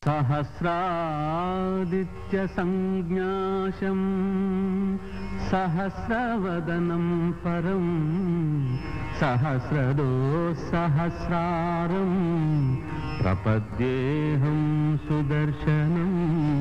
सहस्रादित्य संज्ञाशं सहस्रवदनं परं सहस्रदो सहस्रारं प्रपद्येऽहं सुदर्शनम्।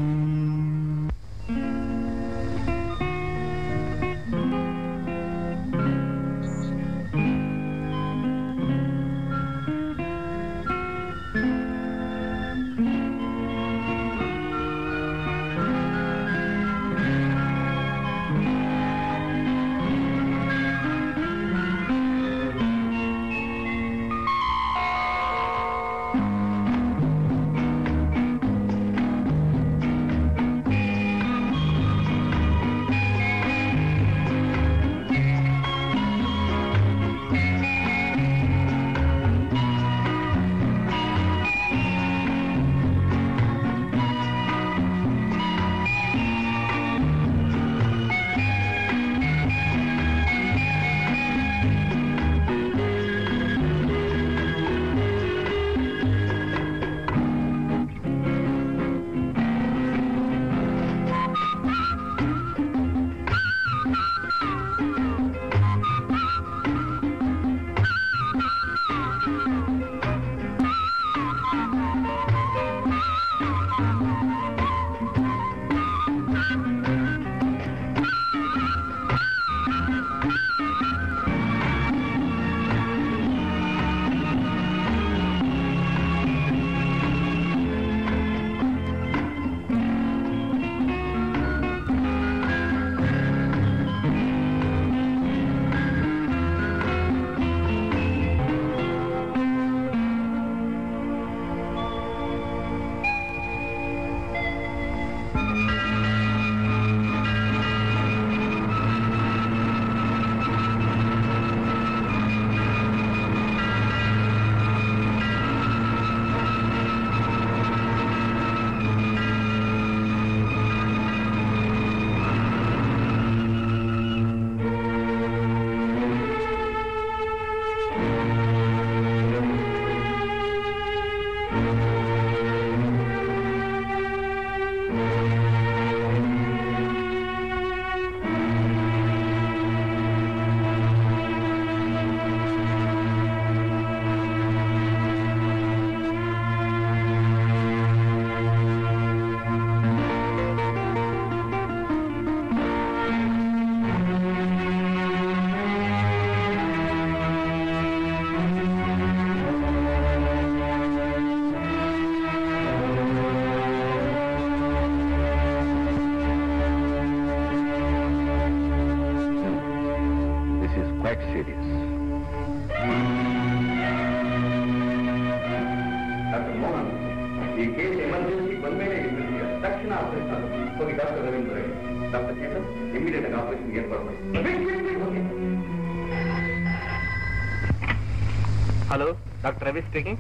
Hello, doctor Ravi speaking.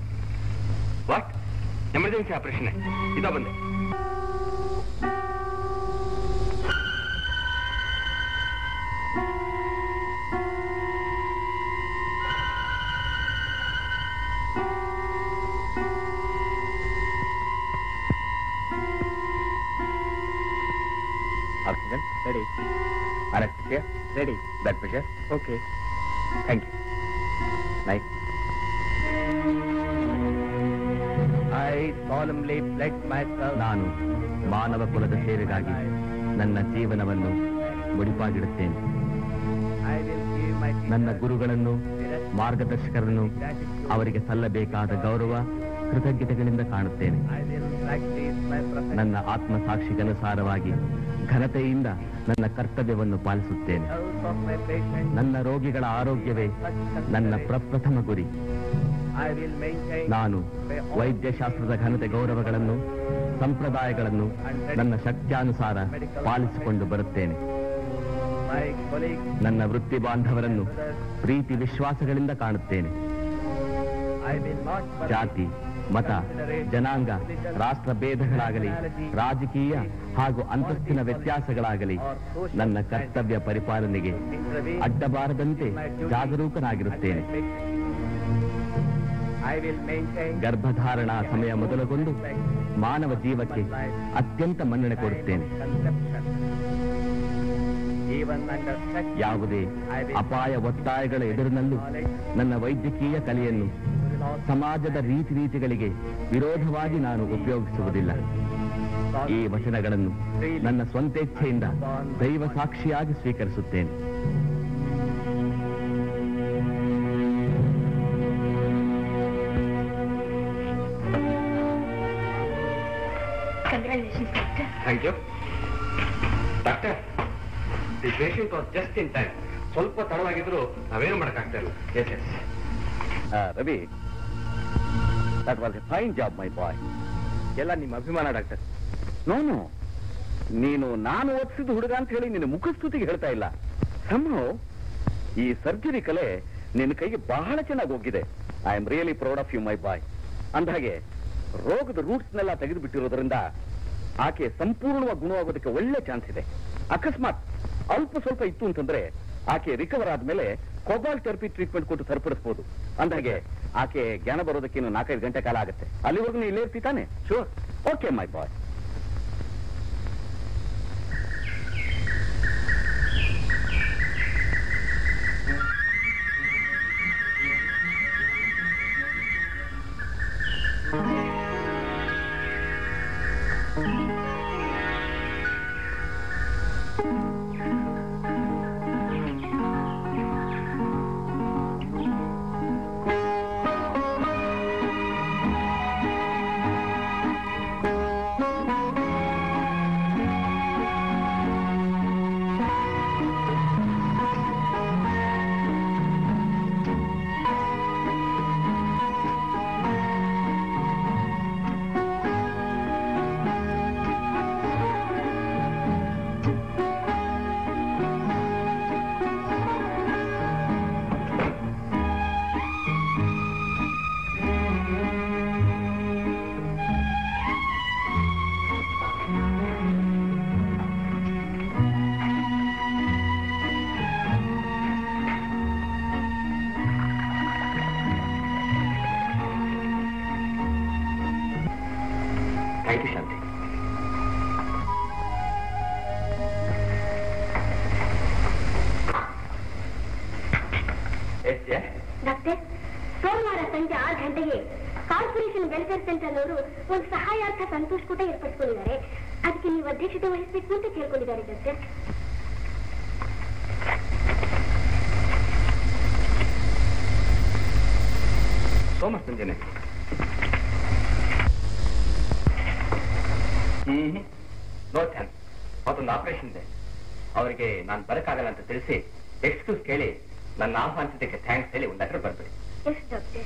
What? Emergency operation है, इधर बंदे। Oxygen ready. Anesthesia ready. Blood pressure okay. Thank you. Night. I solemnly pledge myself. ನಾನು ಮಾನವ ಕುಲದ ಸೇವೆಗಾಗಿ ನನ್ನ ಜೀವನವನ್ನು ಮುಡಿಪಾಗಿಡುತ್ತೇನೆ. ನನ್ನ ಗುರುಗಳನ್ನು, ಮಾರ್ಗದರ್ಶಕರನ್ನು ಅವರಿಗೆ ಸಲ್ಲಬೇಕಾದ ಗೌರವ, ಕೃತಜ್ಞತೆಗಳಿಂದ ಕಾಣುತ್ತೇನೆ. ನನ್ನ ಆತ್ಮಸಾಕ್ಷಿಗನುಸಾರವಾಗಿ ಘನತೆಯಿಂದ ನನ್ನ ಕರ್ತವ್ಯವನ್ನು ಪಾಲಿಸುತ್ತೇನೆ. ನನ್ನ ರೋಗಿಗಳ ಆರೋಗ್ಯವೇ ನನ್ನ ಪ್ರಪ್ರಥಮ ಗುರಿ. ನಾನು ವೈದ್ಯಶಾಸ್ತ್ರದ ಘನತೆ ಗೌರವಗಳನ್ನು, ಸಂಪ್ರದಾಯಗಳನ್ನು ನನ್ನ ಶಕ್ತ್ಯಾನುಸಾರ ಪಾಲಿಸಿಕೊಂಡು ಬರುತ್ತೇನೆ. ನನ್ನ ವೃತ್ತಿ ಬಾಂಧವರನ್ನು ಪ್ರೀತಿ ವಿಶ್ವಾಸಗಳಿಂದ ಕಾಣುತ್ತೇನೆ. ಜಾತಿ, ಮತ, ಜನಾಂಗ, ರಾಷ್ಟ್ರ ಭೇದಗಳಾಗಲಿ, ರಾಜಕೀಯ ಹಾಗೂ ಅಂತಸ್ತಿನ ವ್ಯತ್ಯಾಸಗಳಾಗಲಿ ನನ್ನ ಕರ್ತವ್ಯ ಪರಿಪಾಲನೆಗೆ ಅಡ್ಡಬಾರದಂತೆ ಜಾಗರೂಕನಾಗಿರುತ್ತೇನೆ. ಗರ್ಭಧಾರಣಾ ಸಮಯ ಮೊದಲುಗೊಂಡು ಮಾನವ ಜೀವಕ್ಕೆ ಅತ್ಯಂತ ಮನ್ನಣೆ ಕೊಡುತ್ತೇನೆ. ಯಾವುದೇ ಅಪಾಯ ಒತ್ತಾಯಗಳ ಎದುರಿನಲ್ಲೂ ನನ್ನ ವೈದ್ಯಕೀಯ ಕಲೆಯನ್ನು ಸಮಾಜದ ರೀತಿಗಳಿಗೆ ವಿರೋಧವಾಗಿ ನಾನು ಉಪಯೋಗಿಸುವುದಿಲ್ಲ. ಈ ವಚನಗಳನ್ನು ನನ್ನ ಸ್ವಂತೇಚ್ಛೆಯಿಂದ ದೈವ ಸಾಕ್ಷಿಯಾಗಿ ಸ್ವೀಕರಿಸುತ್ತೇನೆ. Thank you doctor. The patient was just in time. ಸ್ವಲ್ಪ ತಡವಾಗಿದ್ರು ನಾವೇನು ಮಾಡೋಕ್ಕಾಗ್ತಾ ಇಲ್ಲ. Yes yes Ravi, that was a fine job my boy. ಎಲ್ಲ ನಿಮ್ಮ ಅಭಿಮಾನ ಡಾಕ್ಟರ್. ನೋನು ನೀನು ನಾನು ಓದಿಸಿದ ಹುಡುಗ ಅಂತ ಹೇಳಿ ನಿನ್ನ ಮುಖಸ್ತುತಿಗೆ ಹೇಳ್ತಾ ಇಲ್ಲ. ಸಂಭವ ಈ ಸರ್ಜರಿ ಕಲೆ ನಿನ್ನ ಕೈಗೆ ಬಹಳ ಚೆನ್ನಾಗಿ ಹೋಗಿದೆ. I am really proud of you my boy. ಅಂದಹಾಗೆ ರೋಗದ ರೂಟ್ಸ್ನೆಲ್ಲ ತೆಗೆದು ಬಿಟ್ಟಿರೋದ್ರಿಂದ ಆಕೆ ಸಂಪೂರ್ಣವಾಗಿ ಗುಣವಾಗೋದಕ್ಕೆ ಒಳ್ಳೆ ಚಾನ್ಸ್ ಇದೆ. ಅಕಸ್ಮಾತ್ ಅಲ್ಪ ಸ್ವಲ್ಪ ಇತ್ತು ಅಂತಂದ್ರೆ ಆಕೆ ರಿಕವರ್ ಆದ್ಮೇಲೆ ಕೊಬಾಲ್ ಥೆರಪಿ ಟ್ರೀಟ್ಮೆಂಟ್ ಕೊಟ್ಟು ಸರಿಪಡಿಸಬಹುದು. ಅಂದಾಗೆ ಆಕೆ ಜ್ಞಾನ ಬರೋದಕ್ಕೆ ಇನ್ನು 4-5 ಗಂಟೆ ಕಾಲ ಆಗುತ್ತೆ. ಅಲ್ಲಿವರೆಗೂ ನೀ ಇಲ್ಲೇ ಇರ್ತೀತಾನೆ? Sure. Okay my boy. Thank you Shanti. Doctor, ಸೋಮವಾರ ಸಂಜೆ 6 ಗಂಟೆಗೆ ಕಾರ್ಪೊರೇಷನ್ ವೆಲ್ಫೇರ್ ಸೆಂಟರ್ ಅವರು ಒಂದು ಸಹಾಯಾರ್ಥ ಸಂತೋಷಕೂಟ ಏರ್ಪಡಿಸಿಕೊಂಡಿದ್ದಾರೆ. ಅದಕ್ಕೆ ನೀವು ಅಧ್ಯಕ್ಷತೆ ವಹಿಸಬೇಕು ಅಂತ ಕೇಳ್ಕೊಂಡಿದ್ದಾರೆ ಡಾಕ್ಟರ್. ಸೋಮ ಸಂಜೆನೆ ನೋ ಥ್ಯಾಂಕ್ಸ್. ಮತ್ತೊಂದು ಆಪರೇಷನ್ ಇದೆ. ಅವರಿಗೆ ನಾನು ಬರಕ್ಕಾಗಲ್ಲ ಅಂತ ತಿಳಿಸಿ ಎಕ್ಸ್ಕ್ಯೂಸ್ ಕೇಳಿ ನನ್ನ ಆಹ್ವಾನಿಸಿದ್ದಕ್ಕೆ ಥ್ಯಾಂಕ್ಸ್ ಹೇಳಿ ಒಂದು ಲೆಟರ್ ಬರ್ಬೇಡಿ. Yes doctor.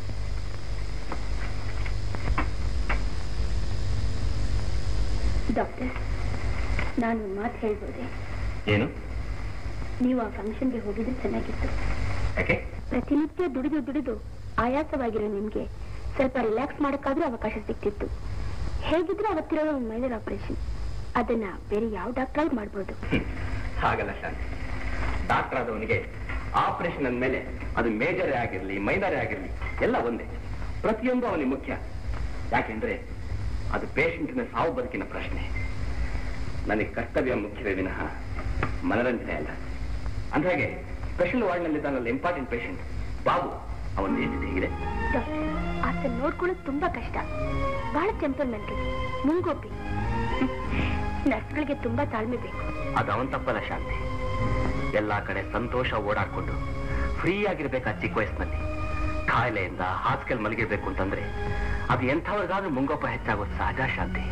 ಡಾಕ್ಟರ್, ನಾನು ಮಾತು ಹೇಳ್ಬೋದೆ? ಏನು? ನೀವು ಆ ಫಂಕ್ಷನ್ಗೆ ಹೋಗಿದ್ರೆ ಚೆನ್ನಾಗಿತ್ತು. ಯಾಕೆ? ಪ್ರತಿನಿತ್ಯ ದುಡಿದು ಆಯಾಸವಾಗಿರೋ ನಿಮ್ಗೆ ಸ್ವಲ್ಪ ರಿಲ್ಯಾಕ್ಸ್ ಮಾಡಕ್ಕಾದ್ರೂ ಅವಕಾಶ ಸಿಕ್ತಿತ್ತು. ಹೇಗಿದ್ರೆ ಅವತ್ತಿರೋ ಒಂದು ಮೈನರ್ ಆಪರೇಷನ್, ಅದನ್ನ ಬೇರೆ ಯಾವ ಡಾಕ್ಟರ್ ಅವ್ರು ಮಾಡ್ಬೋದು. ಹಾಗಲ್ಲ ಶಾಂತಿ, ಡಾಕ್ಟರ್ ಆದವನಿಗೆ ಆಪರೇಷನ್ ಅಂದ್ಮೇಲೆ ಅದು ಮೇಜರೇ ಆಗಿರ್ಲಿ ಮೈನರೇ ಆಗಿರ್ಲಿ ಎಲ್ಲ ಒಂದೇ. ಪ್ರತಿಯೊಂದು ಅವನಿಗೆ ಮುಖ್ಯ. ಯಾಕೆಂದ್ರೆ ಅದು ಪೇಷಂಟಿನ ಸಾವು ಬದುಕಿನ ಪ್ರಶ್ನೆ. ನನಗೆ ಕರ್ತವ್ಯ ಮುಖ್ಯವೇ ವಿನಃ ಮನರಂಜನೆ ಅಲ್ಲ. ಅಂದಾಗೆ ಸ್ಪೆಷಲ್ ವಾರ್ಡ್ನಲ್ಲಿದ್ದಾನಲ್ಲ ಇಂಪಾರ್ಟೆಂಟ್ ಪೇಷಂಟ್ ಬಾಬು, ಅವನ ಸ್ಥಿತಿ ಹೇಗಿದೆ? ಡಾಕ್ಟರ್, ಆತ ನೋಡ್ಕೊಳ್ಳೋದು ತುಂಬಾ ಕಷ್ಟ. ಬಹಳ ಟೆಂಪರ್ಮೆಂಟ್, ಮುಂಗೋಪಿ. ನರ್ಸ್ಗಳಿಗೆ ತುಂಬಾ ತಾಳ್ಮೆ ಬೇಕು. ಅದು ಅವನ್ ತಪ್ಪಲ್ಲ ಶಾಂತಿ. ಎಲ್ಲಾ ಕಡೆ ಸಂತೋಷ ಓಡಾಡ್ಕೊಂಡು ಫ್ರೀ ಆಗಿರ್ಬೇಕಾದ ಚಿಕ್ಕ ವಯಸ್ಸಿನಲ್ಲಿ ಕಾಯಿಲೆಯಿಂದ ಹಾಸ್ಪಿಟಲ್ ಮಲಗಿರ್ಬೇಕು ಅಂತಂದ್ರೆ ಅದು ಎಂಥವ್ರಿಗಾದ್ರೂ ಮುಂಗೋಪ ಹೆಚ್ಚಾಗೋದು ಸಹಜ ಶಾಂತಿ.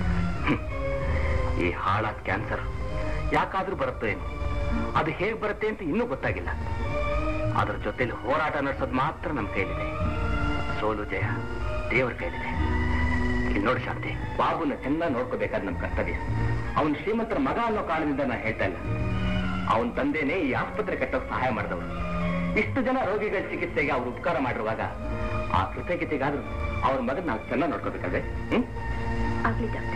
ಈ ಹಾಳಾದ ಕ್ಯಾನ್ಸರ್ ಯಾಕಾದ್ರೂ ಬರುತ್ತೋ ಏನು, ಅದು ಹೇಗೆ ಬರುತ್ತೆ ಅಂತ ಇನ್ನೂ ಗೊತ್ತಾಗಿಲ್ಲ. ಅದ್ರ ಜೊತೆಲಿ ಹೋರಾಟ ನಡೆಸೋದು ಮಾತ್ರ ನಮ್ಮ ಕೈಲಿದೆ. ಸೋಲು ಜಯ ದೇವರ ಕೈಲಿದೆ. ಇಲ್ಲಿ ನೋಡಿ ಶಾಂತಿ, ಬಾಬುನ ಚೆನ್ನಾಗಿ ನೋಡ್ಕೋಬೇಕಾದ ನಮ್ಮ ಕರ್ತವ್ಯ. ಅವನು ಶ್ರೀಮಂತರ ಮಗ ಅನ್ನೋ ಕಾರಣದಿಂದ ನಾನು ಹೇಳ್ತಾ ಇಲ್ಲ. ಅವನ ತಂದೆನೇ ಈ ಆಸ್ಪತ್ರೆ ಕಟ್ಟೋಕೆ ಸಹಾಯ ಮಾಡಿದವರು. ಇಷ್ಟು ಜನ ರೋಗಿಗಳ ಚಿಕಿತ್ಸೆಗೆ ಅವ್ರು ಉಪಕಾರ ಮಾಡಿರುವಾಗ ಆ ಕೃತಜ್ಞತೆಗಾದ್ರೂ ಅವ್ರ ಮಗನ ನಾವು ಚೆನ್ನಾಗಿ ನೋಡ್ಕೋಬೇಕಾದ್ರೆ. ಆಗ್ಲಿ ಡಾಕ್ಟರ್.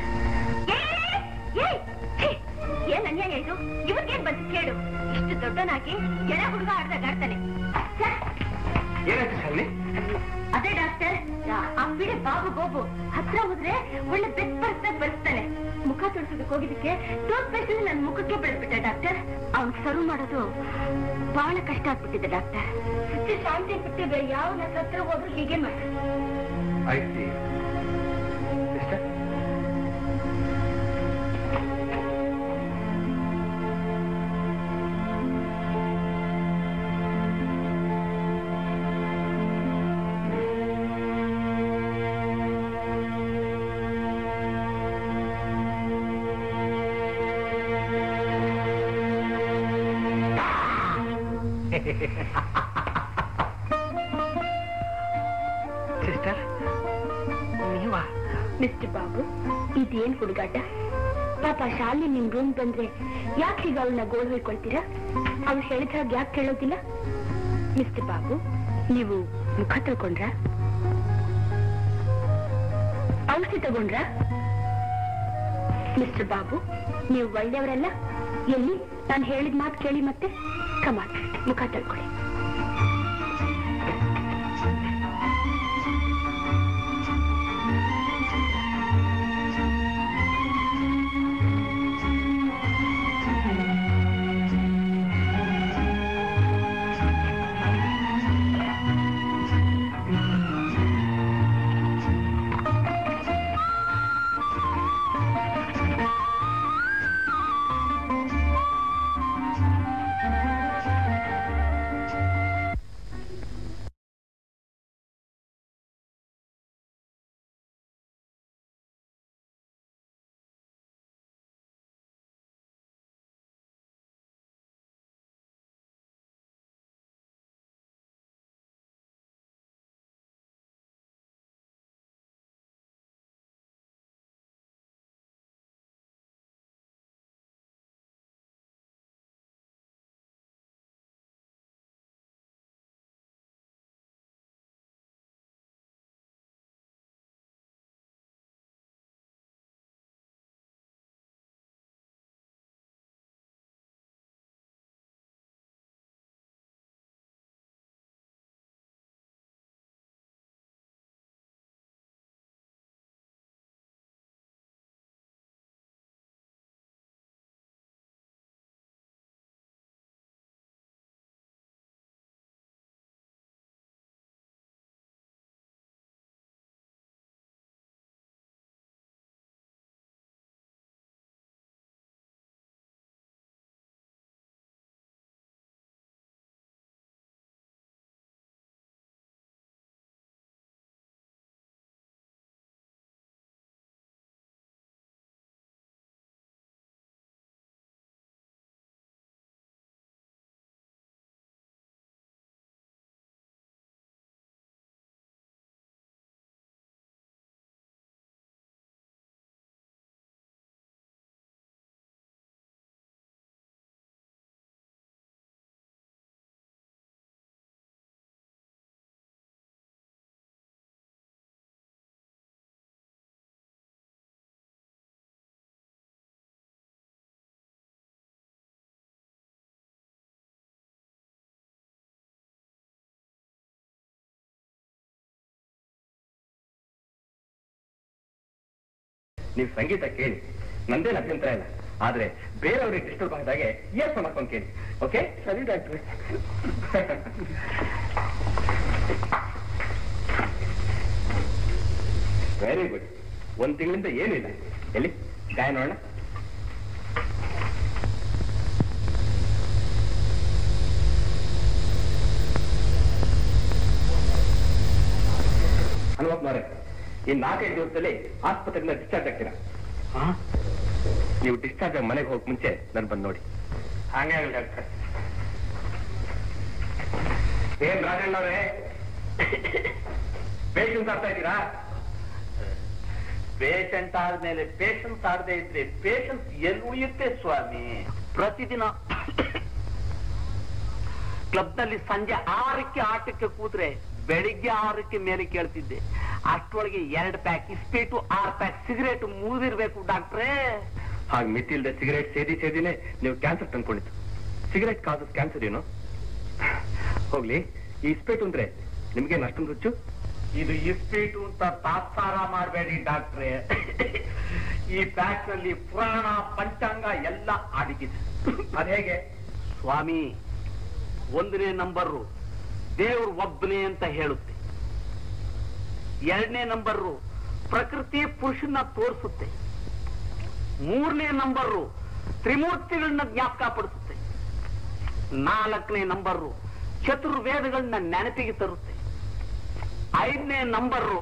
ಏನ್ ಅನ್ಯಾಯ ಇದು? ಇವ್ರಿಗೇನ್ ಬಂದು ಕೇಳು. ಇಷ್ಟು ದೊಡ್ಡನಾಗಿ ಕೆಳ ಹುಡುಗ ಆಡ್ದಾಗ ಆಡ್ತಾನೆ. ಏನಾಯ್ತು ಶಾಲಿನಿ? ಅದೇ ಡಾಕ್ಟರ್, ಆ ಬಿಡಿ ಬಾಬು ಗೋಬು ಹತ್ರ ಹೋದ್ರೆ ಒಳ್ಳೆ ಬೆಸ್ತಾನೆ. ಮುಖ ತೊಳ್ಸೋದಕ್ಕೆ ಹೋಗಿದ್ದಕ್ಕೆ ಟೂತ್ ಪೇಸ್ಟ್ ನನ್ನ ಮುಖಕ್ಕೆ ಬೆಳೆದ್ಬಿಟ್ಟೆ ಡಾಕ್ಟರ್. ಅವ್ನ್ ಸರ್ವ್ ಮಾಡೋದು ಬಹಳ ಕಷ್ಟ ಆಗ್ಬಿಟ್ಟಿದೆ ಡಾಕ್ಟರ್. ಶಾಂತಿ ಬಿಟ್ಟು ಬೇರೆ ಯಾವ ನನ್ನ ಹತ್ರ ಹೋದ್ರು ಹೀಗೆ ಮಾಡ್ತಾರೆ. ಆಯ್ತು ಸಿಸ್ಟರ್, ಸಿಸ್ಟರ್ ನೀವಾ? ಮಿಸ್ಟರ್ ಬಾಬು, ಇದೇನ್ ಹುಡುಗಾಟ? ಪಾಪ ಶಾಲೆ ನಿಮ್ ರೂಮ್ ಬಂದ್ರೆ ಯಾಕೆ ಈಗ ಅವಳನ್ನ ಗೋಳು ಹೊಯ್ಕೊಳ್ತೀರಾ? ಅವ್ಳು ಹೇಳಿದ ಹಾಗೆ ಯಾಕೆ ಕೇಳೋದಿಲ್ಲ? ಮಿಸ್ಟರ್ ಬಾಬು, ನೀವು ಮುಖ ತಗೊಂಡ್ರ? ಔಷಧಿ ತಗೊಂಡ್ರ? ಮಿಸ್ಟರ್ ಬಾಬು, ನೀವು ಒಳ್ಳೆಯವರಲ್ಲ. ಎಲ್ಲಿ ನಾನು ಹೇಳಿದ ಮಾತು ಕೇಳಿ ಮತ್ತೆ ಕಮಾನ್ ಮುಖ ತಳ್ಕೊಳ್ಳಿ. ನೀವು ಸಂಗೀತ ಕೇಳಿ, ನಂದೇನು ಅಭ್ಯಂತರ ಇಲ್ಲ. ಆದ್ರೆ ಬೇರೆಯವ್ರಿಗೆ ಡಿಸ್ಟರ್ಬ್ ಆದಾಗೆ ಇಯರ್ಫೋನ್ ಮಾಡ್ಕೊಂಡು ಕೇಳಿ. ಓಕೆ? ಸರಿ ಡಾಕ್ಟ್ರೆ. Very good. 1 ತಿಂಗಳಿಂದ ಏನೂ ಇಲ್ಲ. ಎಲ್ಲಿ ಗಾಯ ನೋಡೋಣ. ಹನುಮಪ್ಪನವರೇ, ಈ 4-5 ದಿವಸದಲ್ಲಿ ಆಸ್ಪತ್ರೆಯಿಂದ ಡಿಸ್ಚಾರ್ಜ್ ಆಗ್ತೀರಾ. ನೀವು ಡಿಸ್ಚಾರ್ಜ್ ಆಗಿ ಮನೆಗೆ ಹೋಗಕ್ ಮುಂಚೆ ನಾನು ಬಂದು ನೋಡಿ. ಹಾಗೆ ಡಾಕ್ಟರ್. ಏನ್ ರಾಜಣ್ಣವ್ರೆ, ಪೇಷಂಟ್ ಆಗ್ತಾ ಇದ್ದೀರಾ? ಪೇಷಂಟ್ ಆದ್ಮೇಲೆ ಪೇಷನ್ಸ್ ಆಗದೆ ಇದ್ರೆ ಪೇಷನ್ಸ್ ಎಲ್ಲಿ ಉಳಿಯುತ್ತೆ ಸ್ವಾಮಿ? ಪ್ರತಿದಿನ ಕ್ಲಬ್ನಲ್ಲಿ ಸಂಜೆ 6ಕ್ಕೆ ಆಟಕ್ಕೆ ಕೂತ್ರೆ ಬೆಳಿಗ್ಗೆ 6ಕ್ಕೆ ಮೇಲೆ ಕೇಳ್ತಿದ್ದೆ. ಅಷ್ಟೊಳಗೆ 2 ಪ್ಯಾಕ್ ಇಸ್ಪೀಟು, 6 ಪ್ಯಾಕ್ ಸಿಗರೇಟ್ ಮುಗಿದಿರ್ಬೇಕು ಡಾಕ್ಟ್ರೇ. ಹಾಗೆ ಮಿತಿಲ್ದೆ ಸಿಗರೇಟ್ ಸೇದಿನೇ ನೀವು ಕ್ಯಾನ್ಸರ್ ತಂದ್ಕೊಂಡಿತ್ತು. ಸಿಗರೇಟ್ ಕಾಸಸ್ ಕ್ಯಾನ್ಸರ್ ಏನು? ಹೋಗ್ಲಿ, ಈ ಇಸ್ಪೇಟು ಅಂದ್ರೆ ನಿಮ್ಗೆ ಅಷ್ಟೊಂದು ಹುಚ್ಚು? ಇದು ಇಸ್ಪೀಟು ಅಂತ ತಾತ್ಸಾರ ಮಾಡಬೇಡಿ ಡಾಕ್ಟ್ರೇ. ಈ ಪ್ಯಾಕ್ ನಲ್ಲಿ ಪುರಾಣ ಪಂಚಾಂಗ ಎಲ್ಲ ಅಡಗಿದೆ. ಅದೇಗೆ ಸ್ವಾಮಿ, 1ನೇ ನಂಬರು ದೇವ್ರು ಒಬ್ಬನೇ ಅಂತ ಹೇಳುತ್ತೆ. 2ನೇ ನಂಬರು ಪ್ರಕೃತಿ ಪುರುಷನ ತೋರಿಸುತ್ತೆ. 3ನೇ ನಂಬರು ತ್ರಿಮೂರ್ತಿಗಳನ್ನ ಜ್ಞಾಪಕ ಪಡಿಸುತ್ತೆ. 4ನೇ ನಂಬರು ಚತುರ್ವೇದಗಳನ್ನ ನೆನಪಿಗೆ ತರುತ್ತೆ. 5ನೇ ನಂಬರು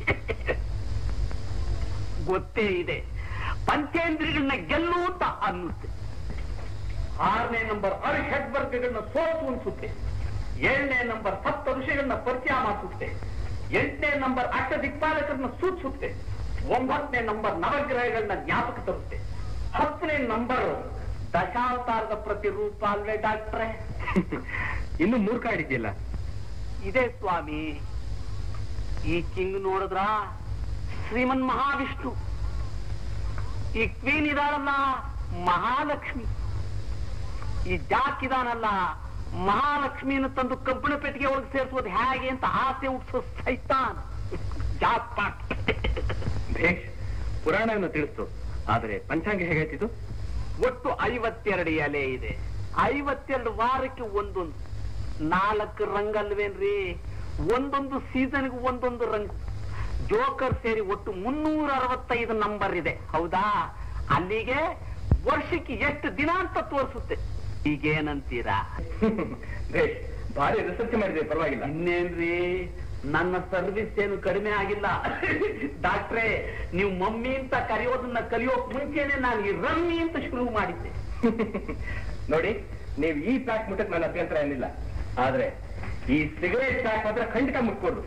ಗೊತ್ತೇ ಇದೆ, ಪಂಚೇಂದ್ರಿಗಳನ್ನ ಗೆಲ್ಲು ಅಂತ ಅನ್ನುತ್ತೆ. 6ನೇ ನಂಬರ್ ಅರಿಷಡ್ವರ್ಗಗಳನ್ನ ಸೋತು ಅನ್ಸುತ್ತೆ. 7ನೇ ನಂಬರ್ ಸಪ್ತ ಋಷಿಗಳನ್ನ ಪರಿಚಯ ಮಾಡಿಸುತ್ತೆ. 8ನೇ ನಂಬರ್ ಅಷ್ಟ ದಿಕ್ಪಾಲಕರನ್ನ ಸೂಚಿಸುತ್ತೆ. 9ನೇ ನಂಬರ್ ನವಗ್ರಹಗಳನ್ನ ಜ್ಞಾಪಕ ತರುತ್ತೆ. 10ನೇ ನಂಬರ್ ದಶಾವತಾರದ ಪ್ರತಿರೂಪ ಅಲ್ವೇ ಡಾಕ್ಟ್ರೆ? ಇನ್ನು 3 ಕಾರ್ಡ್ ಇದೆಯಲ್ಲ? ಇದೇ ಸ್ವಾಮಿ. ಈ ಕಿಂಗ್ ನೋಡಿದ್ರ ಶ್ರೀಮನ್ ಮಹಾವಿಷ್ಣು, ಈ ಕ್ವೀನ್ ಇದಾಳಲ್ಲ ಮಹಾಲಕ್ಷ್ಮಿ, ಈ ಜಾಕ್ ಇದಾನಲ್ಲ ಮಹಾಲಕ್ಷ್ಮಿಯನ್ನು ತಂದು ಕಬ್ಬಿಣ ಪೆಟ್ಟಿಗೆ ಒಳಗೆ ಸೇರಿಸೋದು ಹೇಗೆ ಅಂತ ಆಸೆ ಹುಟ್ಟಿಸೋ ಸೈತಾನ್ ಜಾಕ್ ಪಾಟ್. ಭೇಷ್, ಪುರಾಣವನ್ನು ತಿಳಿಸ್ತು. ಆದರೆ ಪಂಚಾಂಗ ಹೇಗೆ ಹೇಳ್ತಿದ್ದು? ಒಟ್ಟು 52 ಎಲೆ ಇದೆ. 52 ವಾರಕ್ಕೆ ಒಂದೊಂದು 4 ರಂಗಲ್ವೇನ್ರಿ? ಒಂದೊಂದು ಸೀಸನ್ಗೆ ಒಂದೊಂದು ರಂಗು. ಜೋಕರ್ ಸೇರಿ ಒಟ್ಟು 365 ನಂಬರ್ ಇದೆ. ಹೌದಾ? ಅಲ್ಲಿಗೆ ವರ್ಷಕ್ಕೆ ಎಷ್ಟು ದಿನ ಅಂತ ತೋರಿಸುತ್ತೆ. ಈಗೇನಂತೀರಾ? ಭೇಷ್, ಭಾರಿ ರಿಸರ್ಚ್ ಮಾಡಿದೆ, ಪರವಾಗಿಲ್ಲ. ಇನ್ನೇನ್ರಿ, ನನ್ನ ಸರ್ವಿಸ್ ಏನು ಕಡಿಮೆ ಆಗಿಲ್ಲ ಡಾಕ್ಟ್ರೇ. ನೀವು ಮಮ್ಮಿ ಅಂತ ಕರೆಯೋದನ್ನ ಕಲಿಯೋಕ್ ಮುಂಚೆನೆ ನಾನು ಈ ರಮ್ಮಿ ಅಂತ ಶುರು ಮಾಡಿದ್ದೆ. ನೋಡಿ, ನೀವು ಈ ಪ್ಯಾಕ್ ಮುಟ್ಟಕ್ಕೆ ನನ್ನ ಅಭ್ಯಂತರ ಏನಿಲ್ಲ. ಆದ್ರೆ ಈ ಸಿಗರೇಟ್ ಪ್ಯಾಕ್ ಮಾತ್ರ ಖಂಡಿತ ಮುಟ್ಕೊಡು.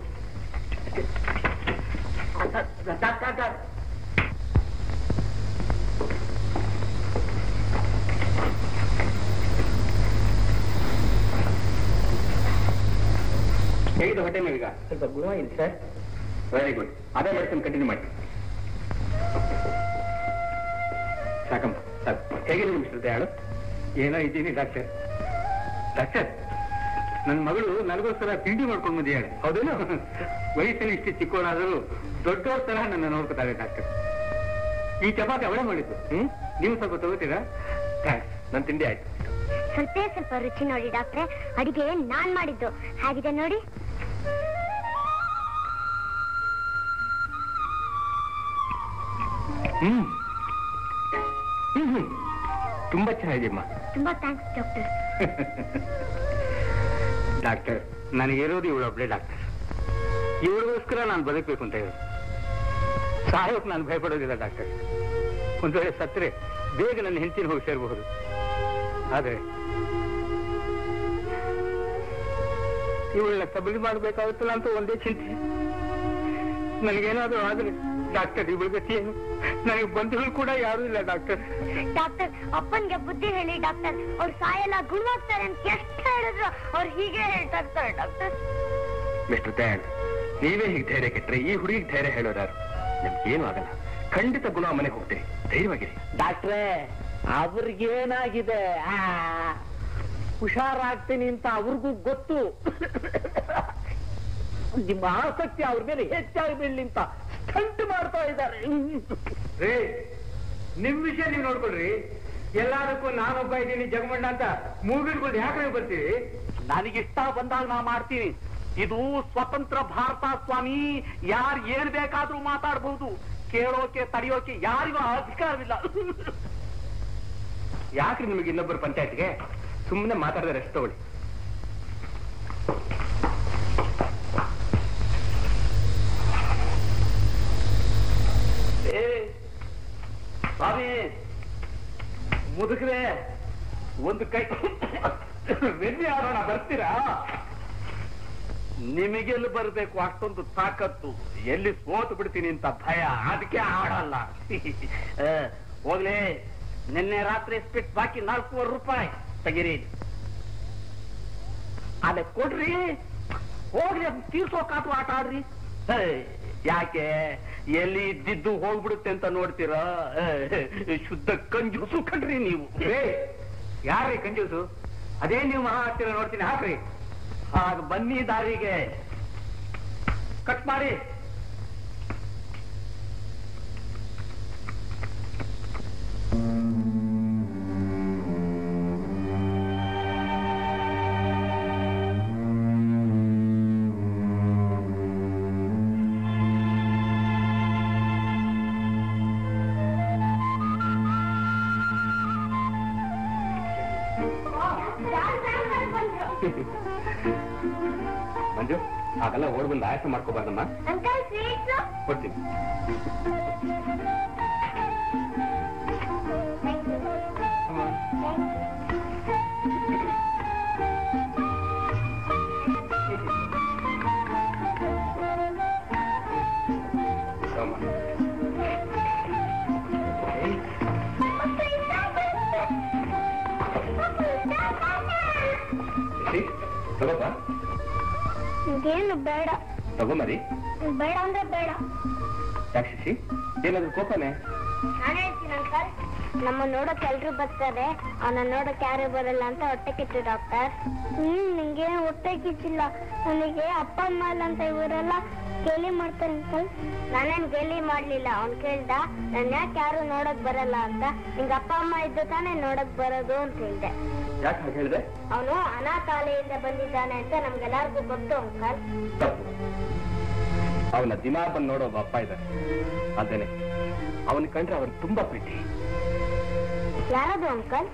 ಹೇಗಿದೆ ಹೊಟ್ಟೆ ಮೇವೀಗ? ಸ್ವಲ್ಪ ಗುಣವಾಗಿದೆ ಸರ್. ವೆರಿ ಗುಡ್, ಅದೇ ಮೆಡಿಸಿನ್ ಕಂಟಿನ್ಯೂ ಮಾಡಿ. ಸಾಕಮ್ಮ ಸಾಕು. ಹೇಗಿದೆ ಮಿಸ್ಟರ್ ದಯಾಳು? ಏನೋ ಇದ್ದೀನಿ ಡಾಕ್ಟರ್. ಡಾಕ್ಟರ್, ನನ್ನ ಮಗಳು ನನಗೋಸ್ಕರ ತಿಂಡಿ ಮಾಡ್ಕೊಂಡು ಬಂದಿದ್ದಾಳೆ. ಹೌದೇನು? ವಯಸ್ಸಲ್ಲಿ ಇಷ್ಟು ಚಿಕ್ಕವರಾದರೂ ದೊಡ್ಡವ್ರ ತರ ನನ್ನ ನೋಡ್ಕೊತಾಳೆ ಡಾಕ್ಟರ್. ಈ ಚಪಾತಿ ಅವಳೇ ಮಾಡಿದ್ದು. ನೀವು ಸ್ವಲ್ಪ ತಗೋತೀರಾ? ನನ್ನ ತಿಂಡಿ ಆಯ್ತು. ಸ್ವಲ್ಪ ರುಚಿ ನೋಡಿ ಡಾಕ್ಟ್ರೆ. ಅಡಿಗೆ ನಾನ್ ಮಾಡಿದ್ದು. ಹೇಗಿದೆ ನೋಡಿ. ತುಂಬಾ ಚೆನ್ನಾಗಿದೆಯಮ್ಮ. ತುಂಬಾ ಥ್ಯಾಂಕ್ಸ್ ಡಾಕ್ಟರ್. ಡಾಕ್ಟರ್, ನನಗಿರೋದು ಇವಳೊಬ್ಳೆ ಡಾಕ್ಟರ್. ಇವಳಿಗೋಸ್ಕರ ನಾನು ಬದುಕಬೇಕು ಅಂತ ಹೇಳಿ ಸಾಯೋಕ್ ನಾನು ಭಯಪಡೋದಿಲ್ಲ ಡಾಕ್ಟರ್. ಒಂದು ವೇಳೆ ಸತ್ತರೆ ಬೇಗ ನನ್ನ ಹೆಂಡತಿನ ಹೋಗಿ ಸೇರಬಹುದು. ಆದ್ರೆ ಇವಳನ್ನ ಸಬಲಿ ಮಾಡಬೇಕಾಗುತ್ತಲ್ಲ ಅಂತ ಒಂದೇ ಚಿಂತೆ. ನನಗೇನಾದ್ರೂ ಆದ್ರೆ ಡಾಕ್ಟರ್ ಇವಳ ಗತಿ ಏನು? ನನಗೆ ಬಂಧುಗಳು ಕೂಡ ಯಾರು ಇಲ್ಲ ಡಾಕ್ಟರ್. ಡಾಕ್ಟರ್, ಅಪ್ಪನ್ಗೆ ಬುದ್ಧಿ ಹೇಳಿ ಡಾಕ್ಟರ್. ಅವ್ರು ಸಾಯಲ್ಲ, ಗುಣವಾಗ್ತಾರೆ ಅಂತ ಎಷ್ಟು ಹೇಳಿದ್ರು ಅವ್ರು ಹೀಗೆ ಹೇಳ್ತಾ ಇರ್ತಾರೆ ಡಾಕ್ಟರ್. ಮಿಸ್ಟರ್ ದಯಾಳ್, ನೀವೇ ಹೀಗೆ ಧೈರ್ಯ ಕೆಟ್ಟರೆ ಈ ಹುಡುಗಿಗೆ ಧೈರ್ಯ ಹೇಳೋದಾರು ನಿಮ್ಗೇನು ಆಗಲ್ಲ. ಖಂಡಿತ ಗುಣ ಮನೆಗೆ ಹೋಗ್ತೀರಿ, ಧೈರ್ಯವಾಗಿರಿ. ಡಾಕ್ಟ್ರೇ, ಅವ್ರಿಗೇನಾಗಿದೆ? ಹುಷಾರಾಗ್ತೀನಿ ಅಂತ ಅವ್ರಿಗೂ ಗೊತ್ತು. ನಿಮ್ಮ ಆಸಕ್ತಿ ಅವ್ರ ಮೇಲೆ ಹೆಚ್ಚಾಗಿ ಬೀಳಲಿ ಅಂತ ಸ್ಟಂಟ್ ಮಾಡ್ತಾ ಇದ್ದಾರೆ. ನಿಮ್ ವಿಷಯ ನೀವು ನೋಡ್ಕೊಳ್ರಿ. ಎಲ್ಲದಕ್ಕೂ ನಾನೊಬ್ಬ ಇದ್ದೀನಿ ಜಗಮಣ್ಣ ಅಂತ ಮೂಗಿಡ್ಕೊಂಡು ಯಾಕೆ ಬರ್ತೀವಿ? ನನಗಿಷ್ಟ ಬಂದಾಗ ನಾ ಮಾಡ್ತೀನಿ. ಇದು ಸ್ವತಂತ್ರ ಭಾರತ ಸ್ವಾಮಿ. ಯಾರು ಏನ್ ಬೇಕಾದ್ರೂ ಮಾತಾಡ್ಬಹುದು. ಕೇಳೋಕೆ ತಡೆಯೋಕೆ ಯಾರಿಗೂ ಅಧಿಕಾರವಿಲ್ಲ. ಯಾಕ್ರಿ ನಿಮಗೆ ಇನ್ನೊಬ್ಬರು ಪಂಚಾಯತ್ಗೆ? ಸುಮ್ಮನೆ ಮಾತಾಡಿದ್ರೆ ರೆಸ್ಟ್ ತಗೊಳ್ಳಿ. ಸ್ವಾಮಿ, ಮುದುಕ್ರೆ ಒಂದು ಕೈ ಬೆನ್ನಿ ಆಡೋಣ, ಬರ್ತೀರಾ? ನಿಮಗೆಲ್ಲಿ ಬರ್ಬೇಕು ಅಷ್ಟೊಂದು ತಾಕತ್ತು? ಎಲ್ಲಿ ಸೋತು ಬಿಡ್ತೀನಿ ಅಂತ ಭಯ, ಅದಕ್ಕೆ ಆಡಲ್ಲ. ಹೋಗ್ಲಿ, ನಿನ್ನೆ ರಾತ್ರಿ ಸ್ಪಿಟ್ ಬಾಕಿ 4,000 ರೂಪಾಯಿ ತೆಗಿರಿ. ಅದೇ ಕೊಡ್ರಿ, ಹೋಗ್ಲಿ, ತೀರ್ಸೋಕಾತು ಆಟ ಆಡ್ರಿ. ಯಾಕೆ ಎಲ್ಲಿ ಇದ್ದಿದ್ದು ಹೋಗ್ಬಿಡುತ್ತೆ ಅಂತ ನೋಡ್ತೀರಾ? ಶುದ್ಧ ಕಂಜೂಸು ಕಣ್ರಿ ನೀವು. ಯಾರ್ರಿ ಕಂಜೂಸು? ಅದೇ ನೀವು ಮಹಾ ಹತ್ತಿರ ನೋಡ್ತೀನಿ, ಹಾಕ್ರಿ. ಆಗ ಬನ್ನಿ ದಾರಿಗೆ. ಕಟ್ ಮಾಡಿ. ಮಂಜು, ಹಾಗೆಲ್ಲ ಓಡ್ ಬಂದು ಆಯಾಸ ಮಾಡ್ಕೋಬಾರ್ದಮ್ಮ. ಕೊಡ್ತೀನಿ. ತಗೋಪ್ಪ. ಏನು ಬೇಡ. ತಗೊಂಬರಿ. ಬೇಡ ಅಂದ್ರೆ ಬೇಡ. ಯಾಕೆ ಶಶಿ, ಏನಾದ್ರು ಕೋಪನೆ? ನಾನು ಹೇಳ್ತೀನಿ ಅಂಕಲ್, ನಮ್ಮ ನೋಡಕ್ ಎಲ್ರು ಬರ್ತಾರೆ, ಅವನ ನೋಡಕ್ ಯಾರು ಬರಲ್ಲ ಅಂತ ಹೊಟ್ಟೆ ಕಿಚ್ಚು ಡಾಕ್ಟರ್. ನಿಂಗೆ ಹೊಟ್ಟೆ ಕಿಚ್ಚಿಲ್ಲ, ನನಗೆ ಅಪ್ಪ ಅಮ್ಮ ಇಲ್ಲ ಅಂತ ಇವರೆಲ್ಲ ಗೇಲಿ ಮಾಡ್ತಾರೆ ಅಂಕಲ್. ನಾನೇನ್ ಗೇಲಿ ಮಾಡ್ಲಿಲ್ಲ. ಅವ್ನ್ ಕೇಳ್ದ ನನ್ ಯಾಕೆ ಯಾರು ನೋಡಕ್ ಬರಲ್ಲ ಅಂತ. ನಿಂಗ ಅಪ್ಪ ಅಮ್ಮ ಇದ್ದು ತಾನೇ ನೋಡಕ್ ಬರೋದು ಅಂತ ಹೇಳ್ದೆ. ಯಾಕೆ ಹಾಗೆ ಹೇಳಿದೆ? ಅವನು ಅನಾಥಾಲಯದಿಂದ ಬಂದಿದ್ದಾನೆ ಅಂತ ನಮ್ಗೆಲ್ಲರಿಗೂ ಗೊತ್ತು ಅಂಕಲ್. ತಪ್ಪು. ಅವನ ದಿನ ಬಂದು ನೋಡೋ ಒಬ್ಬ ಅಪ್ಪ ಇದ್ದಾರೆ, ಅದೇನೆ. ಅವನ ಕಂಡ್ರೆ ಅವ್ರಿಗೆ ತುಂಬಾ ಪ್ರೀತಿ. ಯಾರದು ಅಂಕಲ್?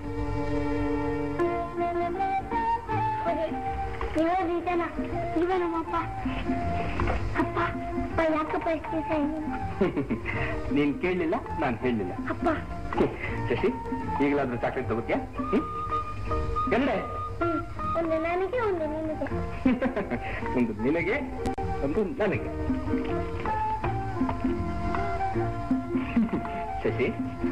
ನೀವೇ ನಿಜನ? ನೀವೇ ನಮ್ಮಪ್ಪ? ಅಪ್ಪ ಅಪ್ಪ ಯಾಕಪ್ಪ ಇಷ್ಟ? ನೀನ್ ಕೇಳಲಿಲ್ಲ, ನಾನ್ ಹೇಳಲಿಲ್ಲ. ಅಪ್ಪ ಶಶಿ, ಈಗಲಾದ್ರೂ ಚಾಕ್ಲೇಟ್ ತಗೋತೀಯಾ? ಎಲ್ಲೆ? ಒಂದು ನನಗೆ ಒಂದು ನಿನಗೆ. ಒಂದು ನಿನಗೆ, ಒಂದು ನನಗೆ. ಶಶಿ,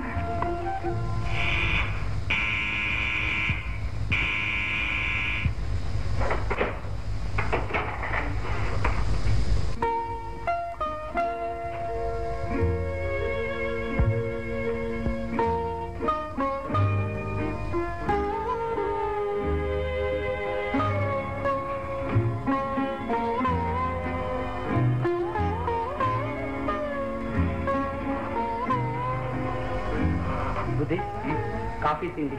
ಬುದ್ಧಿ, ಕಾಫಿ ತಿಂಡಿ.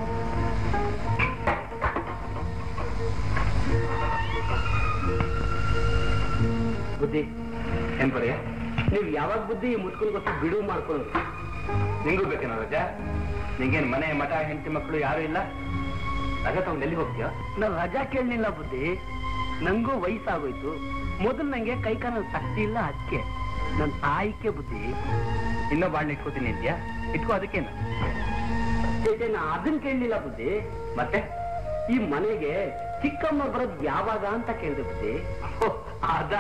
ಬುದ್ಧಿ, ಏನ್ ಬರೆಯ? ನೀವ್ ಯಾವಾಗ ಬುದ್ಧಿ ಮುಚ್ಕೊಂಡ್ಗೊತ್ತು ಬಿಡುವು ಮಾಡ್ಕೊಂಡು? ನಿಂಗೂ ಬೇಕೇನೋ ರಜಾ? ನಿಂಗೇನ್ ಮನೆ ಮಠ ಹೆಂಡತಿ ಮಕ್ಕಳು ಯಾರು ಇಲ್ಲ? ರಜಾ ತಗೊಂಡು ಎಲ್ಲಿ ಹೋಗ್ತೀಯ? ನಾವ್ ರಜಾ ಕೇಳಲಿಲ್ಲ ಬುದ್ಧಿ. ನಂಗೂ ವಯಸ್ಸಾಗೋಯ್ತು. ಮೊದಲು ನಂಗೆ ಕೈಕಾಲ ಶಕ್ತಿ ಇಲ್ಲ, ಅದಕ್ಕೆ ನನ್ ತಾಯಿಕೆ ಬುದ್ಧಿ. ಇನ್ನೂ ಬಾಳ್ನ ಇಟ್ಕೋತೀನಿ ಅಂತ್ಯಾ? ಇಟ್ಕೋ, ಅದಕ್ಕೇನು? ನಾ ಅದನ್ನ ಕೇಳಲಿಲ್ಲ ಬುದ್ಧಿ. ಮತ್ತೆ ಈ ಮನೆಗೆ ಚಿಕ್ಕಮ್ಮ ಬರೋದ್ ಯಾವಾಗ ಅಂತ ಕೇಳಿದೆ ಬುದ್ಧಿ. ಅದಾ?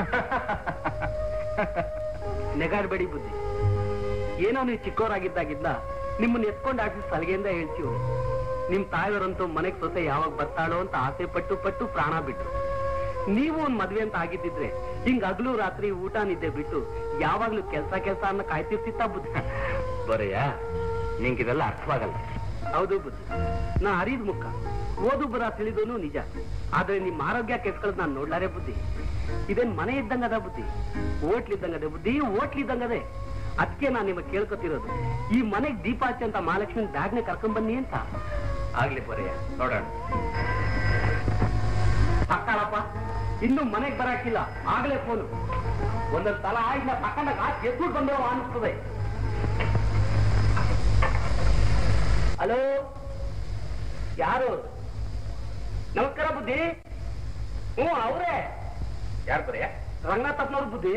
ನೆಗಾಡ್ಬೇಡಿ ಬುದ್ಧಿ. ಏನೋ ನೀವು ಚಿಕ್ಕವರಾಗಿದ್ದಾಗಿದ್ದ ನಿಮ್ಮನ್ನ ಎತ್ಕೊಂಡು ಆಡಿಸಿ ಸಲಿಗೆಯಿಂದ ಹೇಳ್ತೀವಿ. ನಿಮ್ ತಾಯಿಯವರಂತೂ ಮನೆಗ್ ಸೊಸೆ ಯಾವಾಗ ಬರ್ತಾಳೋ ಅಂತ ಆಸೆ ಪಟ್ಟು ಪಟ್ಟು ಪ್ರಾಣ ಬಿಟ್ರು. ನೀವು ಒಂದ್ ಮದ್ವೆ ಅಂತ ಆಗಿದ್ದಿದ್ರೆ ಹಿಂಗ್ ಹಗಲು ರಾತ್ರಿ ಊಟ ನಿದ್ದೆ ಬಿಟ್ಟು ಯಾವಾಗ್ಲೂ ಕೆಲ್ಸ ಅನ್ನ ಕಾಯ್ತಿರ್ತಿತ್ತ ಬುದ್ಧಿ. ಬರೆಯ, ನಿಂಗಿದೆಲ್ಲ ಅರ್ಥವಾಗಲ್ಲ. ಹೌದು ಬುದ್ಧಿ, ನಾ ಹರಿದ ಮುಖ, ಓದು ಬರ ತಿಳಿದೋನು ನಿಜ. ಆದ್ರೆ ನಿಮ್ ಆರೋಗ್ಯ ಕೆಡ್ಸ್ಕೊಳ್ಳೋದು ನಾನ್ ನೋಡ್ಲಾರೆ ಬುದ್ಧಿ. ಇದೇನ್ ಮನೆ ಇದ್ದಂಗದ ಬುದ್ಧಿ, ಹೋಟ್ಲಿದ್ದಂಗದೆ ಬುದ್ಧಿ, ಹೋಟ್ಲಿದ್ದಂಗದೆ. ಅದಕ್ಕೆ ನಾನ್ ನಿಮಗೆ ಕೇಳ್ಕೊತಿರೋದು, ಈ ಮನೆಗ್ ದೀಪ ಹಚ್ಚಿ ಅಂತ ಮಹಾಲಕ್ಷ್ಮಿ ಬ್ಯಾಗ್ನೆ ಕರ್ಕೊಂಡ್ ಬನ್ನಿ ಅಂತ. ಆಗ್ಲಿ ಬರೆಯ, ನೋಡೋಣ. ಅಕ್ಕಳಪ್ಪ, ಇನ್ನು ಮನೆಗ್ ಬರಾಕಿಲ್ಲ, ಆಗ್ಲೇ ಫೋನು. ಒಂದೊಂದ್ ಸಲ ಆಯ್ತು ತಕೊಂಡಾಗ ಎದ್ದು ಬಂದವ ಅನಿಸ್ತದೆ. ಹಲೋ, ಯಾರು? ನಮಸ್ಕಾರ ಬುದ್ಧಿ. ಅವರೇ. ಯಾರು ಬರೆಯ? ರಂಗನಾಥಪ್ಪನವ್ರ ಬುದ್ಧಿ.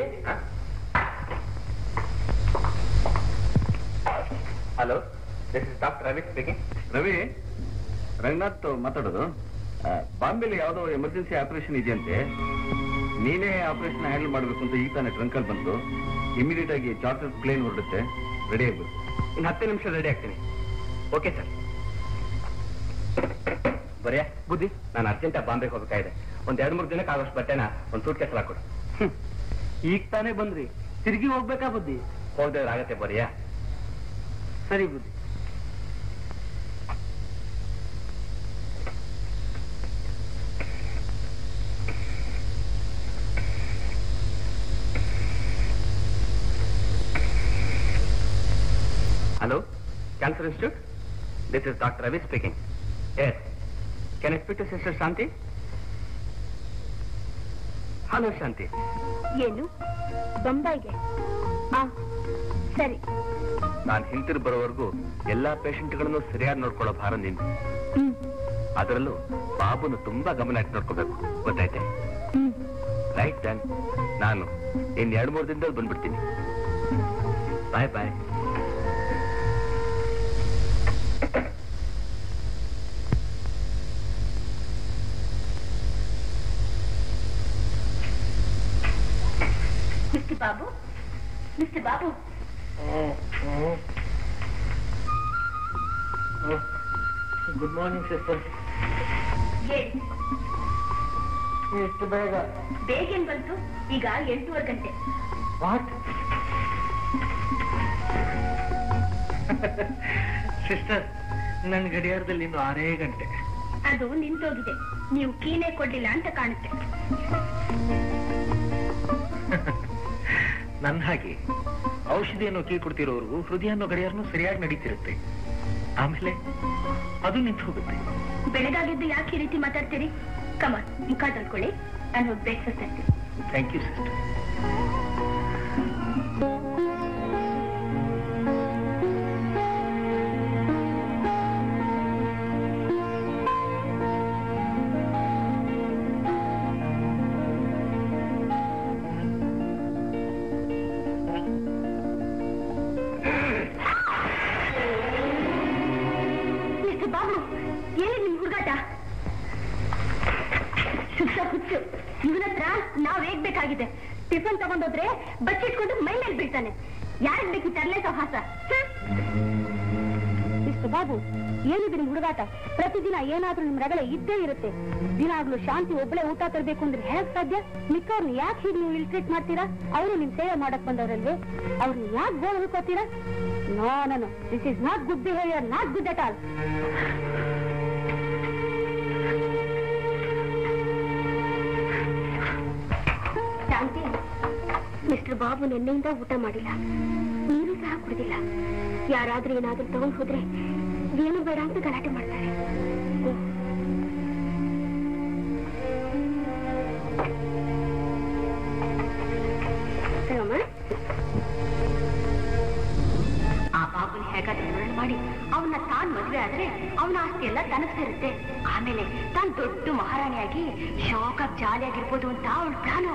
Hello, this is doctor Ravi speaking. Ravi, Ranganath ಮಾತಾಡೋದು. ಬಾಂಬೆಲಿ ಯಾವುದೋ ಎಮರ್ಜೆನ್ಸಿ ಆಪರೇಷನ್ ಇದೆಯಂತೆ. ನೀನೇ ಆಪರೇಷನ್ ಹ್ಯಾಂಡಲ್ ಮಾಡಬೇಕು ಅಂತ ಈಗ ತಾನೇ ಟ್ರಂಕಲ್ ಬಂತು. ಇಮಿಡಿಯೇಟ್ ಆಗಿ ಚಾರ್ಟರ್ ಪ್ಲೇನ್ ಹೊರಡುತ್ತೆ, ರೆಡಿ ಆಗ್ಬೇಕು. ಇನ್ನು 10 ನಿಮಿಷ ರೆಡಿ ಆಗ್ತೀನಿ. Okay sir. ಬರೆಯ ಬುದ್ಧಿ, ನಾನು ಅರ್ಜೆಂಟಾಗಿ ಬಾಂಬೆಗೆ ಹೋಗ್ಬೇಕಾಗಿದೆ. ಒಂದ್ 2-3 ದಿನಕ್ಕೆ ಆಗೋಷ್ಟು ಬಟ್ಟೆನ ಒಂದು ಸೂಟ್ ಕೇಸ್ ಹಾಕೊಡು. ಈಗ ತಾನೇ ಬಂದ್ರಿ, ತಿರುಗಿ ಹೋಗ್ಬೇಕಾ ಬುದ್ಧಿ? ಹೋದ್ರೆ ಆಗತ್ತೆ ಬರೆಯ. ಸರಿ ಬುದ್ಧಿ. Hello, cancer institute. This is doctor Ravi speaking. Yes, can I speak to sister Shanti? Hello Shanti. ಏನು ಬೊಂಬಾಯಿಗೆ? ಸರಿ. ನಾನು ಹಿಂತಿರು ಬರೋವರೆಗೂ ಎಲ್ಲಾ ಪೇಷಂಟ್ಗಳನ್ನು ಸರಿಯಾಗಿ ನೋಡ್ಕೊಳ್ಳೋ ಭಾರ ನಿಂದು. ಅದರಲ್ಲೂ ಬಾಬುನು ತುಂಬಾ ಗಮನ ಇಟ್ಟು ನೋಡ್ಕೋಬೇಕು, ಗೊತ್ತಾಯ್ತೆ? ರೈಟ್ ದನ್, ನಾನು ಇನ್ 2-3 ದಿನದಲ್ಲಿ ಬಂದ್ಬಿಡ್ತೀನಿ. Bye bye. Mister Babu, mister Babu. Good morning sister. ಎಷ್ಟು ಬೇಗ? ಬೇಗೇನ್ ಬಂತು? ಈಗ 8:15 ಗಂಟೆ. ವಾಟ್ ಸಿಸ್ಟರ್, ನನ್ನ ಗಡಿಯಾರದಲ್ಲಿ ಇನ್ನು 6 ಗಂಟೆ. ಅದು ನಿಂತೋಗಿದೆ. ನೀವು ಕೀನೇ ಕೊಡ್ಲಿಲ್ಲ ಅಂತ ಕಾಣುತ್ತೆ. ನನ್ನ ಹಾಗೆ ಔಷಧಿಯನ್ನು ಕೀ ಕೊಡ್ತಿರೋರು ಹೃದಯ ಅನ್ನೋ ಗಡಿಯಾರನು ಸರಿಯಾಗಿ ನಡೀತಿರುತ್ತೆ. ಆಮೇಲೆ ಅದು ನಿಂತು ಹೋಗುತ್ತೆ. ಬೆಳಗಾಗಿದ್ದು ಯಾಕೆ ಈ ರೀತಿ ಮಾತಾಡ್ತೀರಿ? ಕಮಾನ್, ಮುಖ ತೊಳ್ಕೊಳ್ಳಿ, ನಾನು ಹೋಗಿ ಬ್ರೇಕ್ಫಾಸ್ಟ್ ತರ್ತೀನಿ. Thank you sister. ಬಾಬು, ಏನಿದೆ ನಿಮ್ ಹುಡುಗಾಟ? ಹುಚ್ಚು ಇವನ ಹತ್ರ ನಾವ್ ಹೇಗ್ ಬೇಕಾಗಿದೆ. ಟಿಫನ್ ತಗೊಂಡೋದ್ರೆ ಬಚ್ಚಿಟ್ಕೊಂಡು ಮೈ ಮೇಲೆ ಬೀಳ್ತಾನೆ. ಯಾರಿಗ್ ಬೇಕು ತರಲೆ ಸಹಾಸ? ಇಷ್ಟು ಬಾಬು, ಏನಿದೆ ನಿಮ್ ಹುಡುಗಾಟ? ಪ್ರತಿದಿನ ಏನಾದ್ರೂ ನಿಮ್ ರಗಳೆ ಇದ್ದೇ ಇರುತ್ತೆ. ದಿನಾಗ್ಲೂ ಶಾಂತಿ ಒಬ್ಬಳೆ ಊಟ ತರಬೇಕು ಅಂದ್ರೆ ಹೇಗ್ ಸಾಧ್ಯ? ಮಿಕ್ಕವ್ರನ್ನ ಯಾಕೆ ಹೀಗೆ ನೀವು ಇಲ್ಟ್ರೀಟ್ ಮಾಡ್ತೀರಾ? ಅವರು ನಿಮ್ ಸೇವೆ ಮಾಡಕ್ ಬಂದವ್ರಲ್ವೇ, ಅವ್ರನ್ನ ಯಾಕೆ ಗೋಲ್ ಹುಡ್ಕೋತೀರಾ? No, this is not good behaviour, not good at all. Shanti, mister Babu ನಿನ್ನೆಯಿಂದ ಊಟ ಮಾಡಿಲ್ಲ, ನೀರು ಸಹ ಕುಡಿದಿಲ್ಲ. ಯಾರಾದ್ರೂ ಏನಾದ್ರೂ ತಗೊಂಡು ಹೋದ್ರೆ ಏನು ಬೇಡ ಅಂತ ಗಲಾಟೆ ಮಾಡ್ತಾರೆ. ಆ ಬಾಬುನ ಹೇಗಾದ್ರೆ ಮರಳು ಮಾಡಿ ಅವನ್ನ ತಾನ್ ಮದುವೆ ಆದ್ರೆ ಅವನ ಆಸ್ತಿ ಎಲ್ಲ ತನಗ್ ಸೇರುತ್ತೆ. ಆಮೇಲೆ ತಾನ್ ದೊಡ್ಡ ಮಹಾರಾಣಿಯಾಗಿ ಶೋಕ ಜಾಲಿಯಾಗಿರ್ಬೋದು ಅಂತ ಅವಳ ಪ್ಲಾನು.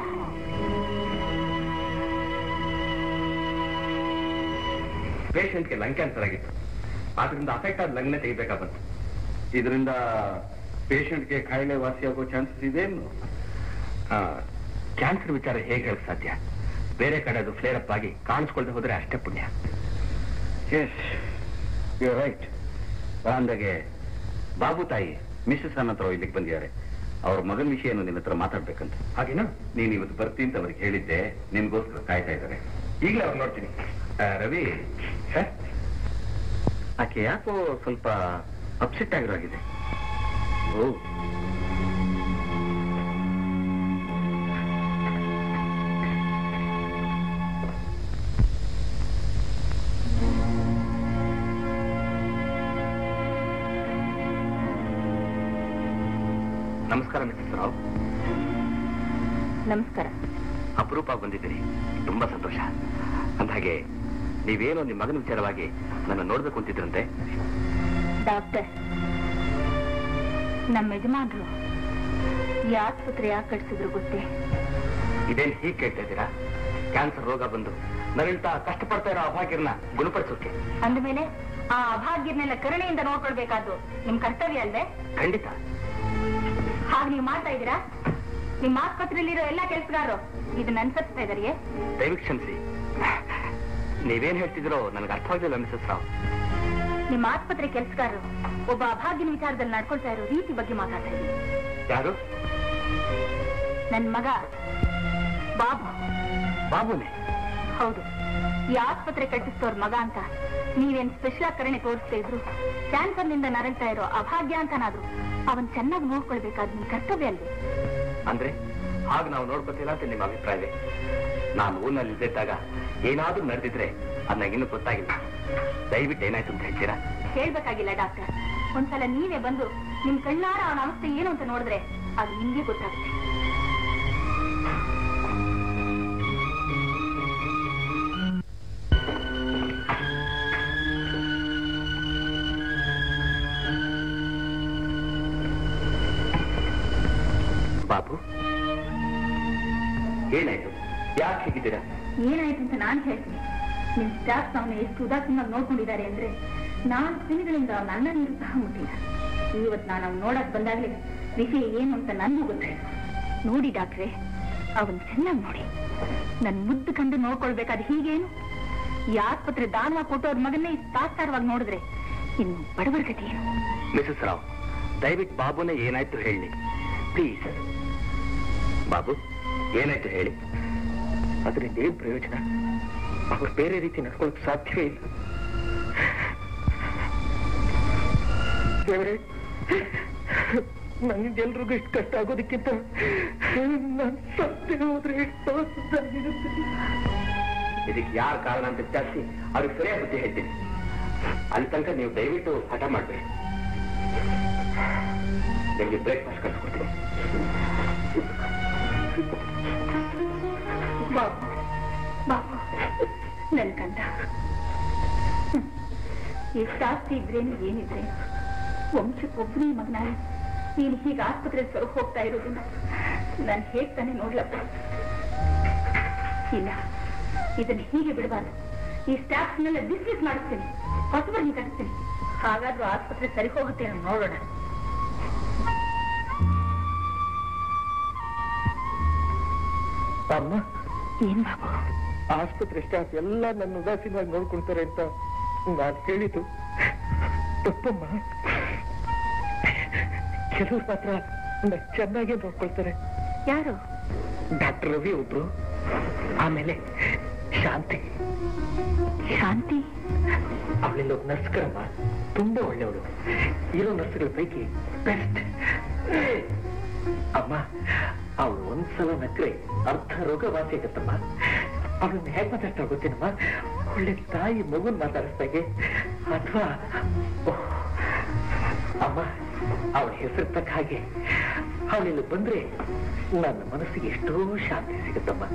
ಪೇಷಂಟ್ಗೆ ಲಂಗ್ ಕ್ಯಾನ್ಸರ್ ಆಗಿತ್ತು, ಆದ್ರಿಂದ ಅಫೆಕ್ಟ್ ಆದ ಲಂಗ್ನೆ ತೆಗಿಬೇಕಾಗುತ್ತೆ. ಇದರಿಂದ ಪೇಷಂಟ್ಗೆ ಕಾಯಿಲೆ ವಾಸಿಯಾಗೋ ಚಾನ್ಸಸ್ ಇದೆ. ಕ್ಯಾನ್ಸರ್ ವಿಚಾರ ಹೇಗೆ ಹೇಳಕ್ ಸಾಧ್ಯ? ಬೇರೆ ಕಡೆ ಅದು ಫ್ಲೇರ್ ಅಪ್ ಆಗಿ ಕಾಣಿಸ್ಕೊಳ್ದೆ ಹೋದ್ರೆ ಅಷ್ಟೇ ಪುಣ್ಯ. Yes, you right. ಅಂದಾಗೆ ಬಾಬು ತಾಯಿ ಮಿಸ್ಸಸ್ ನನ್ನ ಹತ್ರ ಇಲ್ಲಿಗೆ ಬಂದಿದ್ದಾರೆ. ಅವ್ರ ಮಗನ ವಿಷಯ ನಿನ್ನ ಹತ್ರ ಮಾತಾಡ್ಬೇಕಂತ. ಹಾಗೇನಾ? ನೀನು ಇವತ್ತು ಬರ್ತೀನಿ ಅಂತ ಅವ್ರಿಗೆ ಹೇಳಿದ್ದೆ, ನಿನ್ಗೋಸ್ಕರ ಕಾಯ್ತಾ ಇದ್ದಾರೆ. ಈಗಲೇ ಅವ್ರು ನೋಡ್ತೀನಿ. ರವಿ, ಆಕೆ ಯಾಕೋ ಸ್ವಲ್ಪ ಅಪ್ಸೆಟ್ ಆಗಿರೋಗಿದೆ. ಓ, ನಮಸ್ಕಾರ ಮಿಸಸ್ ರಾವ್. ನಮಸ್ಕಾರ. ಅಪರೂಪ ಬಂದಿದ್ದೀರಿ, ತುಂಬಾ ಸಂತೋಷ. ಅಂದಾಗೆ ನೀವೇನೋ ನಿಮ್ಮ ಮಗನ ವಿಚಾರವಾಗಿ ನನ್ನ ನೋಡ್ಬೇಕು ಅಂತಿದ್ರಂತೆ. ಡಾಕ್ಟರ್, ನಮ್ಮ ಯಜಮಾನ್ರು ಈ ಆಸ್ಪತ್ರೆ ಯಾಕೆ ಕಟ್ಸಿದ್ರು ಗೊತ್ತೇ? ಇದೇನು ಹೀಗೆ ಕೇಳ್ತಾ ಇದ್ದೀರಾ? ಕ್ಯಾನ್ಸರ್ ರೋಗ ಬಂದು ನರಳ್ತಾ ಕಷ್ಟಪಡ್ತಾ ಇರೋ ಅಭಾಗ್ಯರನ್ನ ಗುಣಪಡಿಸೋಕೆ. ಅಂದಮೇಲೆ ಆ ಅಭಾಗ್ಯರನ್ನೆಲ್ಲ ಕರುಣೆಯಿಂದ ನೋಡ್ಕೊಳ್ಬೇಕಾದ್ದು ನಿಮ್ ಕರ್ತವ್ಯ ಅಲ್ವೇ? ಖಂಡಿತ. ಹಾಗೆ ನೀವು ಮಾಡ್ತಾ ಇದ್ದೀರಾ? ನಿಮ್ಮ ಆಸ್ಪತ್ರೆಯಲ್ಲಿರೋ ಎಲ್ಲ ಕೆಲಸಗಾರರು ಇದನ್ನ ಅನ್ಸರ್ಸ್ತಾ ಇದಾರೆ. ದಯವಿಟ್ಟು ಕ್ಷಮಿಸಿ. ನೀವೇನ್ ಹೇಳ್ತಿದ್ರೋ ನನಗೆ ಅರ್ಥವಾಗಲಿಲ್ಲ ಮಿಸಸ್ ರಾವ್. ನಿಮ್ಮ ಆಸ್ಪತ್ರೆ ಕೆಲಸಗಾರರು ಒಬ್ಬ ಅಭಾಗ್ಯನ ವಿಚಾರದಲ್ಲಿ ನಡ್ಕೊಳ್ತಾ ಇರೋ ರೀತಿ ಬಗ್ಗೆ ಮಾತಾಡ್ತಾ ಇದ್ದೀನಿ. ಯಾರು? ನನ್ ಮಗ ಬಾಬು. ಬಾಬುನೇ? ಹೌದು. ಈ ಆಸ್ಪತ್ರೆ ಕಟ್ಟಿಸ್ತೋರ್ ಮಗ ಅಂತ ನೀವೇನ್ ಸ್ಪೆಷಲ್ ಆಗಿ ಕರುಣೆ ತೋರಿಸ್ತಾ ಇದ್ರು, ಕ್ಯಾನ್ಸರ್ ನಿಂದ ನರಳ್ತಾ ಇರೋ ಅಭಾಗ್ಯ ಅಂತನಾದ್ರು ಅವನ್ ಚೆನ್ನಾಗಿ ನೋಡ್ಕೊಳ್ಬೇಕಾದ್ ನಿಮ್ ಕರ್ತವ್ಯ ಅಲ್ವೇ? ಅಂದ್ರೆ ಹಾಗೆ ನಾವು ನೋಡ್ಕೊತಿಲ್ಲ ಅಂತ ನಿಮ್ಮ ಅಭಿಪ್ರಾಯವೇ? ನಾನು ಊರಿನಲ್ಲಿ ಇದ್ದಾಗ ಏನಾದ್ರೂ ನಡೆದಿದ್ರೆ ಅದ್ ನನಗಿನ್ನೂ ಗೊತ್ತಾಗಿಲ್ಲ. ದಯವಿಟ್ಟು ಏನಾಯ್ತು ಅಂತ ಹೇಳ್ತೀರಾ? ಹೇಳ್ಬೇಕಾಗಿಲ್ಲ ಡಾಕ್ಟರ್, ಒಂದ್ಸಲ ನೀವೇ ಬಂದು ನಿಮ್ ಕಣ್ಣಾರ ಅವನ ಅವಸ್ಥೆ ಏನು ಅಂತ ನೋಡಿದ್ರೆ ಅದು ನಿಮ್ಗೆ ಗೊತ್ತಾಗುತ್ತೆ. ಬಾಬು, ಏನಾಯ್ತು? ಯಾಕೆ ಹೇಗಿದ್ದೀರಾ? ಏನಾಯ್ತು ಅಂತ ನಾನು ಹೇಳ್ತೀನಿ. ನಿಮ್ ಸ್ಟಾಫ್ ಅವನು ಎಷ್ಟು ಉದಾಸೀನವಾಗಿ ನೋಡ್ಕೊಂಡಿದ್ದಾರೆ ಅಂದ್ರೆ 4 ದಿನಗಳಿಂದ ನನ್ನ ನೀರು ಸಹ ಮುಟ್ಟಿಲ್ಲ. ಇವತ್ತು ನಾನು ಅವ್ನು ನೋಡಕ್ ಬಂದಾಗ್ಲೇ ವಿಷಯ ಏನು ಅಂತ ನನಗೂ ಗೊತ್ತಾಯ್ತು. ನೋಡಿ ಡಾಕ್ಟ್ರೆ, ಅವನ್ ಚೆನ್ನಾಗಿ ನೋಡಿ. ನನ್ ಮುದ್ದು ಕಂಡು ನೋಡ್ಕೊಳ್ಬೇಕಾದ ಹೀಗೇನು? ಈ ಆಸ್ಪತ್ರೆ ದಾನವಾಗಿ ಕೊಟ್ಟವ್ರ ಮಗನ್ನೇ ತಾತ್ಸಾರವಾಗಿ ನೋಡಿದ್ರೆ ಇನ್ನು ಬಡವರ ಗತಿ ಏನು? ಮಿಸಸ್ ರಾವ್, ದಯವಿಟ್ಟು ಬಾಬುನೇ ಏನಾಯ್ತು ಹೇಳಿ ಪ್ಲೀಸ್. ಬಾಬು, ಏನಾಯ್ತು ಹೇಳಿ. ಅದರಿಂದ ಏನ್ ಪ್ರಯೋಜನ? ಅವ್ರು ಬೇರೆ ರೀತಿ ನಡ್ಕೊಳ್ಳೋಕೆ ಸಾಧ್ಯವೇ ಇಲ್ಲ. ದೇವರೇ, ನನ್ನಿಂದ ಎಲ್ರಿಗೂ ಇಷ್ಟು ಕಷ್ಟ ಆಗೋದಕ್ಕಿಂತ ನಾನು ಸತ್ತೇ ಹೋದ್ರೆ ಇದಕ್ಕೆ ಯಾರು ಕಾರಣ ಅಂತ ವಿಚಾರಿಸಿ ಅವ್ರಿಗೆ ಸರಿಯಾದ ಬುದ್ಧಿ ಹೇಳ್ತೀನಿ. ಅಲ್ಲಿ ತನಕ ನೀವು ದಯವಿಟ್ಟು ಹಠ ಮಾಡ್ಬೇಡಿ. ನಿಮಗೆ ಬ್ರೇಕ್ಫಾಸ್ಟ್ ಕಳ್ಸ್ಕೊಡ್ತೀನಿ. ಬಾಬು, ಬಾಬು ನನ್ ಕಂದ, ಎಷ್ಟಾಸ್ತಿ ಇದ್ರೇನು ಏನಿದ್ರೇನು ವಂಶಕ್ಕೊಬ್ಬನೇ ಮಗನಾಗಿ ನೀನು ಹೀಗೆ ಆಸ್ಪತ್ರೆ ಸೊರಗ ಹೋಗ್ತಾ ಇರೋದನ್ನ ನಾನು ಹೇಗ್ ತಾನೇ ನೋಡ್ಲಪ್ಪ. ಇಲ್ಲ, ಇದನ್ನ ಹೀಗೆ ಬಿಡಬಾರ್ದು. ಈ ಸ್ಟಾಫ್ನೆಲ್ಲ ಡಿಸ್ಮಿಸ್ ಮಾಡಿಸ್ತೀನಿ, ಹೊಸಬರ್ನಿ ಕಳಿಸ್ತೀನಿ. ಹಾಗಾದ್ರೂ ಆಸ್ಪತ್ರೆ ಸರಿ ಹೋಗುತ್ತೆ ನೋಡೋಣ. ಅಮ್ಮ, ಏನ್ ಬಾಬು? ಆಸ್ಪತ್ರೆ ಸ್ಟಾಫ್ ಎಲ್ಲ ನನ್ನ ಉದಾಸೀನವಾಗಿ ನೋಡ್ಕೊಳ್ತಾರೆ ಅಂತ ನಾನು ಹೇಳಿದ್ದು ತಪ್ಪಮ್ಮ. ಕೆಲವರು ಮಾತ್ರ ಚೆನ್ನಾಗಿ ನೋಡ್ಕೊಳ್ತಾರೆ. ಯಾರು? ಡಾಕ್ಟರ್ ರವಿ ಒಬ್ರು, ಆಮೇಲೆ ಶಾಂತಿ. ಶಾಂತಿ? ಅವಳಿಂದ ಒಬ್ಬ ನರ್ಸ್ಕರಮ್ಮ, ತುಂಬಾ ಒಳ್ಳೆಯವಳು. ಇರೋ ನರ್ಸ್ಗಳ ಪೈಕಿ ಬೆಸ್ಟ್ ಅಮ್ಮ. ಅವಳು ಒಂದ್ಸಲ ನಕ್ರೆ ಅರ್ಧ ರೋಗ ವಾಸಿ ಆಗತ್ತಮ್ಮ. ಅವಳನ್ನ ಹೇಗೆ ಮಾತಾಡ್ತಾ ಗೊತ್ತೇನಮ್ಮ? ಒಳ್ಳೆ ತಾಯಿ ಮಗುನ್ ಮಾತಾಡಿಸ್ದಾಗೆ. ಅಥವಾ ಅಮ್ಮ, ಅವಳ ಹೆಸರು ತಕ್ಕ ಹಾಗೆ ಅವಳಿಲ್ಲ ಬಂದ್ರೆ ನನ್ನ ಮನಸ್ಸಿಗೆ ಎಷ್ಟೋ ಶಾಂತಿ ಸಿಗುತ್ತಮ್ಮ.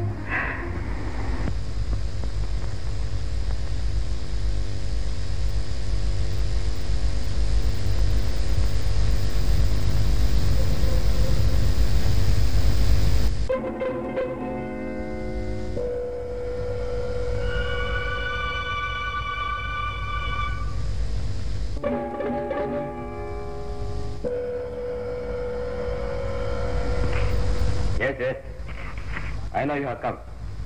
Yes, I know you have come.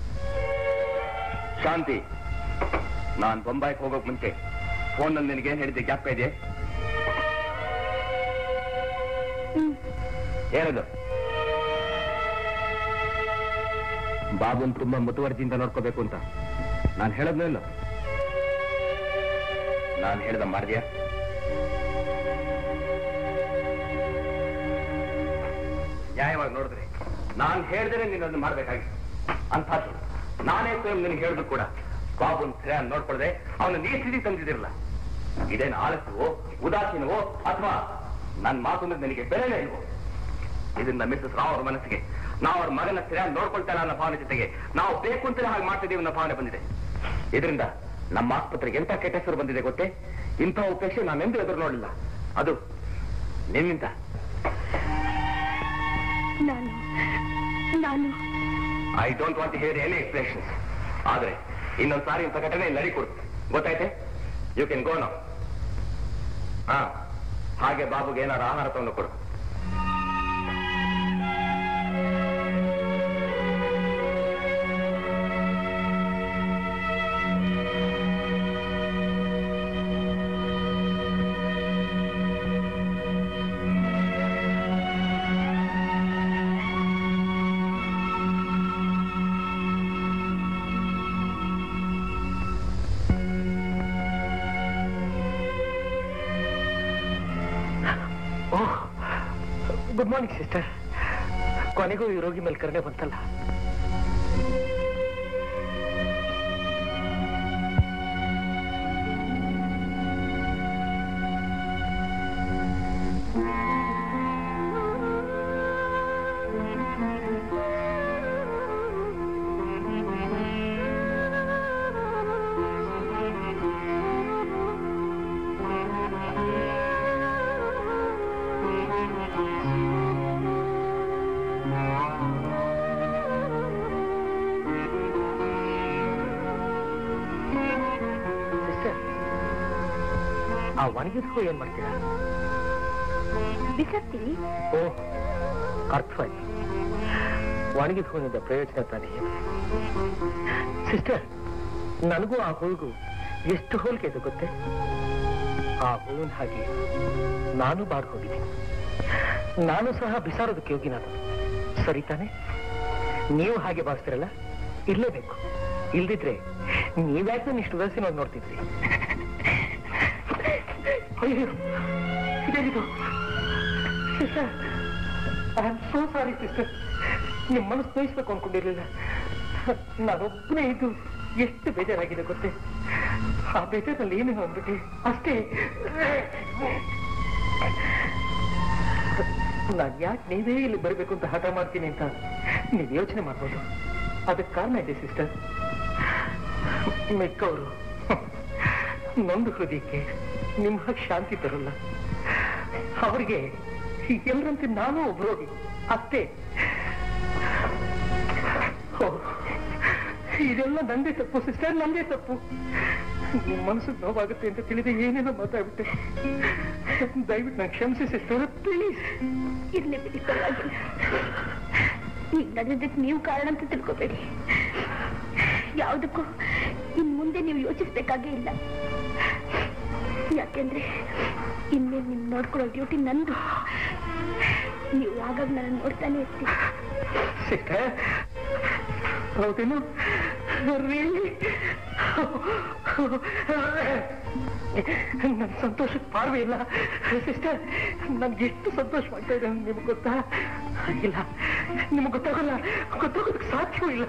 ಶಾಂತಿ, ನಾನು ಬೊಂಬಾಯಿಗೆ ಹೋಗೋಕ್ ಮುಂಚೆ ಫೋನ್ನಲ್ಲಿ ನಿನಗೇನು ಹೇಳಿದ್ದೆ ಜ್ಞಾಪಕ ಇದೆ? ಏನದು? ಬಾಬುನ್ ತುಂಬಾ ಮುತುವರ್ಜಿಯಿಂದ ನೋಡ್ಕೋಬೇಕು ಅಂತ ನಾನು ಹೇಳದ್ನೂ ಇಲ್ಲ. ನಾನು ಹೇಳ್ದ ಮಾಡಿದ್ಯಾ? ನ್ಯಾಯವಾಗಿ ನೋಡಿದ್ರೆ ನಾನು ಹೇಳಿದ್ರೆ ನೀನೊಂದು ಮಾಡ್ಬೇಕಾಗಿತ್ತು. ಅಂಥದ್ದು ನಾನೇ ಸ್ವಯಂ ನಿನಗೆ ಹೇಳಿದ್ರು ಕೂಡ ಬಾಬುನ್ ಸರಿಯಾಗಿ ನೋಡ್ಕೊಳ್ದೆ ಅವನ ನೀ ಸ್ಥಿತಿ ತಂದಿದಿರಲ್ಲ. ಇದೇನು ಆಲಸ್ಯವೋ, ಉದಾಸೀನವೋ, ಅಥವಾ ನನ್ನ ಮಾತು ನಿನಗೆ ಬೆಲೆನೇ ಇಲ್ವೋ? ಇದರಿಂದ ಮಿಸಸ್ ರಾವ್ ಅವ್ರ ಮನಸ್ಸಿಗೆ ನಾವು ಅವ್ರ ಮಗನ ಸರಿಯಾಗಿ ನೋಡ್ಕೊಳ್ತಾನೆ ಅನ್ನೋ ಭಾವನೆ ಜೊತೆಗೆ ನಾವು ಬೇಕು ಅಂತಲೇ ಹಾಗೆ ಮಾಡ್ತಿದ್ದೀವಿ ಅನ್ನೋ ಭಾವನೆ ಬಂದಿದೆ. ಇದರಿಂದ ನಮ್ಮ ಆಸ್ಪತ್ರೆಗೆ ಎಂತ ಕೆಟ್ಟ ಹೆಸರು ಬಂದಿದೆ ಗೊತ್ತೇ? ಇಂಥ ಉಪೇಕ್ಷೆ ನಾನೆಂದೂ ಎದುರು ನೋಡಿಲ್ಲ. ಅದು ನಿನ್ನಿಂದ. I don't want to hear any explanations. ಆದ್ರೆ ಇನ್ನೊಂದ್ಸಾರಿ ಇಂಥ ಘಟನೆ ನಡಿಕೊಡು, ಗೊತ್ತಾಯ್ತೆ? You can go now. ಹಾಗೆ ಬಾಬುಗೆ ಏನಾರು ಆಹಾರ ತಗೊಂಡು ಕೊಡು. Good morning sister. ಕೊನೆಗೂ ಈ ರೋಗಿ ಮೇಲೆ ಕರುಣೆ ಬಂತಲ್ಲ. ಆ ಒಣಗಿದ ಹೂ ಏನ್ ಮಾಡ್ತೀರಾ? ಬಿಸಾಕ್ತೀನಿ. ಓ, ಅರ್ಥವಾಯ್ತು. ಒಣಗಿದ ಹೂವಿನಿಂದ ಪ್ರಯೋಜನ ತಾನೇ. ಸಿಸ್ಟರ್, ನನಗೂ ಆ ಹೂವಿಗೂ ಎಷ್ಟು ಹೋಲಿಕೆ ಇದೆ ಗೊತ್ತೇ? ಆ ಹೂವಿನ ಹಾಗೆ ನಾನು ಬಾಡ್ ಹೋಗಿದ್ದೀನಿ. ನಾನು ಸಹ ಬಿಸಾರೋದಕ್ಕೆ ಯೋಗಿನಾದ. ಸರಿ ತಾನೆ? ನೀವು ಹಾಗೆ ಭಾವಿಸ್ತಿರಲ್ಲ? ಇರ್ಲೇಬೇಕು. ಇಲ್ದಿದ್ರೆ ನೀವ್ಯಾಕೆ ನಾನು ಇಷ್ಟು ವಯಸ್ಸಿನ ನೋಡ್ತಿದ್ರಿ? ಅಯ್ಯೋ, ಇದೇನಿದು? Sister, I am so sorry sister. ನಿಮ್ಮ ಮನಸ್ಸು ತೋರಿಸ್ಬೇಕು ಅನ್ಕೊಂಡಿರ್ಲಿಲ್ಲ. ನಾನೊಬ್ಬನೇ ಇದು ಎಷ್ಟು ಬೇಜಾರಾಗಿದೆ ಗೊತ್ತೇ? ಆ ಬೇಜಾರಲ್ಲಿ ಏನೇನು ಅಂದ್ಬಿಟ್ಟು ಅಷ್ಟೇ. ನಾನು ಯಾಕೆ ನೀವೇ ಇಲ್ಲಿ ಬರಬೇಕು ಅಂತ ಹಠ ಮಾಡ್ತೀನಿ ಅಂತ ನೀವು ಯೋಚನೆ ಮಾಡ್ಬೋದು. ಅದಕ್ಕೆ ಕಾರಣ ಇದೆ ಸಿಸ್ಟರ್. ಮೆಕ್ಕವರು ನೊಂದು ಹೃದಯಕ್ಕೆ ನಿಮ್ಮ ಶಾಂತಿ ತರಲ್ಲ. ಅವರಿಗೆ ಎಲ್ಲರಂತೆ ನಾನು ಒಬ್ರೋಗಿ ಅಷ್ಟೇ. ಇದೆಲ್ಲ ನಂದೇ ತಪ್ಪು ಸಿಸ್ಟರ್, ನಂದೇ ತಪ್ಪು. ನಿಮ್ಮ ಮನಸ್ಸಿಗೆ ನೋವಾಗುತ್ತೆ ಅಂತ ತಿಳಿದೆ ಏನೇನೋ ಮಾತಾಡ್ಬಿಟ್ಟೆ. ದಯವಿಟ್ಟು ನಾನು ಕ್ಷಮಿಸಿ ಸಿಸ್ಟರ್, ಪ್ಲೀಸ್. ಇರ್ಲಿ ಬಿಡಿ, ಪರವಾಗಿಲ್ಲ. ಈಗ ನಡೆದಕ್ಕೆ ನೀವು ಕಾರಣ ಅಂತ ತಿಳ್ಕೊಬೇಡಿ. ಯಾವುದಕ್ಕೂ ಇನ್ ಮುಂದೆ ನೀವು ಯೋಚಿಸ್ಬೇಕಾಗೇ ಇಲ್ಲ. ಯಾಕೆಂದ್ರೆ ಇನ್ನೇನು ನಿಮ್ ನೋಡ್ಕೊಳ್ಳೋ ಡ್ಯೂಟಿ ನಂದು. ನೀವು ಆಗಾಗ ನನ್ನ ನೋಡ್ತಾನೆ ಇರ್ತೀವಿ. ಸಿಸ್ಟರ್, ಹೌದೇನು? ನನ್ನ ಸಂತೋಷಕ್ಕೆ ಪಾರ್ವೆ ಇಲ್ಲ ಸಿಸ್ಟರ್. ನನ್ಗೆ ಎಷ್ಟು ಸಂತೋಷ ಮಾಡ್ತಾ ಇದೆ ನಿಮ್ಗೆ ಗೊತ್ತಾ? ಇಲ್ಲ, ನಿಮ್ಗೆ ಗೊತ್ತಾಗಲ್ಲ, ಗೊತ್ತಾಗೋದಕ್ಕೆ ಸಾಧ್ಯವೂ ಇಲ್ಲ.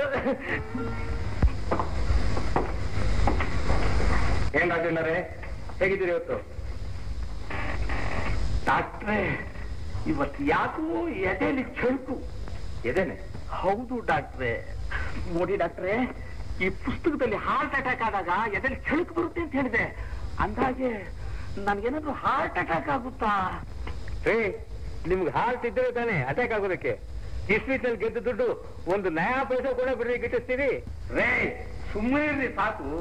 ಏನ್ ರಾಜಣ್ಣರೇ, ಹೇಗಿದ್ದೀರಿ ಇವತ್ತು? ಡಾಕ್ಟ್ರೇ, ಇವತ್ತು ಯಾಕೋ ಎದೆಲಿ ಚಳುಕು. ಎದೇನೆ? ಹೌದು ಡಾಕ್ಟ್ರೇ. ನೋಡಿ ಡಾಕ್ಟ್ರೇ, ಈ ಪುಸ್ತಕದಲ್ಲಿ ಹಾರ್ಟ್ ಅಟ್ಯಾಕ್ ಆದಾಗ ಎದೆಲಿ ಚಳುಕು ಬರುತ್ತೆ ಅಂತ ಹೇಳಿದೆ. ಅಂದಾಗೆ ನನ್ಗೇನಾದ್ರೂ ಹಾರ್ಟ್ ಅಟ್ಯಾಕ್ ಆಗುತ್ತಾ? ನಿಮ್ಗೆ ಹಾರ್ಟ್ ಇದ್ರೆ ತಾನೆ ಅಟ್ಯಾಕ್ ಆಗೋದಕ್ಕೆ. ಇಸ್ಪೀಟ್ನಲ್ಲಿ ಗೆದ್ದ ದುಡ್ಡು ಒಂದು ನಯಾ ಪೈಸೆ ಕೂಡ ಬಿಡ್ರಿ ಗಿಟ್ಟಿಸ್ತೀರಿ. ರೇ, ಸುಮ್ಮನೆ ಸಾಕು.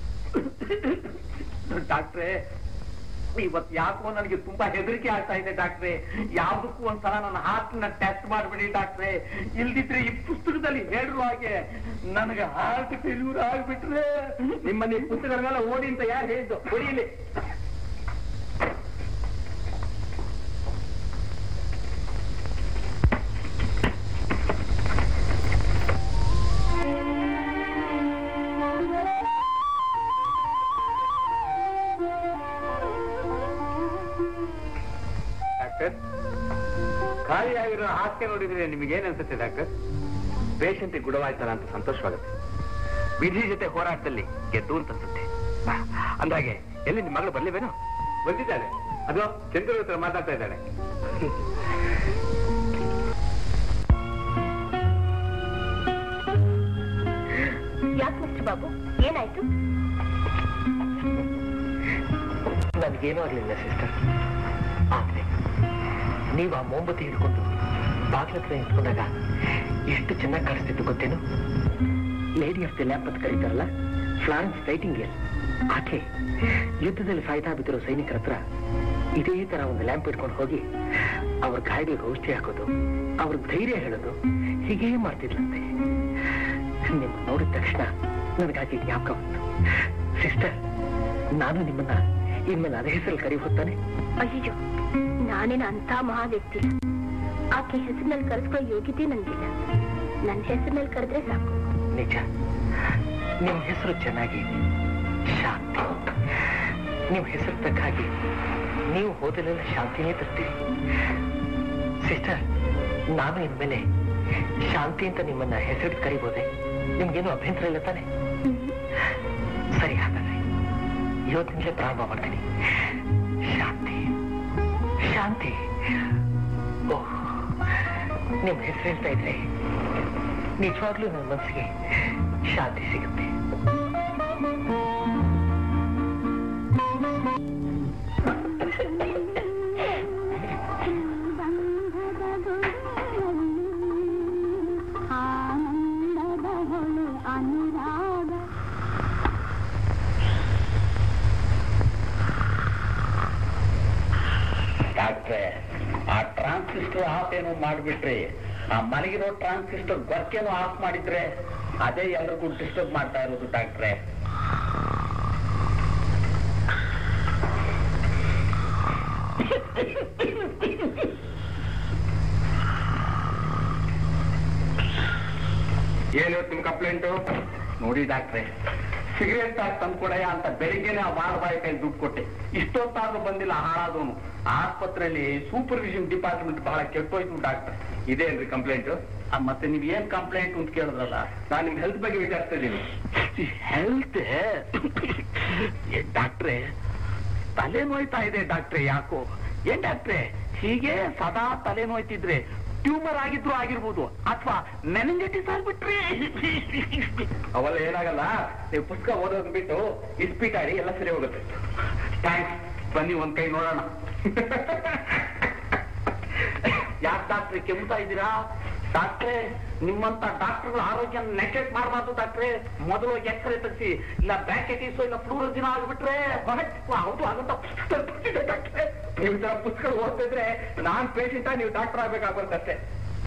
ಡಾಕ್ಟ್ರೇ, ಇವತ್ತು ಯಾಕೋ ನನಗೆ ತುಂಬಾ ಹೆದರಿಕೆ ಆಗ್ತಾ ಇದೆ ಡಾಕ್ಟ್ರೇ. ಯಾವ್ದಕ್ಕೂ ಒಂದ್ಸಲ ನನ್ನ ಹಾರ್ಟ್ನ ಟೆಸ್ಟ್ ಮಾಡ್ಬಿಡಿ ಡಾಕ್ಟ್ರೇ. ಇಲ್ದಿದ್ರೆ ಈ ಪುಸ್ತಕದಲ್ಲಿ ಹೇಳಿರುವ ಹಾಗೆ ನನಗೆ ಹಾರ್ಟ್ ಫೇಲ್ಯೂರ್ ಆಗ್ಬಿಟ್ರೆ ನಿಮ್ಮನ್ನ ಈ ಪುಸ್ತಕಗಳನ್ನೆಲ್ಲ ಓದಿ ಅಂತ ಯಾರು ಹೇಳಿದ್ದು? ಓಡಿಯಲ್ಲಿ ಖಾಲಿಯಾಗಿರೋ ಹಾಸ್ಯ ನೋಡಿದ್ರೆ ನಿಮಗೇನ್ ಅನ್ಸುತ್ತೆ ಡಾಕ್ಟರ್? ಪೇಷಂಟ್ ಗುಣವಾಯ್ತಲ್ಲ ಅಂತ ಸಂತೋಷವಾಗುತ್ತೆ. ವಿಧಿ ಜೊತೆ ಹೋರಾಟದಲ್ಲಿ ಗೆದ್ದು ಅಂತ ಅನ್ಸುತ್ತೆ. ಅಂದಾಗೆ ಎಲ್ಲಿ ನಿಮ್ಮ ಮಗಳು ಬರ್ಲೇವೇನೋ? ಬಂದಿದ್ದಾಳೆ. ಅದು ಚಂದ್ರ ಹತ್ರ ಮಾತಾಡ್ತಾ ಇದ್ದಾಳೆ. ಯಾಕೆ ಮಿಸ್ಟರ್ ಬಾಬು, ಏನಾಯ್ತು? ನನಗೇನೂ ಆಗ್ಲಿಲ್ಲ ಸಿಸ್ಟರ್. ಆದ್ರೆ ನೀವು ಆ ಮೊಂಬತ್ತಿ ಹಿಡ್ಕೊಂಡು ಬಾಗ್ಲತ್ರ ನಿಂತ್ಕೊಂಡಾಗ ಎಷ್ಟು ಚೆನ್ನಾಗಿ ಕಾಣಿಸ್ತಿತ್ತು ಗೊತ್ತೇನು? ಲೇಡಿ ಆಫ್ ದಿ ಲ್ಯಾಂಪ್ ಅಂತ ಕರೀತಾರಲ್ಲ, ಫ್ಲಾರೆನ್ಸ್ ನೈಟಿಂಗೇಲ್. ಆಕೆ ಯುದ್ಧದಲ್ಲಿ ಸಾಯ್ತಾ ಬಿದ್ದಿರೋ ಸೈನಿಕರ ಹತ್ರ ಇದೇ ತರ ಒಂದು ಲ್ಯಾಂಪ್ ಇಟ್ಕೊಂಡು ಹೋಗಿ ಅವ್ರ ಗಾಯಗಳಿಗೆ ಔಷಧಿ ಹಾಕೋದು, ಅವ್ರಿಗೆ ಧೈರ್ಯ ಹೇಳೋದು, ಹೀಗೇ ಮಾಡ್ತಿದ್ಲಂತೆ. ನಿಮ್ಮ ನೋಡಿದ ತಕ್ಷಣ ನನಗಾಗಿ ಜ್ಞಾಪಕ ಬಂತು. ಸಿಸ್ಟರ್, ನಾನು ನಿಮ್ಮನ್ನ ಇನ್ಮೇಲೆ ಅದೇ ಹೆಸರಲ್ಲಿ ಕರಿ ಹೋಗ್ತಾನೆ? ಅಯ್ಯೋ, ನಾನೇನು ಅಂತ ಮಹಾ ವ್ಯಕ್ತಿ. ಆಕೆ ಹೆಸರಿನಲ್ಲಿ ಕರೆಸ್ಕೊಳ್ಳೋ ಯೋಗ್ಯತೆ ನನಗಿಲ್ಲ. ನನ್ನ ಹೆಸರಿನಲ್ಲಿ ಕರೆದ್ರೆ ಸಾಕು. ನಿಜ, ನಿಮ್ಮ ಹೆಸರು ಚೆನ್ನಾಗಿ ಶಾಂತಿ. ನಿಮ್ಮ ಹೆಸರು ತಕ್ಕ ಹಾಗೆ ನೀವು ಹೋದಲೆಲ್ಲ ಶಾಂತಿನೇ ತರ್ತೀರಿ. ಸಿಸ್ಟರ್, ನಾನು ಇನ್ಮೇಲೆ ಶಾಂತಿ ಅಂತ ನಿಮ್ಮನ್ನ ಹೆಸರು ಕರಿಬೋದೆ? ನಿಮ್ಗೇನು ಅಭ್ಯಂತರ ಇಲ್ಲ ತಾನೆ? ಸರಿ, ಹಾಗಾದ್ರೆ ಇವತ್ತಿನಲ್ಲೇ ಪ್ರಾರಂಭ ಮಾಡ್ತೀನಿ. ಶಾಂತಿ, ಶಾಂತಿ. ಓಹ್, ನಿಮ್ಮ ಹೆಸರು ಹೇಳ್ತಾ ಇದ್ರೆ ನಿಜವಾಗ್ಲೂ ನನ್ನ ಮನಸ್ಸಿಗೆ ಶಾಂತಿ ಸಿಗುತ್ತೆ. ಡಾಕ್ಟ್ರೆ, ಆ ಟ್ರಾನ್ಸಿಸ್ಟರ್ ಆಫ್ ಏನೋ ಮಾಡಿಬಿಟ್ರಿ, ಆ ಮಲಗಿರೋ ಟ್ರಾನ್ಸಿಸ್ಟರ್ ವರ್ಕೇನೋ ಆಫ್ ಮಾಡಿದ್ರೆ ಅದೇ ಎಲ್ರಿಗೂ ಡಿಸ್ಟರ್ಬ್ ಮಾಡ್ತಾ ಇರೋದು ಡಾಕ್ಟ್ರೆ. ಏನು ನಿಮ್ ಕಂಪ್ಲೇಂಟು? ನೋಡಿ ಡಾಕ್ಟ್ರೆ, ಸಿಗರೇಟ್ ತಂದ್ಕೊಡಯ್ಯ ಅಂತ ಬೆಳಿಗ್ಗೆನೆ ಆ ಬಾಯಿ ಕೈ ದುಡ್ಡು ಕೊಟ್ಟೆ, ಇಷ್ಟೊತ್ತಾದ್ರೂ ಬಂದಿಲ್ಲ ಹಾಳಾದವನು. ಆಸ್ಪತ್ರೆಯಲ್ಲಿ ಸೂಪರ್ವಿಷನ್ ಡಿಪಾರ್ಟ್ಮೆಂಟ್ ಬಹಳ ಕೆಟ್ಟೋಯ್ತು ಡಾಕ್ಟ್ರೆ. ಇದೇನ್ರಿ ಕಂಪ್ಲೇಂಟು? ಮತ್ತೆ ನೀವ್ ಏನ್ ಕಂಪ್ಲೇಂಟ್ ಅಂತ ಕೇಳಿದ್ರಲ್ಲ, ನಾನು ನಿಮ್ ಹೆಲ್ತ್ ಬಗ್ಗೆ ವಿಚಾರಿಸ್ತಾ ಇದ್ದೀನಿ. ಹೆಲ್ತ್ ಡಾಕ್ಟ್ರೆ, ತಲೆ ನೋಯ್ತಾ ಇದೆ ಡಾಕ್ಟ್ರೆ. ಯಾಕೋ ಏನ್ ಡಾಕ್ಟ್ರೆ, ಹೀಗೆ ಸದಾ ತಲೆ ನೋಯ್ತಿದ್ರೆ ಟ್ಯೂಮರ್ ಆಗಿದ್ರು ಆಗಿರ್ಬೋದು, ಅಥವಾ ಮೆನಿಂಜೈಟಿಸ್ ಆಗ್ಬಿಟ್ರಿ. ಅವೆಲ್ಲ ಏನಾಗಲ್ಲ, ನೀವು ಪುಸ್ತಕ ಓದೋದ್ ಬಿಟ್ಟು ಇಸ್ಪೀಟಾಡಿ ಎಲ್ಲ ಸರಿ ಹೋಗುತ್ತೆ. ಥ್ಯಾಂಕ್ಸ್, ಬನ್ನಿ ಒಂದ್ ಕೈ ನೋಡೋಣ. ಯಾಕೆ ಡಾಕ್ಟ್ರೆ ಕೆಮ್ತಾ ಇದ್ದೀರಾ? ಡಾಕ್ಟ್ರೆ, ನಿಮ್ಮಂತ ಡಾಕ್ಟರ್ಗಳ ಆರೋಗ್ಯ ನೆಗ್ಲೆಕ್ಟ್ ಮಾಡಬಾರ್ದು ಡಾಕ್ಟ್ರೆ. ಮೊದಲು ಎಕ್ಸ್ರೇ ತೆಗಿಸಿ, ಇಲ್ಲ ಬ್ರಾಂಕೈಟಿಸ್ ಇಲ್ಲ ಫ್ಲೂರೋಸಿನ್ ಆಗ್ಬಿಟ್ರೆ ಹೌದು ಆಗಂತ ಡಾಕ್ಟ್ರೆ. ನೀವು ತರ ಪುಸ್ತಕ ಓದ್ತಿದ್ರೆ ನಾನ್ ಪೇಷಂಟ, ನೀವು ಡಾಕ್ಟರ್ ಆಗ್ಬೇಕಾಗ್ಬರ್ತಷ್ಟೇ.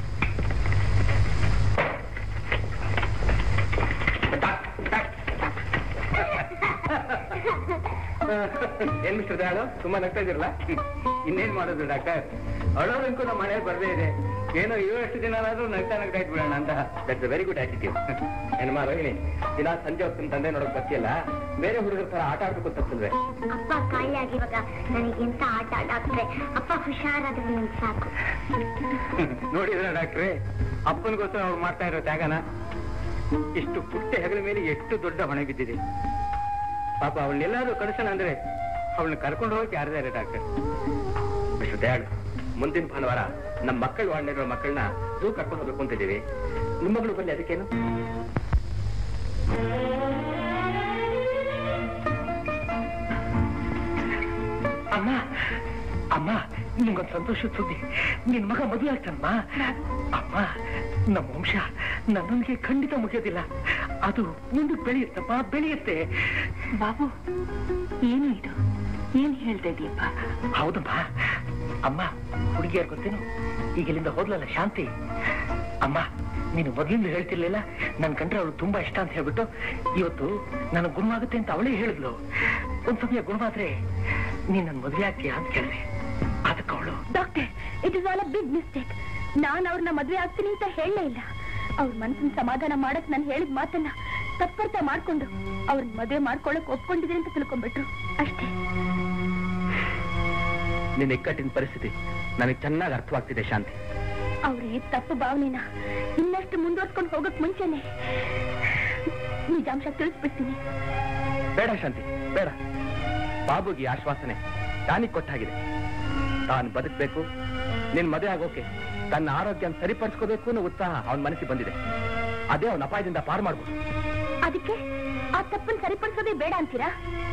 ಏನ್ ಮಿಸ್ಟರ್ ದಯಾಳು, ತುಂಬಾ ನಗ್ತಾ ಇದಿರಲ್ಲ? ಇನ್ನೇನ್ ಮಾಡೋದು ಡಾಕ್ಟರ್, ಅಳೋದಕ್ಕೂ ನಮ್ಮ ಮನೆ ಬರ್ದೇ ಇದೆ. ಏನೋ ಎಷ್ಟು ದಿನ ಆದ್ರೂ ನಗ್ತಾ ಇದ್ಬಿಡೋಣ ಅಂತ. That's a very good attitude. ಹೆಣ್ಮ ರೋಹಿಣಿ, ದಿನ ಸಂಜೆ ಹೊತ್ತು ತಂದೆ ನೋಡಕ್ ಬರ್ತಿಯಲ್ಲ, ಬೇರೆ ಹುಡುಗರ ತರ ಆಟ ಆಡ್ಬೇಕು ಅಂತಲ್ವೇ? ಅಪ್ಪ ಕಾಯಿ ಆಗಿವಾಗ ನನಗೆಂತ ಆಟ ಡಾಕ್ಟ್ರೆ, ಅಪ್ಪ ಹುಷಾರಾದ್ರೆ ನನ್ ಸಾಕು. ನೋಡಿದ್ರ ಡಾಕ್ಟ್ರೆ, ಅಪ್ಪನಿಗೋಸ್ಕರ ಅವ್ರು ಮಾಡ್ತಾ ಇರೋ ತ್ಯಾಗನ. ಇಷ್ಟು ಪುಟ್ಟ ಹೆಗಲ ಮೇಲೆ ಎಷ್ಟು ದೊಡ್ಡ ಹೊಣೆ ಬಿದ್ದಿದೆ. ಪಾಪ ಅವಳನ್ನೆಲ್ಲಾದ್ರೂ ಕಳಿಸೋಣ ಅಂದ್ರೆ ಅವಳನ್ನ ಕರ್ಕೊಂಡು ಹೋಗಕ್ಕೆ ಯಾರಿದ್ದಾರೆ ಡಾಕ್ಟರ್? ಮಿಸ್ಟರ್ ದಯಾಳು, ಮುಂದಿನ ಭಾನುವಾರ ನಮ್ಮ ಮಕ್ಕಳು ವಾರ್ಡಿರೋ ಮಕ್ಕಳನ್ನ ಝೂ ಕರ್ಕೊಂಡು ಹೋಗ್ಬೇಕು ಅಂತಿದ್ದೀವಿ. ನಿಮ್ಮ ಮಗಳು ಬನ್ನಿ, ಅದಕ್ಕೇನು? ಅಮ್ಮ ಅಮ್ಮ, ನಿಮ್ಗೊಂದು ಸಂತೋಷದ ಸುದ್ದಿ, ನಿನ್ ಮಗ ಮದುವೆ ಆಗ್ತಾನಮ್ಮ. ಅಮ್ಮ, ನಮ್ಮ ವಂಶ ನನ್ನೊಂದಿಗೆ ಖಂಡಿತ ಮುಗಿಯೋದಿಲ್ಲ, ಅದು ಮುಂದಕ್ಕೆ ಬೆಳೆಯುತ್ತಪ್ಪ, ಬೆಳೆಯುತ್ತೆ. ಬಾಬು, ಏನು ಇದು, ಏನ್ ಹೇಳ್ತಾ ಇದೀಯಪ್ಪ? ಹೌದಮ್ಮ. ಅಮ್ಮ, ಹುಡುಗಿಯರ್ ಗೊತ್ತೇನು, ಈಗ ಇಲ್ಲಿಂದ ಹೋದ್ಲಲ್ಲ ಶಾಂತಿ, ಅಮ್ಮ ನೀನು ಮೊದಲಿಂದ ಹೇಳ್ತಿರ್ಲಿಲ್ಲ ನನ್ ಕಂಡ್ರೆ ಅವಳು ತುಂಬಾ ಇಷ್ಟ ಅಂತ ಹೇಳ್ಬಿಟ್ಟು, ಇವತ್ತು ನನಗೆ ಗುಣವಾಗುತ್ತೆ ಅಂತ ಅವಳೇ ಹೇಳಿದ್ಲು. ಒಂದ್ ಸಮಯ ಗುಣವಾದ್ರೆ ನೀನ್ ನನ್ ಮದುವೆ ಆಗ್ತೀಯಾ ಅಂತ ಕೇಳಿದೆ. ಅದಕ್ಕೆ ಅವಳು, doctor, it is all a big mistake. ನಾನು ಅವ್ರನ್ನ ಮದ್ವೆ ಆಗ್ತೀನಿ ಅಂತ ಹೇಳಲೇ ಇಲ್ಲ. ಅವ್ರ ಮನಸ್ಸಿನ ಸಮಾಧಾನ ಮಾಡಕ್ ನಾನು ಹೇಳಿದ ಮಾತನ್ನ ತಪ್ಪರ್ಥ ಮಾಡ್ಕೊಂಡು ಅವ್ರನ್ನ ಮದುವೆ ಮಾಡ್ಕೊಳಕ್ ಒಪ್ಕೊಂಡಿದೆ ಅಂತ ತಿಳ್ಕೊಂಡ್ಬಿಟ್ರು ಅಷ್ಟೇ. ನಿನ್ನ ಇಕ್ಕಟ್ಟಿನ ಪರಿಸ್ಥಿತಿ ನನಗೆ ಚೆನ್ನಾಗಿ ಅರ್ಥವಾಗ್ತಿದೆ ಶಾಂತಿ. ಅವ್ರ ಈ ತಪ್ಪು ಭಾವನೆನ ಇನ್ನಷ್ಟು ಮುಂದುವರ್ಸ್ಕೊಂಡು ಹೋಗಕ್ ಮುಂಚೆನೆ ನಿಜಾಂಶ ತಿಳಿಸ್ಬಿಡ್ತೀನಿ. ಬೇಡ ಶಾಂತಿ, ಬೇಡ. ಬಾಬುಗೆ ಆಶ್ವಾಸನೆ ಟಾನಿಕ್ ಕೊಟ್ಟಾಗಿದೆ. ತಾನು ಬದುಕಬೇಕು, ನಿನ್ ಮದುವೆ ಆಗೋಕೆ ತನ್ನ ಆರೋಗ್ಯ ಸರಿಪಡಿಸ್ಕೋಬೇಕು ಅನ್ನೋ ಉತ್ಸಾಹ ಅವನ ಮನಸ್ಸಿಗೆ ಬಂದಿದೆ. ಅದೇ ಅವನ ಅಪಾಯದಿಂದ ಪಾರು ಮಾಡ್ಬೋದು. ಅದಕ್ಕೆ ಆ ತಪ್ಪನ್ನು ಸರಿಪಡಿಸೋದೇ ಬೇಡ ಅಂತೀರಾ?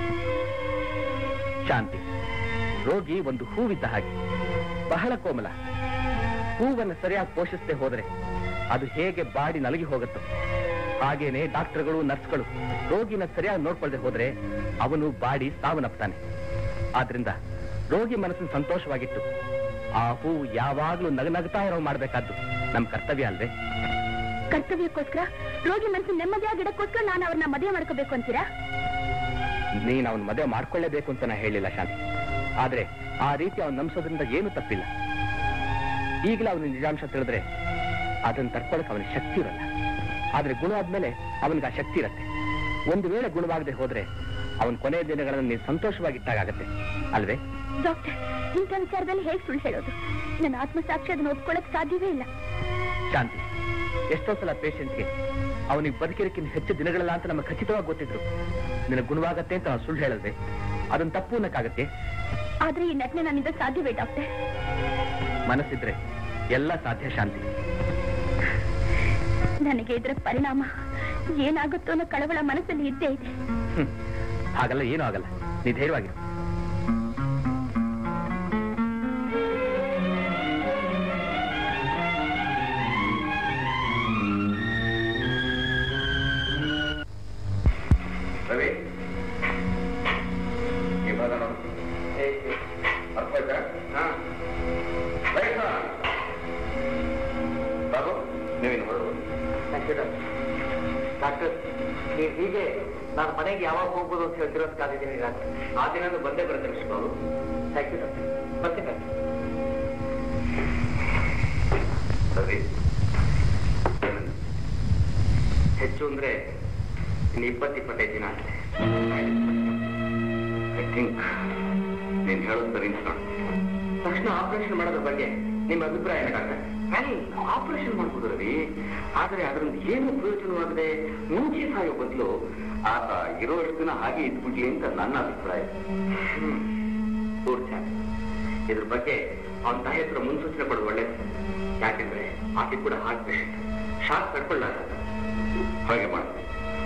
ಶಾಂತಿ, ರೋಗಿ ಒಂದು ಹೂವಿದ್ದ ಹಾಗೆ, ಬಹಳ ಕೋಮಲ. ಹೂವನ್ನು ಸರಿಯಾಗಿ ಪೋಷಿಸದೆ ಹೋದ್ರೆ ಅದು ಹೇಗೆ ಬಾಡಿ ನಲಗಿ ಹೋಗುತ್ತೋ ಹಾಗೇನೆ ಡಾಕ್ಟರ್ಗಳು ನರ್ಸ್ಗಳು ರೋಗಿನ ಸರಿಯಾಗಿ ನೋಡ್ಕೊಳ್ದೆ ಹೋದ್ರೆ ಅವನು ಬಾಡಿ ಸಾವನ್ನಪ್ತಾನೆ. ಆದ್ರಿಂದ ರೋಗಿ ಮನಸ್ಸನ್ನು ಸಂತೋಷವಾಗಿಟ್ಟು ಆ ಹೂವು ಯಾವಾಗ್ಲೂ ನಗನಗ್ತಾ ಇರೋ ಮಾಡ್ಬೇಕಾದ್ದು ನಮ್ ಕರ್ತವ್ಯ ಅಲ್ವೇ? ಕರ್ತವ್ಯಕ್ಕೋಸ್ಕರ ರೋಗಿ ಮನಸ್ಸು ನೆಮ್ಮದಿಯಾಗಿಡಕ್ಕೋಸ್ಕರ ನಾನು ಅವ್ರನ್ನ ಮದುವೆ ಮಾಡ್ಕೋಬೇಕು ಅಂತೀರಾ? ನೀನ್ ಅವನ್ ಮದುವೆ ಮಾಡ್ಕೊಳ್ಳೇಬೇಕು ಅಂತ ನಾ ಹೇಳಿಲ್ಲ ಶಾಂತಿ. ಆದ್ರೆ ಆ ರೀತಿ ಅವ್ನು ನಂಬಿಸೋದ್ರಿಂದ ಏನು ತಪ್ಪಿಲ್ಲ. ಈಗಲೇ ಅವನ ನಿಜಾಂಶ ತಿಳಿದ್ರೆ ಅದನ್ನ ತಡ್ಕೊಳಕ್ ಅವನಿಗೆ ಶಕ್ತಿ ಇರಲ್ಲ. ಆದ್ರೆ ಗುಣ ಆದ್ಮೇಲೆ ಅವನಿಗೆ ಆ ಶಕ್ತಿ ಇರತ್ತೆ. ಒಂದು ವೇಳೆ ಗುಣವಾಗದೆ ಹೋದ್ರೆ ಅವನ ಕೊನೆಯ ದಿನಗಳನ್ನು ನೀನು ಸಂತೋಷವಾಗಿಟ್ಟಾಗತ್ತೆ ಅಲ್ವೇ? ಡಾಕ್ಟರ್, ಇಂಥ ವಿಚಾರದಲ್ಲಿ ಹೇಗೆ ಸುಳ್ಳು ಹೇಳೋದು? ನನ್ನ ಆತ್ಮಸಾಕ್ಷಿ ಅದನ್ನ ಒಪ್ಕೊಳ್ಳಕ್ ಸಾಧ್ಯವೇ ಇಲ್ಲ. ಶಾಂತಿ, ಎಷ್ಟೋ ಸಲ ಪೇಷಂಟ್ಗೆ ಅವನಿಗೆ ಬದುಕಿರಕ್ಕಿಂತ ಹೆಚ್ಚು ದಿನಗಳಲ್ಲ ಅಂತ ನಮಗೆ ಖಚಿತವಾಗಿ ಗೊತ್ತಿದ್ರು. ನಿನಗೆ ಗುಣವಾಗತ್ತೆ ಅಂತ ನಾವು ಸುಳ್ಳು ಹೇಳಲ್ವೇ? ಅದನ್ನ ತಪ್ಪು ಅನ್ನಕ್ಕಾಗತ್ತೆ. ಆದ್ರೆ ಈ ನಟನೆ ನನ್ನಿಂದ ಸಾಧ್ಯವೇ ಡಾಕ್ಟರ್? ಮನಸ್ಸಿದ್ರೆ ಎಲ್ಲ ಸಾಧ್ಯ ಶಾಂತಿ. ನನಗೆ ಇದರ ಪರಿಣಾಮ ಏನಾಗುತ್ತೋ ಅನ್ನೋ ಕಳವಳ ಮನಸ್ಸಲ್ಲಿ ಇದ್ದೇ ಇದೆ. ಹಾಗಲ್ಲ, ಏನೂ ಆಗಲ್ಲ, ನೀ ಧೈರ್ಯವಾಗಿರು. ರವಿ, ಈ ಭಾಗ ನೋಡು. ಅರ್ಥ ಆಯ್ತಾ? ನಾನು ಮನೆಗೆ ಯಾವಾಗ ಹೋಗ್ಬೋದು ಅಂತ ಹೇಳ್ತಿರೋದು ಕಾದಿದ್ದೀನಿ ಡಾಕ್ಟರ್. ಆ ದಿನ ಬಂದೇ ಬರುತ್ತೆ ವಿಷ್ಣು ಅವರು. Thank you doctor. ಬರ್ತೀನಿ ಡಾಕ್ಟರ್. ಸರಿ, ಹೆಚ್ಚು ಅಂದ್ರೆ ಇನ್ನು 20-25 ದಿನ ಆಗಿದೆ. ಐ ಥಿಂಕ್ ನೀನು ಹೇಳೋದು ಸರಿ ಅನ್ಸ್ಕೊಂಡು ತಕ್ಷಣ ಆಪರೇಷನ್ ಮಾಡೋದ್ರ ಬಗ್ಗೆ ನಿಮ್ಮ ಅಭಿಪ್ರಾಯ ಏನು ಡಾಕ್ಟರ್? ಆಪರೇಷನ್ ಮಾಡ್ಬೋದು ರವಿ, ಆದರೆ ಅದರಿಂದ ಏನು ಪ್ರಯೋಜನವಾಗದೆ ಮುಂಚೆ ಸಾಯೋ ಬದಲು ಆತ ಇರೋಷ್ಟು ದಿನ ಹಾಗೆ ಇದ್ಬಿಡ್ಲಿ ಅಂತ ನನ್ನ ಅಭಿಪ್ರಾಯ. ಇದ್ರ ಬಗ್ಗೆ ಅವನ ತಾಯಿ ಹತ್ರ ಮುನ್ಸೂಚನೆ ಕೊಡೋದು ಒಳ್ಳೇದು. ಯಾಕೆಂದ್ರೆ ಆಕೆ ಕೂಡ ಹಾರ್ಟ್ ಪೇಷಂಟ್, ಶಾಕ್ ತಡ್ಕೊಳ್ಳಾರ. ಹಾಗೆ ಮಾಡ್ತೀನಿ.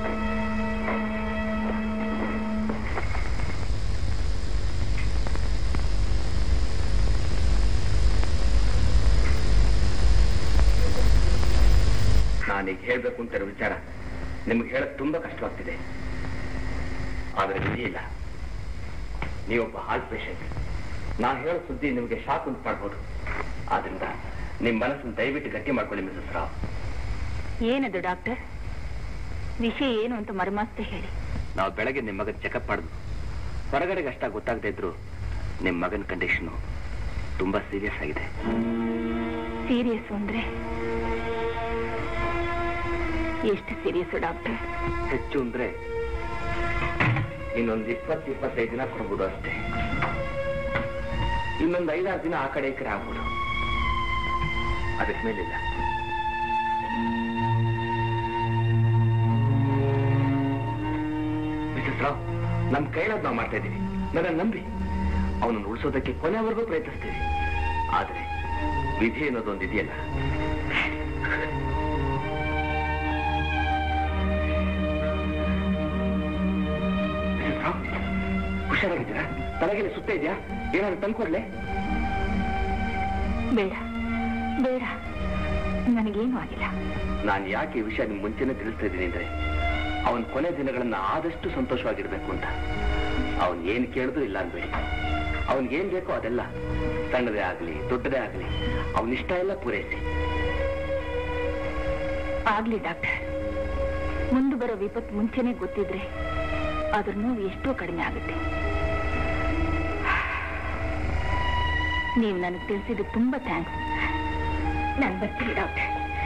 ನಾನೀಗ ಹೇಳ್ಬೇಕು ಅಂತಿರೋ ವಿಚಾರ ನಿಮ್ಗೆ ಹೇಳಕ್ ತುಂಬಾ ಕಷ್ಟವಾಗ್ತಿದೆ. ಆದ್ರೆ ವಿಧಿ ಇಲ್ಲ. ನೀವೊಬ್ಬ ಹಾರ್ಟ್ ಪೇಷಂಟ್. ನಾ ಹೇಳೋ ಸುದ್ದಿ ನಿಮಗೆ ಶಾಕ್ ಉಂಟು ಮಾಡ್ಬೋದು. ಆದ್ರಿಂದ ನಿಮ್ ಮನಸ್ಸನ್ನು ದಯವಿಟ್ಟು ಗಟ್ಟಿ ಮಾಡ್ಕೊಳ್ಳಿ ಮಿಸಸ್ ರಾವ್. ಏನದು ಡಾಕ್ಟರ್? ವಿಷಯ ಏನು ಅಂತ ಮರ್ಮಾಸ್ತೆ ಹೇಳಿ. ನಾವು ಬೆಳಗ್ಗೆ ನಿಮ್ಮ ಮಗನ ಚೆಕಪ್ ಮಾಡಿದ್ವು. ಹೊರಗಡೆಗೆ ಅಷ್ಟಾಗಿ ಗೊತ್ತಾಗದೇ ಇದ್ರು ನಿಮ್ಮ ಮಗನ ಕಂಡೀಷನ್ ತುಂಬಾ ಸೀರಿಯಸ್ ಆಗಿದೆ. ಸೀರಿಯಸ್ ಅಂದ್ರೆ ಎಷ್ಟು ಸೀರಿಯಸ್ ಡಾಕ್ಟರ್? ಹೆಚ್ಚು ಅಂದ್ರೆ ಇನ್ನೊಂದು 20-25 ದಿನ ಕೊಡ್ಬೋದು ಅಷ್ಟೇ. ಇನ್ನೊಂದು 5-6 ದಿನ ಆ ಕಡೆ ಈ ಕಡೆ ಆಗ್ಬೋದು. ಅದಕ್ಕೆ ಮೇಲಿಲ್ಲ. ಮಿಸಸ್ ರಾವ್, ನಮ್ ಕೈಲಾದ ನಾವು ಮಾಡ್ತಾ ಇದ್ದೀವಿ. ನನ್ನ ನಂಬಿ ಅವನನ್ನು ಉಳಿಸೋದಕ್ಕೆ ಕೊನೆವರೆಗೂ ಪ್ರಯತ್ನಿಸ್ತೀವಿ. ಆದ್ರೆ ವಿಧಿ ಅನ್ನೋದೊಂದು ಇದೆಯಲ್ಲ. ಹುಷಾರಾಗಿದ್ದೀರಾ? ತಲೆಗೆಲ್ಲ ಸುತ್ತ ಇದೆಯಾ? ಏನಾದ್ರು ತಂದ್ಕೊಡ್ಲೆ? ಬೇಡ ಬೇಡ, ನನಗೇನು ಆಗಿಲ್ಲ. ನಾನು ಯಾಕೆ ಈ ವಿಷಯ ನಿಮ್ಗೆ ಮುಂಚೆನೆ ತಿಳಿಸ್ತಾ ಇದ್ದೀನಿ ಅಂದ್ರೆ ಅವನ ಕೊನೆ ದಿನಗಳನ್ನ ಆದಷ್ಟು ಸಂತೋಷವಾಗಿರ್ಬೇಕು ಅಂತ. ಅವನ್ ಏನ್ ಕೇಳಿದ್ರು ಇಲ್ಲ ಅನ್ಬೇಡಿ. ಅವನ್ಗೇನ್ ಬೇಕೋ ಅದೆಲ್ಲ, ಸಣ್ಣದೇ ಆಗ್ಲಿ ದೊಡ್ಡದೇ ಆಗ್ಲಿ, ಅವನಿಷ್ಟ ಎಲ್ಲ ಪೂರೈಸಿ. ಆಗ್ಲಿ ಡಾಕ್ಟರ್. ಮುಂದೆ ಬರೋ ವಿಪತ್ತು ಮುಂಚೆನೆ ಗೊತ್ತಿದ್ರೆ ಅದ್ರ ನೋವು ಎಷ್ಟೋ ಕಡಿಮೆ ಆಗುತ್ತೆ. ನೀವು ನನಗೆ ತಿಳಿಸಿದ್ದು ತುಂಬಾ ಥ್ಯಾಂಕ್ಸ್. ನಾನು ಬರ್ತೀನಿ ಡಾಕ್ಟರ್.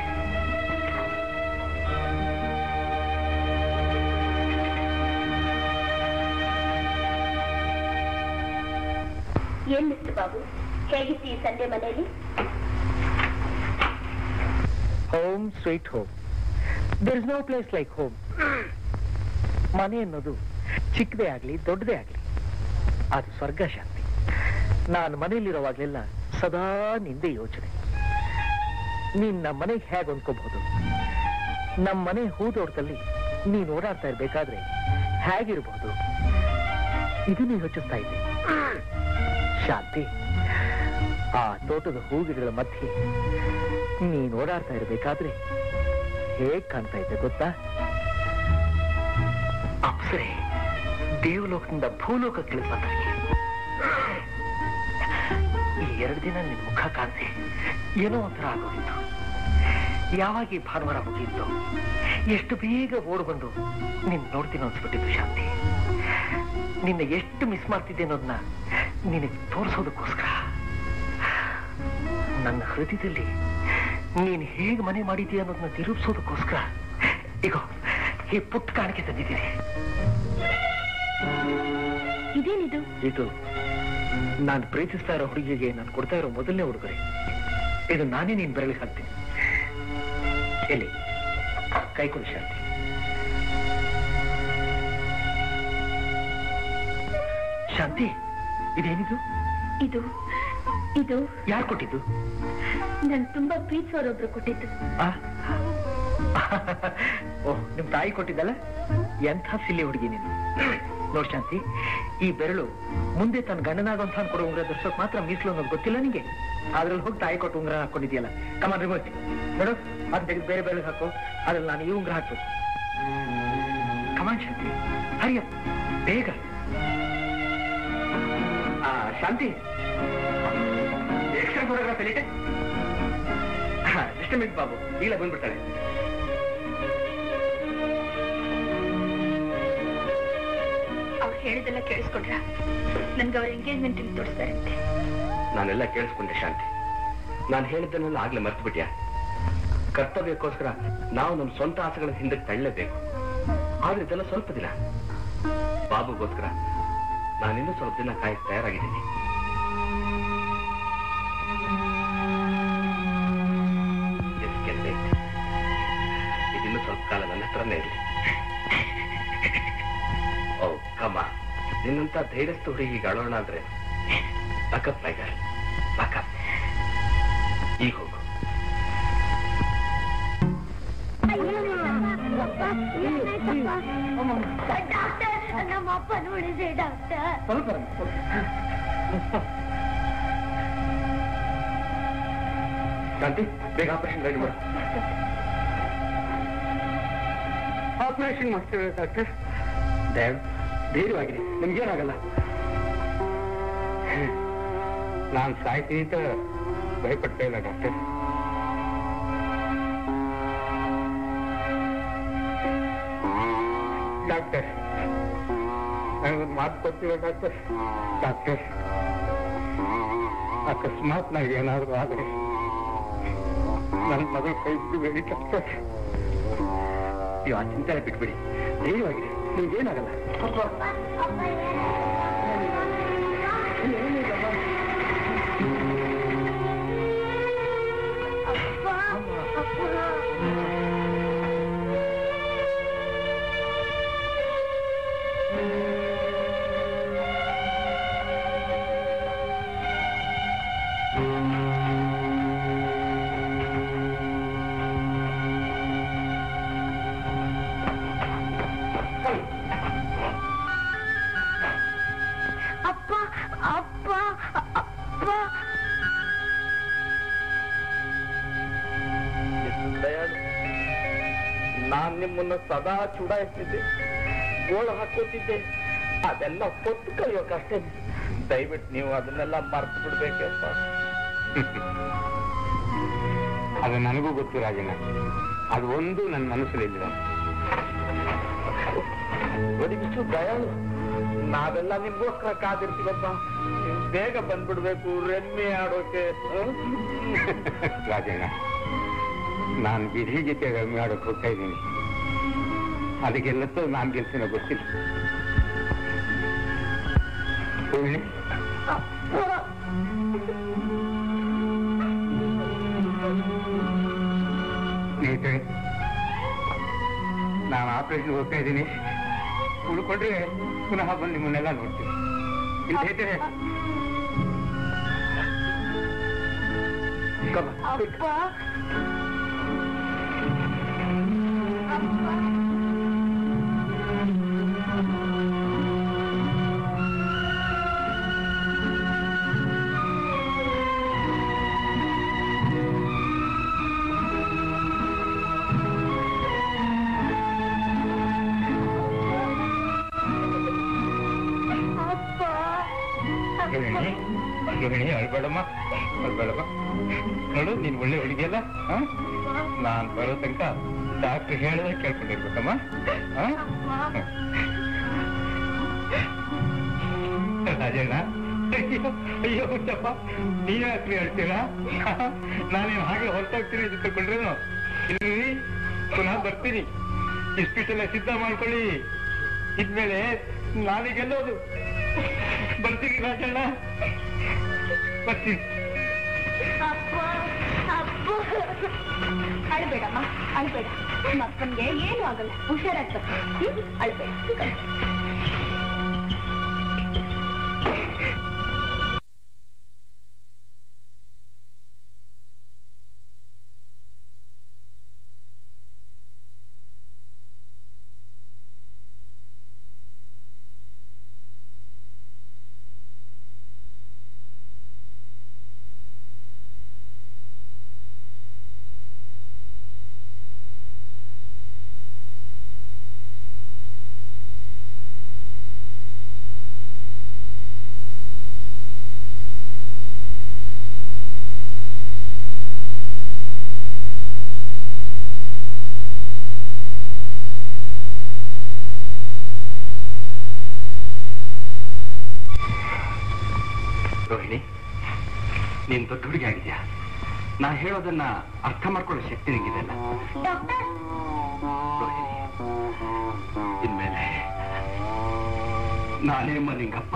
ಏನ್ ಮಿಸ್ಟರ್ ಬಾಬು, ಹೇಗಿತ್ತು ಈ ಸಂಡೆ ಮನೆಯಲ್ಲಿ? Home sweet home. There is no place like home. ಮನೆ ಅನ್ನೋದು ಚಿಕ್ಕದೇ ಆಗ್ಲಿ ದೊಡ್ಡದೇ ಆಗ್ಲಿ ಅದು ಸ್ವರ್ಗ ಶಾಂತಿ. ನಾನು ಮನೆಯಲ್ಲಿರುವಾಗಲೆಲ್ಲ ಸದಾ ನಿಂದೆ ಯೋಚನೆ. ನೀನ್ ನಮ್ಮ ಮನೆಗೆ ಹೇಗೆ ಹೊಂದ್ಕೋಬಹುದು? ನಮ್ಮ ಮನೆ ಹೂದೋಟದಲ್ಲಿ ನೀನ್ ಓಡಾಡ್ತಾ ಇರ್ಬೇಕಾದ್ರೆ ಹೇಗಿರ್ಬಹುದು? ಇದನ್ನು ಯೋಚಿಸ್ತಾ ಇದ್ದೆ ಶಾಂತಿ. ಆ ತೋಟದ ಹೂಗಿಡಗಳ ಮಧ್ಯೆ ನೀನ್ ಓಡಾಡ್ತಾ ಇರ್ಬೇಕಾದ್ರೆ ಹೇಗ್ ಕಾಣ್ತಾ ಇದ್ದೆ ಗೊತ್ತಾ? ಅಪ್ಸರೆ ದೇವಲೋಕದಿಂದ ಭೂಲೋಕಕ್ಕೆ ಇಳಿದು ಬಂದಂಗೆ. ಈ 2 ದಿನ ನಿನ್ ಮುಖ ಕಾಣಿಸಿ ಏನೋ ಒಂಥರ ಆಗೋಗಿತ್ತು. ಯಾವಾಗ ಈ ಭಾನುವಾರ ಮುಗಿಯಿತು ಎಷ್ಟು ಬೇಗ ಓಡ್ ಬಂದು ನಿನ್ ನೋಡ್ತೀನಿ ಅನ್ಸ್ಬಿಟ್ಟಿತ್ತು ಶಾಂತಿ. ನಿನ್ನ ಎಷ್ಟು ಮಿಸ್ ಮಾಡ್ತಿದ್ದೆ ಅನ್ನೋದನ್ನ ನಿನಗೆ ತೋರಿಸೋದಕ್ಕೋಸ್ಕರ ನನ್ನ ಹೃದಯದಲ್ಲಿ ನೀನ್ ಹೇಗೆ ಮನೆ ಮಾಡಿದೀಯ ಅನ್ನೋದನ್ನ ನಿರೂಪಿಸೋದಕ್ಕೋಸ್ಕರ ಈಗ ಈ ಪುಟ್ಟ ಕಾಣಿಕೆ ತಂದಿದ್ದೀನಿ. ಇದೇನಿದು? ಇದು ನಾನು ಪ್ರೀತಿಸ್ತಾ ಇರೋ ಹುಡುಗಿಗೆ ನಾನು ಕೊಡ್ತಾ ಇರೋ ಮೊದಲನೇ ಉಡುಗೊರೆ. ಇದು ನಾನೇ ನೀನ್ ಬೆರಳಿಗೆ ಹಾಕ್ತೀನಿ. ಎಲ್ಲಿ ಕೈ ಕೊಡು ಶಾಂತಿ. ಶಾಂತಿ, ಇದೇನಿದು? ಇದು ಇದು ಯಾರು ಕೊಟ್ಟಿದ್ದು? ನನ್ ತುಂಬಾ ಪ್ರೀತಿಸೋರೊಬ್ರು ಕೊಟ್ಟಿದ್ದು. ಓಹ್, ನಿಮ್ ತಾಯಿ ಕೊಟ್ಟಿದ್ದಲ್ಲ? ಎಂಥ ಸಿಲ್ಲಿ ಹುಡುಗಿ ನೀನು. ನೋಡ್ ಶಾಂತಿ, ಈ ಬೆರಳು ಮುಂದೆ ತನ್ನ ಗಂಡನಾಗುವಂತ ಕೊಡೋ ಉಂಗ್ರ ಧರಿಸೋಕ್ ಮಾತ್ರ ಮೀಸಲು ಅನ್ನೋದು ಗೊತ್ತಿಲ್ಲ ನಿಂಗೆ. ಅದ್ರಲ್ಲಿ ಹೋಗಿ ತಾಯಿ ಕೊಟ್ಟು ಉಂಗ್ರ ಹಾಕೊಂಡಿದ್ಯಲ್ಲ. ಕಮಾನ್ ರಿಮೋಟ್ ನೋಡು, ಅದ್ ತೆಗೆದು ಬೇರೆ ಬೆರಳಿಗೆ ಹಾಕೋ. ಅದ್ರಲ್ಲಿ ನಾನು ಈ ಉಂಗ್ರ ಹಾಕ್ಬೇಕು. ಕಮಾನ್ ಶಾಂತಿ, ಹರಿಯ ಬೇಗ. ಶಾಂತಿ, ಎಕ್ಸ್ಟ್ರಾ ಫೋಟೋಗ್ರಾಫ್ ಎಲ್ಲಿದೆ? ಜಸ್ಟ್ ಮಿನಿಟ್ ಬಾಬು, ಈಗ ಬಂದ್ಬಿಡ್ತಾಳೆ. ಹೇಳಿದೆಲ್ಲ ಕೇಳಿಸ್ಕೊಂಡ್ರ? ನನ್ಗೆ ಅವ್ರ ಎಂಗೇಜ್ಮೆಂಟ್ ತೋರಿಸ್ತಾರಂತೆ. ನಾನೆಲ್ಲ ಕೇಳಿಸ್ಕೊಂಡೆ ಶಾಂತಿ. ನಾನು ಹೇಳಿದ್ದನ್ನೆಲ್ಲ ಆಗ್ಲೇ ಮರ್ತು ಬಿಟ್ಯಾ? ಕರ್ತವ್ಯಕ್ಕೋಸ್ಕರ ನಾವು ನಮ್ಮ ಸ್ವಂತ ಆಸೆಗಳ ಹಿಂದಕ್ಕೆ ತಳ್ಳಲೇಬೇಕು. ಆದ್ರೆ ಇದೆಲ್ಲ ಸ್ವಲ್ಪ ದಿನ. ಬಾಬುಗೋಸ್ಕರ ನಾನಿನ್ನೂ ಸ್ವಲ್ಪ ದಿನ ಕಾಯಕ್ಕೆ ತಯಾರಾಗಿದ್ದೀನಿ. ಇದಿನ್ನೂ ಸ್ವಲ್ಪ ಕಾಲ ನನ್ನ ಹತ್ರನೇ ಇರಲಿ. ಓ ಕಮ್ಮ, ನಿನ್ನಂತ ಧೈರ್ಯಸ್ಥ ಹುಡುಗಿಗೆ ಅಳೋಣ ಅಂದ್ರೆ ಬಾಕಪ್ ಟೈಗರ್, ಬಾಕಪ್. ಈಗ ಹೋಗು. ನಮ್ಮ ಅಪ್ಪ ನೋಡಿದೆ ಡಾಕ್ಟರ್. ಶಾಂತಿ, ಬೇಗ ಆಪರೇಷನ್ ರೆಡಿ ಮಾಡು. ಆಪರೇಷನ್ ಮಾಡ್ತೇವೆ ಡಾಕ್ಟರ್. ಧೈರ್ಯವಾಗಿದೆ, ನಿಮ್ಗೇನಾಗಲ್ಲ. ನಾನು ಸಾಯ್ತೀನಿ ಅಂತ ಭಯಪಡ್ತಾ ಇಲ್ಲ ಡಾಕ್ಟರ್. ಡಾಕ್ಟರ್, ನನಗೊಂದು ಮಾತು ಕೊಡ್ತೀರ ಡಾಕ್ಟರ್? ಡಾಕ್ಟರ್, ಅಕಸ್ಮಾತ್ ನನಗೆ ಏನಾದರೂ ಆದರೆ ನನ್ನ ಮಗಳು ಕೈ ಬಿಡಬೇಡಿ ಡಾಕ್ಟರ್. ನೀವು ಆ ಚಿಂತನೆ ಬಿಟ್ಬಿಡಿ, ಧೈರ್ಯವಾಗಿದೆ, ನಿಮ್ಗೇನಾಗಲ್ಲ. ನಾನ್ ನಿಮ್ಮನ್ನ ಸದಾ ಚುಡಾಯಿಸ್ತಿದ್ದೆ, ಗೋಳು ಹಾಕೋತಿದ್ದೆ, ಅದೆಲ್ಲ ಹೊತ್ತು ಕಲಿಯೋಕಷ್ಟೇ. ದಯವಿಟ್ಟು ನೀವು ಅದನ್ನೆಲ್ಲ ಮರ್ತು ಬಿಡ್ಬೇಕಪ್ಪ. ಅದು ನನಗೂ ಗೊತ್ತು ರಾಜಣ್ಣ, ಅದು ಒಂದು ನನ್ನ ಮನಸ್ಸಲ್ಲಿಲ್ಲ. ಬಡಿಬಿಟ್ಟು ದಯಾಳು, ನಾವೆಲ್ಲ ನಿಮ್ಗೋಸ್ಕರ ಕಾದಿರ್ತೀವಪ್ಪ. ನೀವು ಬೇಗ ಬಂದ್ಬಿಡ್ಬೇಕು ರೆಮ್ಮೆ ಆಡೋಕೆ. ರಾಜಣ್ಣ, ನಾನು ವಿಧಿ ಜೊತೆ ರಮ್ಮೆ ಆಡೋಕೆ ಹೋಗ್ತಾ ಇದ್ದೀನಿ. ಅದಕ್ಕೆಲ್ಲತ್ತೂ ನಾನು ಗೆಲ್ಸಿನ ಗೊತ್ತಿಲ್ಲ. ಸ್ನೇಹಿತರೆ, ನಾನು ಆಪರೇಷನ್ ಹೋಗ್ತಾ ಇದ್ದೀನಿ. ಉಳ್ಕೊಂಡ್ರೆ ಪುನಃ ಬಂದು ನಿಮ್ಮನ್ನೆಲ್ಲ ನೋಡ್ತೀನಿ. ಇಲ್ಲಿ ಹೇಳ್ತೇನೆ. ಅಳ್ಬೇಡಮ್ಮ, ಅಳ್ಬೇಡಮ್ಮ. ನೋಡು, ನೀನ್ ಒಳ್ಳೆ ಹುಡುಗಿಯಲ್ಲ. ನಾನ್ ಬರೋ ತನಕ ಡಾಕ್ಟರ್ ಹೇಳಿದ್ರೆ ಕೇಳ್ಕೊಂಡಿರ್ಬೇಕಮ್ಮ. ರಾಜಣ್ಣ, ಅಯ್ಯೋ ಹುಚ್ಚಪ್ಪ, ನೀವೇ ಯಾಕ್ರಿ ಹೇಳ್ತೀರಾ? ನಾನೇನು ಹಾಗೆ ಹೊರಟೋಗ್ತೀನಿ ಇದು ತಿಳ್ಕೊಂಡ್ರೇನು? ಇಲ್ಲಿ ಪುನಃ ಬರ್ತೀನಿ. ಇಸ್ಪಿಟೆಲ್ಲ ಸಿದ್ಧ ಮಾಡ್ಕೊಳ್ಳಿ. ಇದ್ಮೇಲೆ ನಾನೇ ಗೆಲ್ಲೋದು. ಬರ್ತೀನಿ ರಾಜಣ್ಣ, ಬರ್ತೀನಿ. ಅಳ್ಬೇಡಮ್ಮ, ಅಳ್ಬೇಡ. ಮಕ್ಕಳಿಗೆ ಏನು ಆಗಲ್ಲ, ಹುಷಾರಾಗಿ ಬರ್ತೀನಿ. ಅಳ್ಬೇಡ. ರೋಹಿಣಿ, ನೀನ್ ದೊಡ್ಡ ಹುಡುಗಿ ಆಗಿದ್ಯಾ. ನಾ ಹೇಳೋದನ್ನ ಅರ್ಥ ಮಾಡ್ಕೊಳ್ಳೋ ಶಕ್ತಿ ನಿಂಗಿದೆಲ್ಲ. ರೋಹಿಣಿ, ಇನ್ಮೇಲೆ ನಾನೇ ನಿಂಗಪ್ಪ.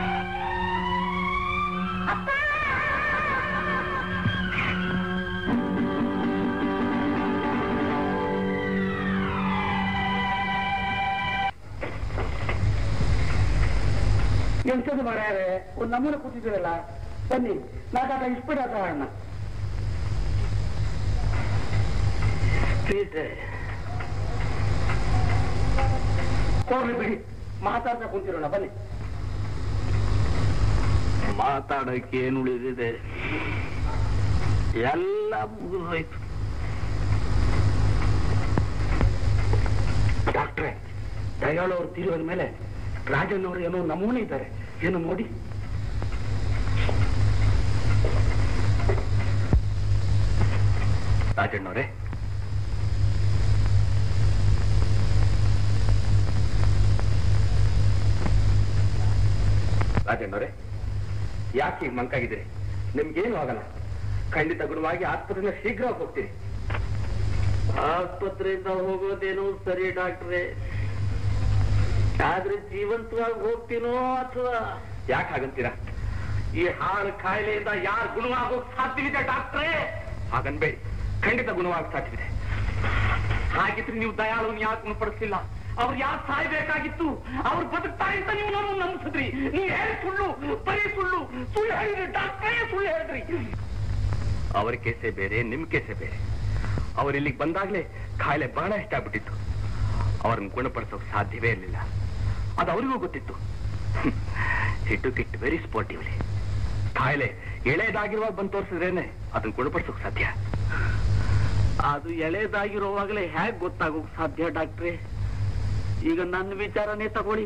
ಎಂತದ್ದು ಮಾರ್ಯಾರೆ, ಒಂದು ನಮೂನೆ ಕೂತಿದ್ದೀರಲ್ಲ, ಬನ್ನಿ ನಾಟಾಟ ಇಸ್ಬಿಡಾಟ ಅಣ್ಣ. ಹೋಗ್ಲಿ ಬಿಡಿ, ಮಾತಾಡ್ತಾ ಕುಂತಿರೋಣ ಬನ್ನಿ. ಮಾತಾಡಕ್ಕೆ ಏನು ಉಳಿದಿದೆ? ಎಲ್ಲ ಮುಗಿದೋಯ್ತು. ಡಾಕ್ಟ್ರೆ, ದಯಾಳು ಅವ್ರು ತೀರೋದ ಮೇಲೆ ರಾಜನ್ ಅವರು ಏನೋ ನಮೂನೆ ಇದ್ದಾರೆ, ಏನು ನೋಡಿ. ರಾಜಣ್ಣವ್ರೆ, ರಾಜಣ್ಣವ್ರೆ, ಯಾಕೆ ಈಗ ಮಂಕಾಗಿದ್ದೀರಿ? ನಿಮ್ಗೇನು ಆಗಲ್ಲ. ಖಂಡಿತ ಗುಣವಾಗಿ ಆಸ್ಪತ್ರೆಯಿಂದ ಶೀಘ್ರವಾಗಿ ಹೋಗ್ತೀರಿ. ಆಸ್ಪತ್ರೆಯಿಂದ ಹೋಗೋದೇನೋ ಸರಿ ಡಾಕ್ಟ್ರೆ, ಆದ್ರೆ ಜೀವಂತವಾಗಿ ಹೋಗ್ತೀನೋ ಅಥವಾ ಯಾಕೆ ಹಾಗಂತೀರಾ? ಈ ಹಾಳು ಕಾಯಿಲೆಯಿಂದ ಯಾರು ಗುಣವಾಗೋಕ್ ಸಾಧ್ಯವಿದೆ ಡಾಕ್ಟ್ರೇ? ಹಾಗನ್ಬೇಡಿ, ಖಂಡಿತ ಗುಣವಾಗಿ ಸಾಧ್ಯವಿದೆ. ಹಾಗಿದ್ರೆ ನೀವು ದಯಾಳುನ್ ಯಾಕೆ ಗುಣಪಡಿಸಲಿಲ್ಲ? ಅವ್ರು ಯಾಕೆ ಸಾಯ್ಬೇಕಾಗಿತ್ತು? ಅವ್ರು ಬದುಕ್ತಾ ಅಂತ ನೀವು ನಾವು ನಂಬಿಸಿದ್ರಿ. ನೀವು ಹೇಳಿ ಸುಳ್ಳು, ಬರೀ ಸುಳ್ಳು ಸುಳ್ಳು ಹೇಳಿದ್ರಿ ಡಾಕ್ಟ್ರೇ, ಸುಳ್ಳು ಹೇಳಿದ್ರಿ. ಅವ್ರ ಕೇಸೆ ಬೇರೆ, ನಿಮ್ ಕೇಸೆ ಬೇರೆ. ಅವ್ರು ಇಲ್ಲಿಗೆ ಬಂದಾಗ್ಲೇ ಕಾಯಿಲೆ ಬಹಳ ಇಷ್ಟ ಆಗ್ಬಿಟ್ಟಿತ್ತು. ಅವ್ರನ್ನ ಗುಣಪಡಿಸೋಕ್ ಸಾಧ್ಯವೇ ಇರಲಿಲ್ಲ. ಅದು ಅವರಿಗೂ ಗೊತ್ತಿತ್ತು. ಹಿಟ್ಟು ಕಿಟ್ ವೆರಿ ಸ್ಪೋರ್ಟಿವ್ಲಿ. ಕಾಯಿಲೆ ಎಳೆದಾಗಿರುವಾಗ ಬಂದು ತೋರಿಸಿದ್ರೇನೆ ಅದನ್ನ ಗುಣಪಡಿಸೋಕ್ ಸಾಧ್ಯ. ಅದು ಎಳೆದಾಗಿರುವಾಗಲೇ ಹೇಗ್ ಗೊತ್ತಾಗೋಕ್ ಸಾಧ್ಯ ಡಾಕ್ಟ್ರೆ? ಈಗ ನನ್ನ ವಿಚಾರನೇ ತಗೊಳ್ಳಿ,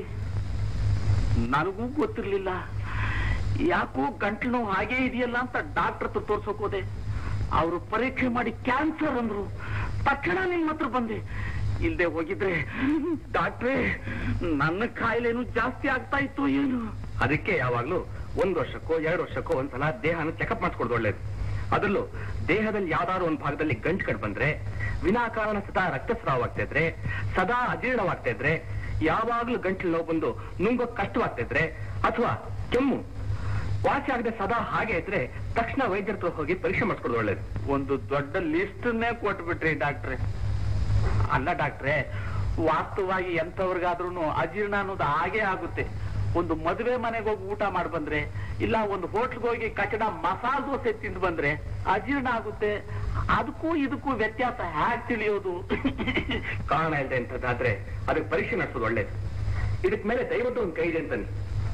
ನನಗೂ ಗೊತ್ತಿರ್ಲಿಲ್ಲ. ಯಾಕೋ ಗಂಟ್ಲು ನೋವು ಹಾಗೇ ಇದೆಯಲ್ಲ ಅಂತ ಡಾಕ್ಟರ್ ಹತ್ರ ತೋರ್ಸೋಕ್ ಹೋದೆ. ಅವರು ಪರೀಕ್ಷೆ ಮಾಡಿ ಕ್ಯಾನ್ಸರ್ ಅಂದ್ರು. ತಕ್ಷಣ ನಿಮ್ಮ ಹತ್ರ ಬಂದೆ. ಇಲ್ದೆ ಹೋಗಿದ್ರೆ ಡಾಕ್ಟ್ರೇ ನನ್ನ ಕಾಯಿಲೆನೂ ಜಾಸ್ತಿ ಆಗ್ತಾ ಇತ್ತು ಏನು. ಅದಕ್ಕೆ ಯಾವಾಗ್ಲೂ 1 ವರ್ಷಕ್ಕೋ 2 ವರ್ಷಕ್ಕೋ ಒಂದ್ಸಲ ದೇಹನ ಚೆಕಪ್ ಮಾಡಿಸ್ಕೊಡೋದು ಒಳ್ಳೇದು. ಅದರಲ್ಲೂ ದೇಹದಲ್ಲಿ ಯಾವ್ದಾದ್ರು ಒಂದು ಭಾಗದಲ್ಲಿ ಗಂಟು ಕಟ್ ಬಂದ್ರೆ, ವಿನಾಕಾರಣ ಸದಾ ರಕ್ತಸ್ರಾವವಾಗ್ತಾ ಇದ್ರೆ, ಸದಾ ಅಜೀರ್ಣವಾಗ್ತಾ ಇದ್ರೆ, ಯಾವಾಗ್ಲೂ ಗಂಟಲು ನೋವು ಬಂದು ನುಂಗೋಕ್ ಕಷ್ಟವಾಗ್ತಾ ಇದ್ರೆ, ಅಥವಾ ಕೆಮ್ಮು ವಾಸಿ ಆಗದೆ ಸದಾ ಹಾಗೆ ಇದ್ರೆ ತಕ್ಷಣ ವೈದ್ಯರ ಹತ್ರ ಹೋಗಿ ಪರೀಕ್ಷೆ ಮಾಡಿಸ್ಕೊಡೋದು ಒಳ್ಳೇದು. ಒಂದು ದೊಡ್ಡ ಲಿಸ್ಟ್ನೇ ಕೊಟ್ಬಿಟ್ರಿ ಡಾಕ್ಟ್ರೆ. ಅಲ್ಲ ಡಾಕ್ಟ್ರೆ, ವಾಸ್ತವವಾಗಿ ಎಂಥವ್ರಿಗಾದ್ರೂ ಅಜೀರ್ಣ ಅನ್ನೋದು ಹಾಗೇ ಆಗುತ್ತೆ. ಒಂದು ಮದುವೆ ಮನೆಗೆ ಹೋಗಿ ಊಟ ಮಾಡಿ ಬಂದ್ರೆ, ಇಲ್ಲ ಒಂದು ಹೋಟ್ಲ್ಗೆ ಹೋಗಿ ಕಚಡ ಮಸಾಲೆ ದೋಸೆ ತಿಂದು ಬಂದ್ರೆ ಅಜೀರ್ಣ ಆಗುತ್ತೆ. ಅದಕ್ಕೂ ಇದಕ್ಕೂ ವ್ಯತ್ಯಾಸ ಹ್ಯಾಕ್ ತಿಳಿಯೋದು? ಕಾರಣ ಇಲ್ಲದೆ ಅಂತದ್ದಾದ್ರೆ ಅದಕ್ಕೆ ಪರೀಕ್ಷೆ ನಡೆಸೋದು ಒಳ್ಳೇದು. ಇದಕ್ ಮೇಲೆ ದಯವಿಟ್ಟು ಒಂದು ಕೈ ಇದೆ ಅಂತಾನೆ.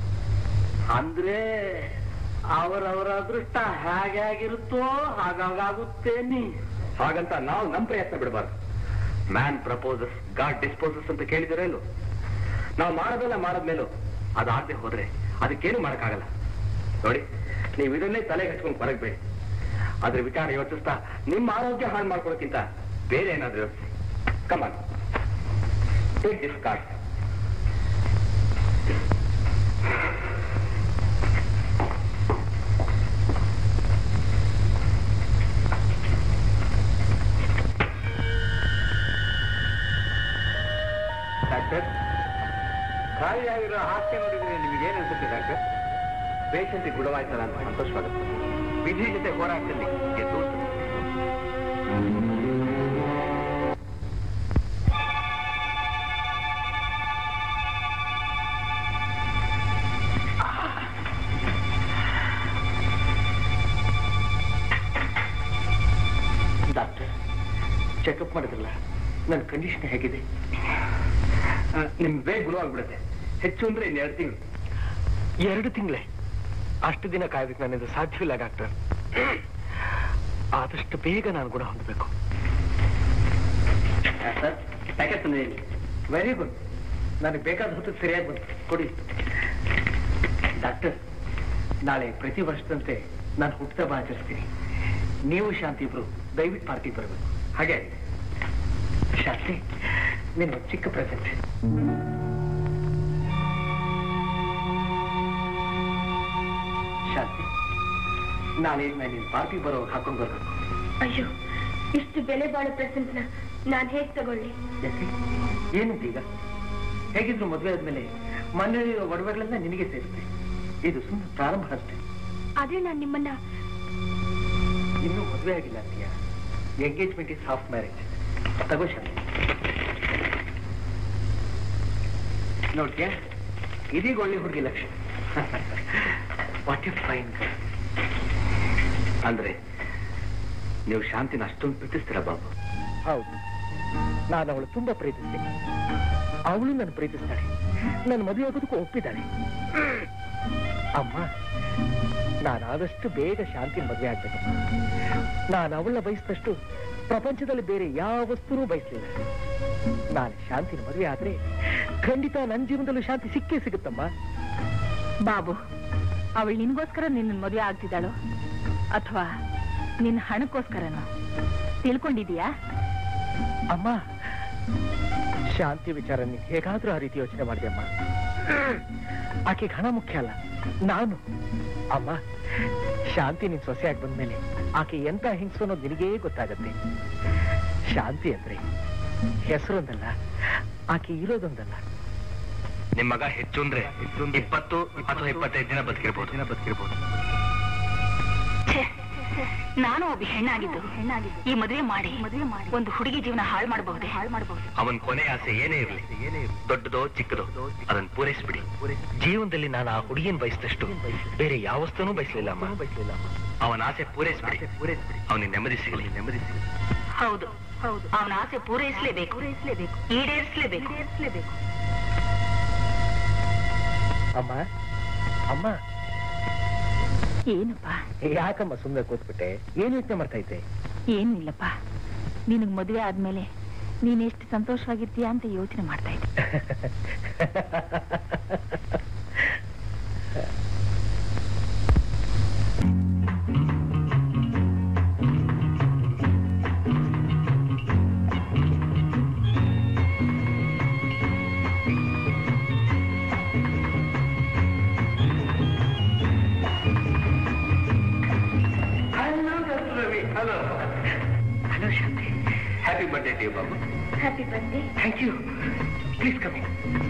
ಅಂದ್ರೆ ಅವರವರ ಅದೃಷ್ಟ ಹೇಗಿರುತ್ತೋ ಹಾಗಾಗುತ್ತೇನಿ. ಹಾಗಂತ ನಾವು ನಮ್ಮ ಪ್ರಯತ್ನ ಬಿಡಬಾರ್ದು. ಮ್ಯಾನ್ ಪ್ರಪೋಸಸ್, ಗಾಡ್ ಡಿಸ್ಪೋಸಸ್ ಅಂತ ಕೇಳಿದಿರೇನು? ನಾವು ಮಾಡೋದೆಲ್ಲ ಮಾಡದ್ಮೇಲೂ ಅದಾಗದೆ ಹೋದ್ರೆ ಅದಕ್ಕೇನು ಮಾಡಕ್ಕಾಗಲ್ಲ. ನೋಡಿ, ನೀವು ಇದನ್ನೇ ತಲೆಗೆ ಹಚ್ಕೊಂಡು ಹೊರಗಬೇಡಿ. ಅದ್ರ ವಿಚಾರ ಯೋಚಿಸ್ತಾ ನಿಮ್ಮ ಆರೋಗ್ಯ ಹಾಳು ಮಾಡ್ಕೊಳ್ಳೋಕ್ಕಿಂತ ಬೇರೆ ಏನಾದ್ರೂ ಯೋಚಿಸಿ. Come on, take this card. Doctor, ಖಾಲಿಯಾಗಿರೋ ಹಾಸ್ಯ ನೋಡಿದ್ರೆ ನಿಮಗೇನು ಅನ್ಸುತ್ತೆ ಡಾಕ್ಟರ್? ಪೇಷಂಟ್ ಗುಣವಾಯ್ತಲ್ಲ ಅಂತ ಸಂತೋಷವಾಗುತ್ತೆ. ವಿಧಿ ಜೊತೆ ಹೋರಾಟದಲ್ಲಿ ಗೆದ್ದು ಡಾಕ್ಟರ್, ಚೆಕಪ್ ಮಾಡಿದ್ರಲ್ಲ, ನನ್ನ ಕಂಡೀಷನ್ ಹೇಗಿದೆ? ನಿಮ್ ಬೇಗ ಗುಣವಾಗ್ಬಿಡುತ್ತೆ. ಹೆಚ್ಚು ಅಂದ್ರೆ 2 ತಿಂಗಳು. 2 ತಿಂಗಳೇ? ಅಷ್ಟು ದಿನ ಕಾಯ್ಬೇಕು ನನ್ನಿಂದ ಸಾಧ್ಯವಿಲ್ಲ ಡಾಕ್ಟರ್. ಆದಷ್ಟು ಬೇಗ ನಾನು ಗುಣ ಹೊಂದಬೇಕು. ಸರ್, ಪ್ಯಾಕೆಟ್ ತಂದಿದ್ದೀನಿ. Very good. ನನಗೆ ಬೇಕಾದ ಹೊತ್ತಿಗೆ ಸರಿಯಾಗಿ ಬಂತು. ಕೊಡಿ ಡಾಕ್ಟರ್. ನಾಳೆ ಪ್ರತಿ ವರ್ಷದಂತೆ ನಾನು ಹುಟ್ಟುಹಬ್ಬ ಆಚರಿಸ್ತೀನಿ. ನೀವು ಶಾಂತಿ ಇಬ್ರು ದಯವಿಟ್ಟು ಪಾರ್ಟಿ ಬರಬೇಕು. ಹಾಗೆ ಶಾಂತಿ, ನಿನ್ನ ಚಿಕ್ಕ ಪ್ರೆಸೆಂಟ್. ಶಾಂತಿ, ನಾನೀಗ ನೀನು ಪಾರ್ಟಿ ಬರೋ ಹಾಕೊಂಡು ಬರ್ಬೇಕು. ಅಯ್ಯೋ, ಇಷ್ಟು ಬೆಲೆ ಬಾಳೋ ಪ್ರೆಸೆಂಟ್ನ ನಾನು ಹೇಗೆ ತಗೊಳ್ಳಿ? ಏನಂತ ಈಗ? ಹೇಗಿದ್ರು ಮದುವೆ ಆದ್ಮೇಲೆ ಮನೆಯಲ್ಲಿರೋ ಒಡವೆಗಳೆಲ್ಲ ನಿನಗೆ ಸೇರುತ್ತೆ. ಇದು ಸುಮ್ಮನೆ ಪ್ರಾರಂಭ ಅಷ್ಟೇ. ಆದ್ರೆ ನಾನು ನಿಮ್ಮನ್ನ ಇನ್ನೂ ಮದುವೆ ಆಗಿಲ್ಲ ಅಂತೀಯ. Engagement is half marriage. ತಗೋ ಶಾಂತಿ. ನೋಡ್ತೀಯಾ, ಇದೀಗ ಒಳ್ಳೆ ಹುಡುಗಿ ಲಕ್ಷಣ. What a fine. ಅಂದ್ರೆ ನೀವು ಶಾಂತಿನ ಅಷ್ಟೊಂದು ಪ್ರೀತಿಸ್ತೀರಾ ಬಾಬು? ಹೌದು, ನಾನು ಅವಳು ತುಂಬಾ ಪ್ರೀತಿಸ್ತೇನೆ. ಅವಳು ನನ್ನ ಪ್ರೀತಿಸ್ತಾಳೆ. ನನ್ನ ಮದುವೆ ಆಗೋದಕ್ಕೂ ಒಪ್ಪಿದ್ದಾಳೆ. ಅಮ್ಮ, ನಾನಾದಷ್ಟು ಬೇಗ ಶಾಂತಿನ ಮದುವೆ ಆಗ್ಬೇಕು. ನಾನು ಅವಳನ್ನ ಬಯಸಿದಷ್ಟು ಪ್ರಪಂಚದಲ್ಲಿ ಬೇರೆ ಯಾವ ವಸ್ತುನೂ ಬಯಸಲಿಲ್ಲ. ನಾನು ಶಾಂತಿನ ಮದುವೆ ಆದ್ರೆ ಖಂಡಿತ ನನ್ನ ಜೀವನದಲ್ಲೂ ಶಾಂತಿ ಸಿಕ್ಕೇ ಸಿಗುತ್ತಮ್ಮ. ಬಾಬು, ಅವಳು ನಿನ್ಗೋಸ್ಕರ ನಿನ್ನ ಮದುವೆ ಆಗ್ತಿದ್ದಾಳು ಅಥವಾ ನಿನ್ನ ಹಣಕ್ಕೋಸ್ಕರನೋ ತಿಳ್ಕೊಂಡಿದೀಯಾ? ಅಮ್ಮ, ಶಾಂತಿ ವಿಚಾರ ನೀನು ಹೇಗಾದ್ರೂ ಆ ರೀತಿ ಯೋಚನೆ ಮಾಡಿದೆ ಅಮ್ಮ. ಆಕೆಗೆ ಹಣ ಮುಖ್ಯ ಅಲ್ಲ, ನಾನು. ಅಮ್ಮ, ಶಾಂತಿ ನಿನ್ ಸೊಸೆಯಾಗಿ ಬಂದ್ಮೇಲೆ ಆಕೆ ಎಂತ ಹಿಂಗ್ಸು ಅನ್ನೋದು ನಿನಗೇ ಗೊತ್ತಾಗತ್ತೆ. ಶಾಂತಿ ಅಂದ್ರೆ ಹೆಸರೊಂದಲ್ಲ, ಆಕೆ ಇರೋದೊಂದಲ್ಲ. ನಿಮ್ಮ ಮಗ ಹೆಚ್ಚು ಅಂದ್ರೆ 20 ಅಥವಾ 25 ದಿನ ಬದುಕಿರ್ಬೋದು. ನಾನು ಒಬ್ಬ ಹೆಣ್ಣಾಗಿದ್ದು ಈ ಮದುವೆ ಮಾಡಿ ಒಂದು ಹುಡುಗಿ ಜೀವನ ಹಾಳು ಮಾಡಬಹುದು. ಅವನ್ ಕೊನೆ ಆಸೆ ಏನೇ ಇರಲಿ, ದೊಡ್ಡದೋ ಚಿಕ್ಕದೋ, ಅದನ್ನ ಪೂರೈಸ್ಬಿಡಿ. ಜೀವನದಲ್ಲಿ ನಾನು ಆ ಹುಡುಗಿನ ಬಯಸಿದಷ್ಟು ಬೇರೆ ಯಾವ ವಸ್ತುನೂ ಬಯಸಲಿಲ್ಲ ಅಮ್ಮ. ಅವನ ಆಸೆ ಪೂರೈಸ್ಬಿಡಿ. ಅವನಿಗೆ ನೆಮ್ಮದಿ ಸಿಗಲಿ. ಹೌದು, ಅವನ ಆಸೆ ಪೂರೈಸಲೇಬೇಕು, ಈಡೇರಿಸಲೇಬೇಕು. ಅಮ್ಮ, ಅಮ್ಮ, ಏನಪ್ಪ? ಯಾಕಮ್ಮ ಸುಮ್ಮನೆ ಕೂತ್ಬಿಟ್ಟೆ? ಏನ್ ಯೋಚನೆ ಮಾಡ್ತಾ ಇದ್ದೆ? ಏನು ಇಲ್ಲಪ್ಪ, ನಿನಗ್ ಮದುವೆ ಆದ್ಮೇಲೆ ನೀನ್ ಎಷ್ಟು ಸಂತೋಷವಾಗಿರ್ತೀಯ ಅಂತ ಯೋಚನೆ ಮಾಡ್ತಾ ಇದ್ದೆ. Hello, Shanti. Happy birthday to you, Babu. Happy birthday. Thank you. Please come in.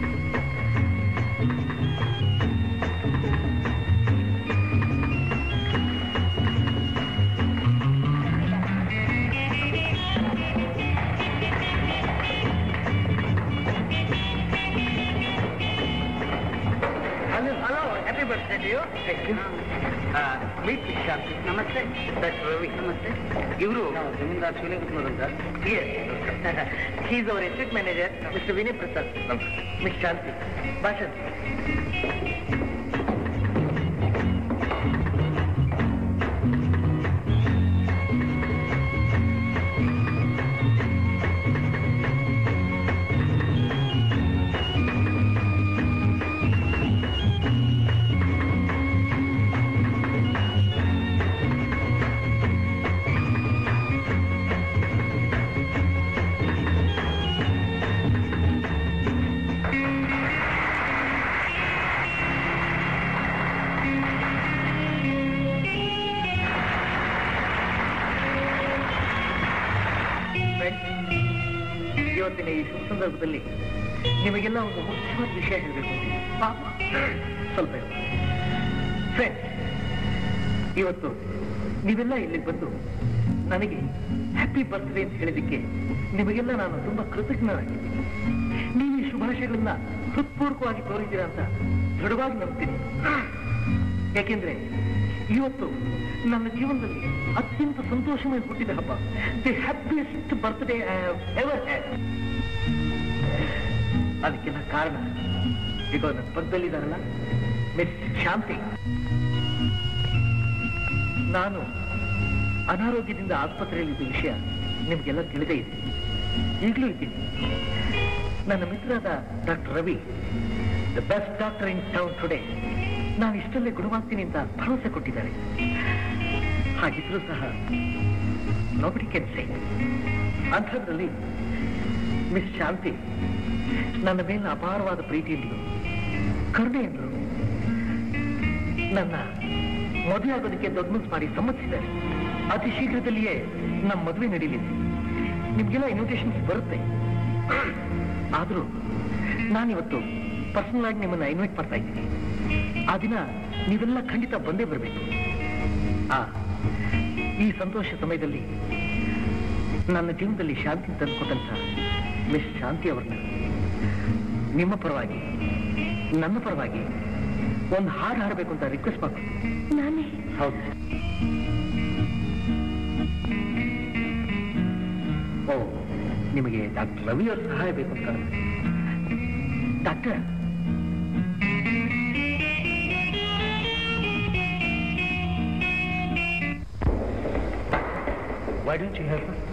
Hello. Happy birthday to you. Thank you. Meet me, Shanti. Namaste. That's Ravi. Namaste. Ivaru Zamindar Shivlinkutnur anta. Yes. He is our estate manager, Mr. Vinay Prasad. Miss Shanti. Bye, Shanti. ಇವತ್ತಿನ ಈ ಶುಭ ಸಂದರ್ಭದಲ್ಲಿ ನಿಮಗೆಲ್ಲ ಒಂದು ಮುಖ್ಯವಾದ ವಿಷಯ ಹೇಳಬೇಕು ಸ್ವಲ್ಪ friends, ಇವತ್ತು ನೀವೆಲ್ಲ ಇಲ್ಲಿಗೆ ಬಂದು ನನಗೆ ಹ್ಯಾಪಿ ಬರ್ತ್ಡೇ ಅಂತ ಹೇಳಿದಕ್ಕೆ ನಿಮಗೆಲ್ಲ ನಾನು ತುಂಬಾ ಕೃತಜ್ಞನಾಗಿದ್ದೀನಿ. ನೀವು ಈ ಶುಭಾಶಯಗಳನ್ನ ಹೃತ್ಪೂರ್ವಕವಾಗಿ ತೋರಿದ್ದೀರಾ ಅಂತ ದೃಢವಾಗಿ ನಂಬ್ತೀನಿ. ಯಾಕೆಂದ್ರೆ ಇವತ್ತು ನನ್ನ ಜೀವನದಲ್ಲಿ ಅತ್ಯಂತ ಸಂತೋಷವಾಗಿ ಹುಟ್ಟಿದ ಹಬ್ಬ. The happiest birthday I have ever had. ಅದಕ್ಕೆಲ್ಲ ಕಾರಣ ಈಗ ನನ್ನ ಪಕ್ಕದಲ್ಲಿದ್ದಾರಲ್ಲ ಮಿಸ್ ಶಾಂತಿ. ನಾನು ಅನಾರೋಗ್ಯದಿಂದ ಆಸ್ಪತ್ರೆಯಲ್ಲಿದ್ದ ವಿಷಯ ನಿಮ್ಗೆಲ್ಲ ತಿಳಿದೇ ಇದೆ, ಈಗಲೂ ಇದ್ದೀನಿ. ನನ್ನ ಮಿತ್ರರಾದ doctor Ravi, the best doctor in town today, ನಾನು ಇಷ್ಟಲ್ಲೇ ಗುಣವಾಗ್ತೀನಿ ಅಂತ ಭರವಸೆ ಕೊಟ್ಟಿದ್ದಾರೆ. ಹಾಗಿದ್ರೂ ಸಹ ನೋಬಡಿ ಕ್ಯಾನ್ ಸೇ. ಅಂಥದ್ರಲ್ಲಿ ಮಿಸ್ ಶಾಂತಿ ನನ್ನ ಮೇಲೆ ಅಪಾರವಾದ ಪ್ರೀತಿಯನ್ನು ಕರುಣೆಯನ್ನು ನನ್ನ ಮದುವೆ ಆಗೋದಕ್ಕೆ ದೊಡ್ಡ ಮನಸ್ಸು ಮಾಡಿ ಸಮ್ಮತಿಸಿದ್ದಾರೆ. ಅತಿ ಶೀಘ್ರದಲ್ಲಿಯೇ ನಮ್ಮ ಮದುವೆ ನಡೀಲಿದೆ. ನಿಮ್ಗೆಲ್ಲ ಇನ್ವಿಟೇಷನ್ಸ್ ಬರುತ್ತೆ. ಆದ್ರೂ ನಾನಿವತ್ತು ಪರ್ಸನಲ್ ಆಗಿ ನಿಮ್ಮನ್ನ ಇನ್ವೈಟ್ ಮಾಡ್ತಾ ಇದ್ದೀನಿ. ಆ ದಿನ ನೀವೆಲ್ಲ ಖಂಡಿತ ಬಂದೇ ಬರಬೇಕು. ಈ ಸಂತೋಷ ಸಮಯದಲ್ಲಿ ನನ್ನ ಜೀವನದಲ್ಲಿ ಶಾಂತಿ ತಂದುಕೊಟ್ಟಂತ ಮಿಸ್ ಶಾಂತಿ ಅವ್ರನ್ನ ನಿಮ್ಮ ಪರವಾಗಿ ನನ್ನ ಪರವಾಗಿ ಒಂದು ಹಾಡು ಹಾಡಬೇಕು ಅಂತ ರಿಕ್ವೆಸ್ಟ್ ಮಾಡ್ತೀನಿ. ನಾನೇ? ಹೌದು. ಓ, ನಿಮಗೆ ಡಾಕ್ಟರ್ ರವಿ ಅವ್ರ ಸಹಾಯ ಬೇಕು ಅಂತ ಕಾಣುತ್ತೆ. Doctor, why don't you help us?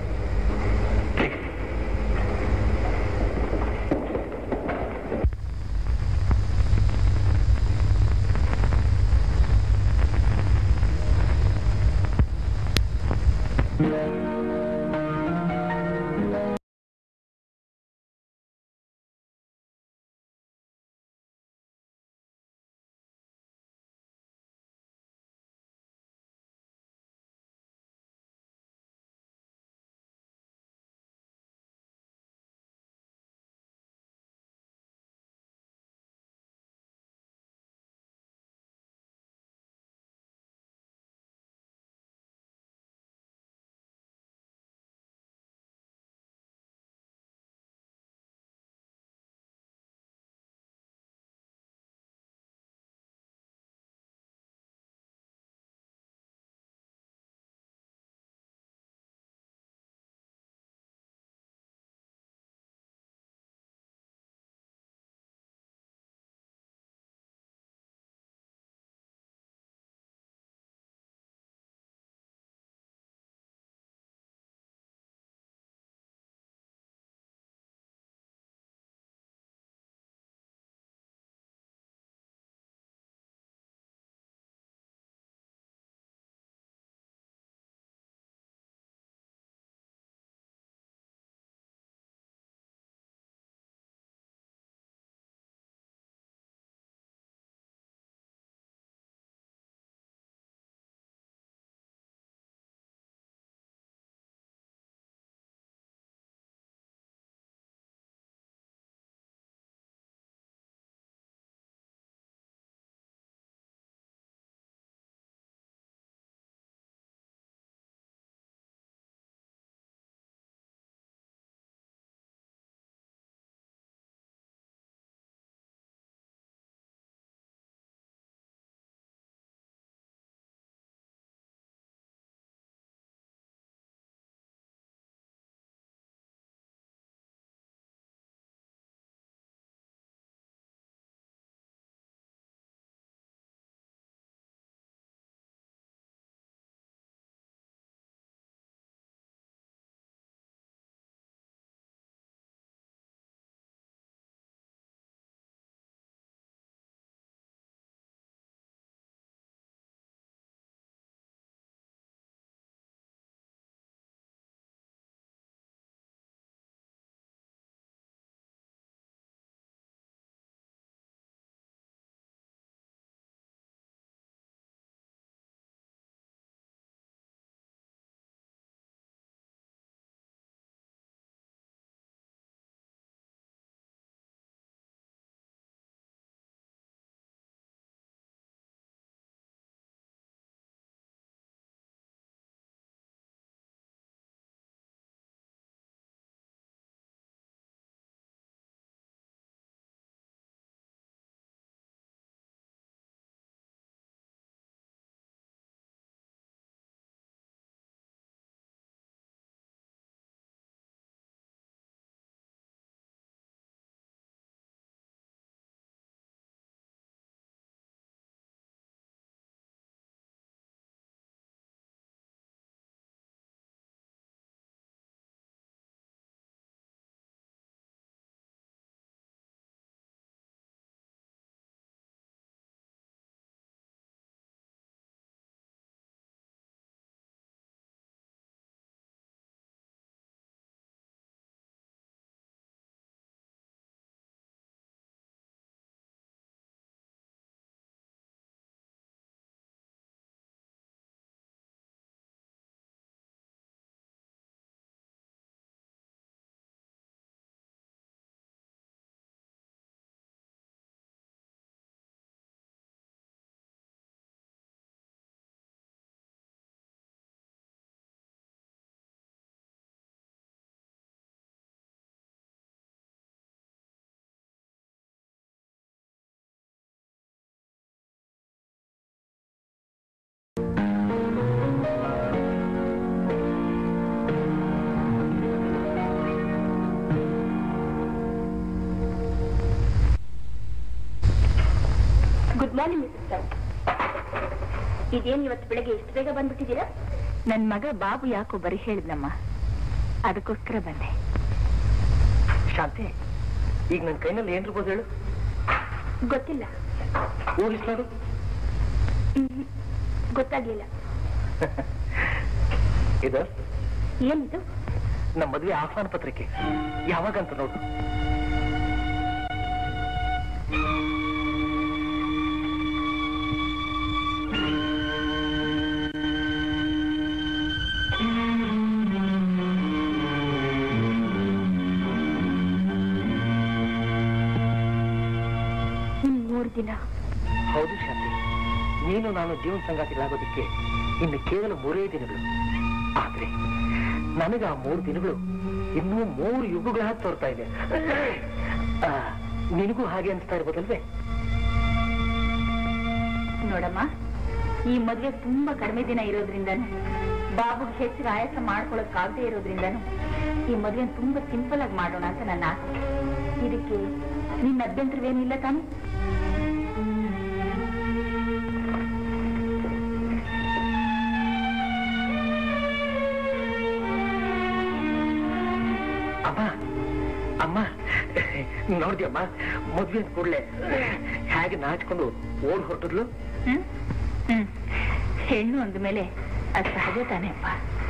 ಇದೇನು ಇವತ್ತು ಬೆಳಗ್ಗೆ ಇಷ್ಟು ಬೇಗ ಬಂದ್ಬಿಟ್ಟಿದ್ದೀರಾ? ನನ್ ಮಗ ಬಾಬು ಯಾಕೋ ಬರೀ ಹೇಳಿದ್ನಮ್ಮ, ಅದಕ್ಕೋಸ್ಕರ ಬಂದೆ. ಶಾಂತಿ, ಈಗ ನನ್ನ ಕೈನಲ್ಲಿ ಏನಿರ್ಬೋದು ಹೇಳು? ಗೊತ್ತಿಲ್ಲ. ಊಹಿಸ್ಲಾರು? ಗೊತ್ತಾಗ್ಲಿಲ್ಲ. ಇದು ಏನಿದು? ನಮ್ಮ ಮದುವೆ ಆಹ್ವಾನ ಪತ್ರಿಕೆ. ಯಾವಾಗಂತ ನೋಡು. ದಿನ. ಹೌದು ಶಾಂತಿ, ನೀನು ನಾನು ಜೀವನ ಸಂಗಾತಿಗಳಾಗೋದಿಕ್ಕೆ ಇನ್ನು ಕೇವಲ 3 ದಿನಗಳು. ಆದ್ರೆ ನನಗೆ ಆ 3 ದಿನಗಳು ಇನ್ನೂ 3 ಯುಗಗಳ ಹಾಗೆ ತೋರ್ತಾ ಇದೆ. ನಿನಗೂ ಹಾಗೆ ಅನ್ಸ್ತಾ ಇರ್ಬೋದಲ್ವೇ? ನೋಡಮ್ಮ, ಈ ಮದುವೆ ತುಂಬಾ ಕಡಿಮೆ ದಿನ ಇರೋದ್ರಿಂದನೂ, ಬಾಬುಗೆ ಹೆಚ್ಚು ಆಯಾಸ ಮಾಡ್ಕೊಳಕ್ಕಾಗದೆ ಇರೋದ್ರಿಂದನೂ ಈ ಮದುವೆ ತುಂಬಾ ಸಿಂಪಲ್ ಆಗಿ ಮಾಡೋಣ ಅಂತ ನನ್ನ ಆಸೆ. ಇದಕ್ಕೆ ನಿನ್ನ ಅಭ್ಯಂತರವೇನಿಲ್ಲ ತಾನೆ? ಅಮ್ಮ, ನೋಡ್ದಿಯಮ್ಮ, ಮದ್ವೆ ಕೂಡಲೇ ಹೇಗೆ ನಾಚ್ಕೊಂಡು ಓಡ್ ಹೊರಟಿದ್ಲು. ಹೆಣ್ಣು ಅಂದ ಮೇಲೆ ಅದು ಸಹಜ ತಾನೇ ಅಪ್ಪ.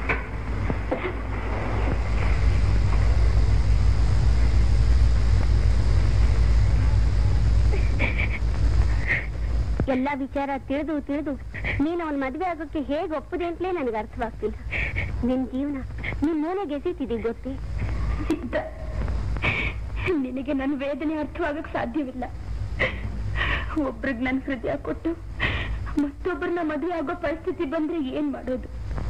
ಎಲ್ಲಾ ವಿಚಾರ ತಿಳಿದು ನೀನು ಅವನ್ ಮದ್ವೆ ಆಗೋಕ್ಕೆ ಹೇಗೆ ಒಪ್ಪದೆ ಅಂತಲೇ ನನಗೆ ಅರ್ಥವಾಗ್ತಿಲ್ಲ. ನಿನ್ ಜೀವನ ನಿನ್ ಮೂಲೆಗೆ ಎಸೀತಿದ್ದೀವಿ ಗೊತ್ತೇ. ನಿನಗೆ ನನ್ನ ವೇದನೆ ಅರ್ಥವಾಗಕ್ ಸಾಧ್ಯವಿಲ್ಲ. ಒಬ್ರಿಗೆ ನನ್ನ ಹೃದಯ ಕೊಟ್ಟು ಮತ್ತೊಬ್ಬರನ್ನ ಮದುವೆ ಆಗೋ ಪರಿಸ್ಥಿತಿ ಬಂದ್ರೆ ಏನ್ ಮಾಡೋದು?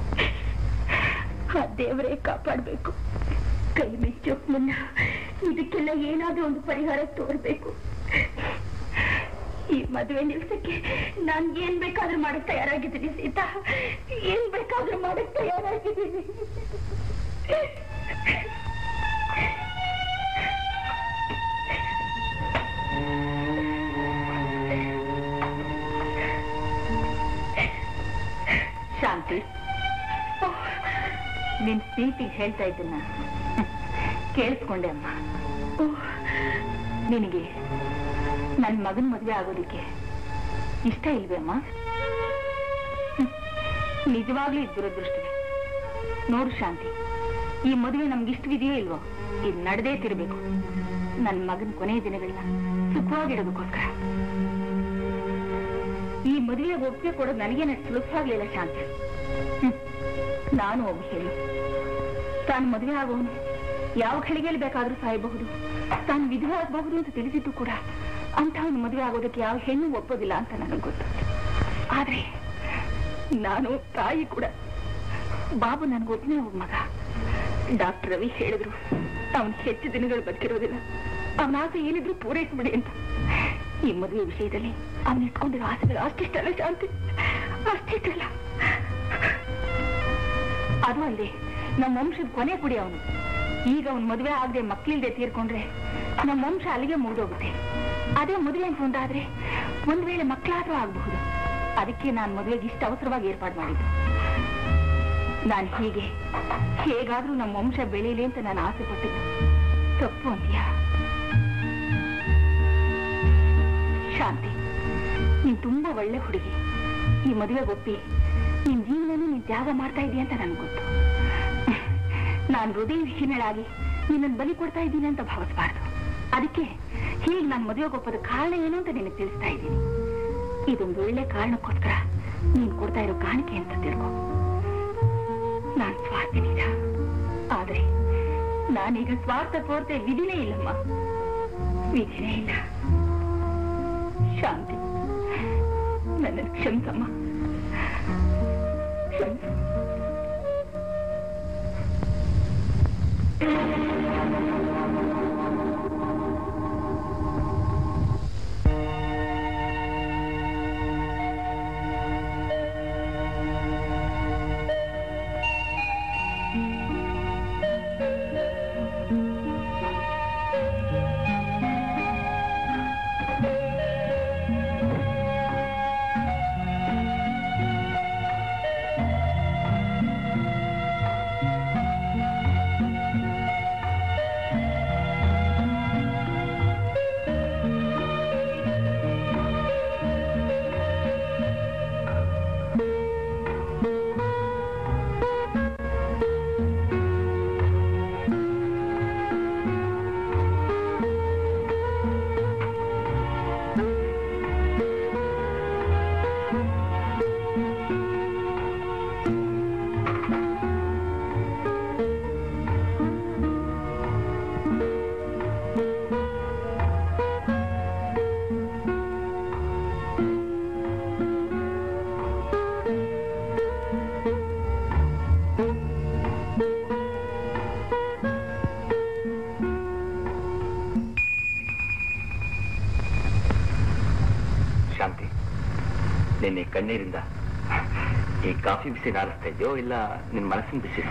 ಆ ದೇವರೇ ಕಾಪಾಡ್ಬೇಕು. ಕೈ ಮಿಚ್ಚೋಕ್ ಮುನ್ನ ಇದಕ್ಕೆಲ್ಲ ಏನಾದ್ರೂ ಒಂದು ಪರಿಹಾರ ತೋರ್ಬೇಕು. ಈ ಮದುವೆ ನಿಲ್ಸಕ್ಕೆ ನಾನ್ ಏನ್ ಬೇಕಾದ್ರೂ ಮಾಡಕ್ ತಯಾರಾಗಿದ್ದೀನಿ ಸೀತಾ, ಏನ್ ಬೇಕಾದ್ರೂ ಮಾಡಕ್ ತಯಾರಾಗಿದ್ದೀನಿ. ಶಾಂತಿ, ನಿನ್ ಸ್ನೇಹಿತಿಗೆ ಹೇಳ್ತಾ ಇದ್ದನ್ನ ಕೇಳಿಸ್ಕೊಂಡೆ ಅಮ್ಮ. ನಿನಗೆ ನನ್ನ ಮಗನ ಮದುವೆ ಆಗೋದಿಕ್ಕೆ ಇಷ್ಟ ಇಲ್ವೇ ಅಮ್ಮ? ನಿಜವಾಗ್ಲೂ ಇದು ದುರದೃಷ್ಟವೇ. ನೋಡು ಶಾಂತಿ, ಈ ಮದುವೆ ನಮ್ಗಿಷ್ಟವಿದೆಯೋ ಇಲ್ವೋ, ಇದು ನಡೆದೇ ತಿರ್ಬೇಕು. ನನ್ನ ಮಗನ ಕೊನೆಯ ದಿನಗಳನ್ನ ಸುಖವಾಗಿಡೋದಕ್ಕೋಸ್ಕರ. ಈ ಮದುವೆಗೆ ಒಪ್ಪಿಗೆ ಕೊಡೋದು ನನಗೇನ ಸುಲಭವಾಗ್ಲಿಲ್ಲ ಶಾಂತಿ. ನಾನು ಒಬ್ಬ ಹೇಳಿ, ತಾನು ಮದುವೆ ಆಗೋನು ಯಾವ ಘಳಿಗೆಯಲ್ಲಿ ಬೇಕಾದ್ರೂ ಸಾಯಬಹುದು, ತಾನು ವಿಧವೆ ಆಗಬಹುದು ಅಂತ ತಿಳಿಸಿದ್ದು ಕೂಡ ಅಂತ ಅವನು ಮದುವೆ ಆಗೋದಕ್ಕೆ ಯಾವ ಹೆಣ್ಣು ಒಪ್ಪೋದಿಲ್ಲ ಅಂತ ನನಗೆ ಗೊತ್ತು. ಆದ್ರೆ ನಾನು ತಾಯಿ ಕೂಡ. ಬಾಬು ನನಗೊಬ್ಬನೇ ಒಬ್ಬ ಮಗ. ಡಾಕ್ಟರ್ ರವಿ ಹೇಳಿದ್ರು ಅವನು ಹೆಚ್ಚು ದಿನಗಳು ಬದುಕಿರೋದಿಲ್ಲ, ಅವನ ಆಸೆ ಏನಿದ್ರು ಪೂರೈಸ್ಬಿಡಿ ಅಂತ. ಈ ಮದುವೆ ವಿಷಯದಲ್ಲಿ ಅವನು ಇಟ್ಕೊಂಡಿರೋ ಆಸೆಗಳು ಅಷ್ಟಿಷ್ಟಲ್ಲ ಶಾಂತಿ, ಅಷ್ಟಿಷ್ಟಲ್ಲ. ಅದು ಅಲ್ಲದೆ ನಮ್ಮ ವಂಶದ ಕೊನೆ ಕುಡಿ ಅವನು. ಈಗ ಅವನು ಮದುವೆ ಆಗದೆ ಮಕ್ಕಳಿಲ್ದೆ ತೀರ್ಕೊಂಡ್ರೆ ನಮ್ಮ ವಂಶ ಅಲ್ಲಿಗೆ ಮುಗಿದೋಗುತ್ತೆ. ಅದೇ ಮದುವೆ ಅಂತ ಒಂದಾದ್ರೆ ಒಂದ್ ವೇಳೆ ಮಕ್ಕಳಾದ್ರೂ ಆಗಬಹುದು. ಅದಕ್ಕೆ ನಾನು ಮದುವೆಗೆ ಇಷ್ಟು ಅವಸರವಾಗಿ ಏರ್ಪಾಡು ಮಾಡಿದ್ದು. ನಾನು ಹೇಗಾದ್ರೂ ನಮ್ಮ ವಂಶ ಬೆಳೀಲಿ ಅಂತ ನಾನು ಆಸೆ ಪಟ್ಟಿದ್ದು ತಪ್ಪು ಅಂತೀಯ ಶಾಂತಿ? ನೀನ್ ತುಂಬಾ ಒಳ್ಳೆ ಹುಡುಗಿ. ಈ ಮದುವೆಗೆ ಒಪ್ಪಿ ನಿನ್ ಜೀವನನೂ ನೀನ್ ತ್ಯಾಗ ಮಾಡ್ತಾ ಇದೀಯ ಅಂತ ನನ್ಗೆ ಗೊತ್ತು. ನಾನು ಹೃದಯ ವಿಹೀನಳಾಗಿ ನಿನ್ನನ್ನು ಬಲಿ ಕೊಡ್ತಾ ಇದ್ದೀನಿ ಅಂತ ಭಾವಿಸಬಾರ್ದು. ಅದಕ್ಕೆ ಹೀಗೆ ನಾನು ಮದುವೆಗೆ ಒಪ್ಪೋದ ಕಾರಣ ಏನು ಅಂತ ನಿನಗೆ ತಿಳಿಸ್ತಾ ಇದ್ದೀನಿ. ಇದೊಂದು ಒಳ್ಳೆ ಕಾರಣಕ್ಕೋಸ್ಕರ ನೀನ್ ಕೊಡ್ತಾ ಇರೋ ಕಾಣಿಕೆ ಅಂತ ತಿಳ್ಕೊ. ನಾನ್ ಸ್ವಾರ್ಥಿ ನಿಜ, ಆದ್ರೆ ನಾನೀಗ ಸ್ವಾರ್ಥ ತೋರ್ತೆ ವಿಧಿನೇ ಇಲ್ಲಮ್ಮ, ವಿಧಿನೇ ಇಲ್ಲ. ಶಾಂತಿ, ನನ್ನ ಕ್ಷಮಿಸಮ್ಮ, ಕ್ಷಮಿಸ. ಕಣ್ಣೀರಿಂದ ಈ ಕಾಫಿ ಬಿಸಿ ನಾರಿಸ್ತಾ ಇದೆಯೋ ಇಲ್ಲ ನಿನ್ ಮನಸ್ಸಿನ ಬಿಸಿನೋ?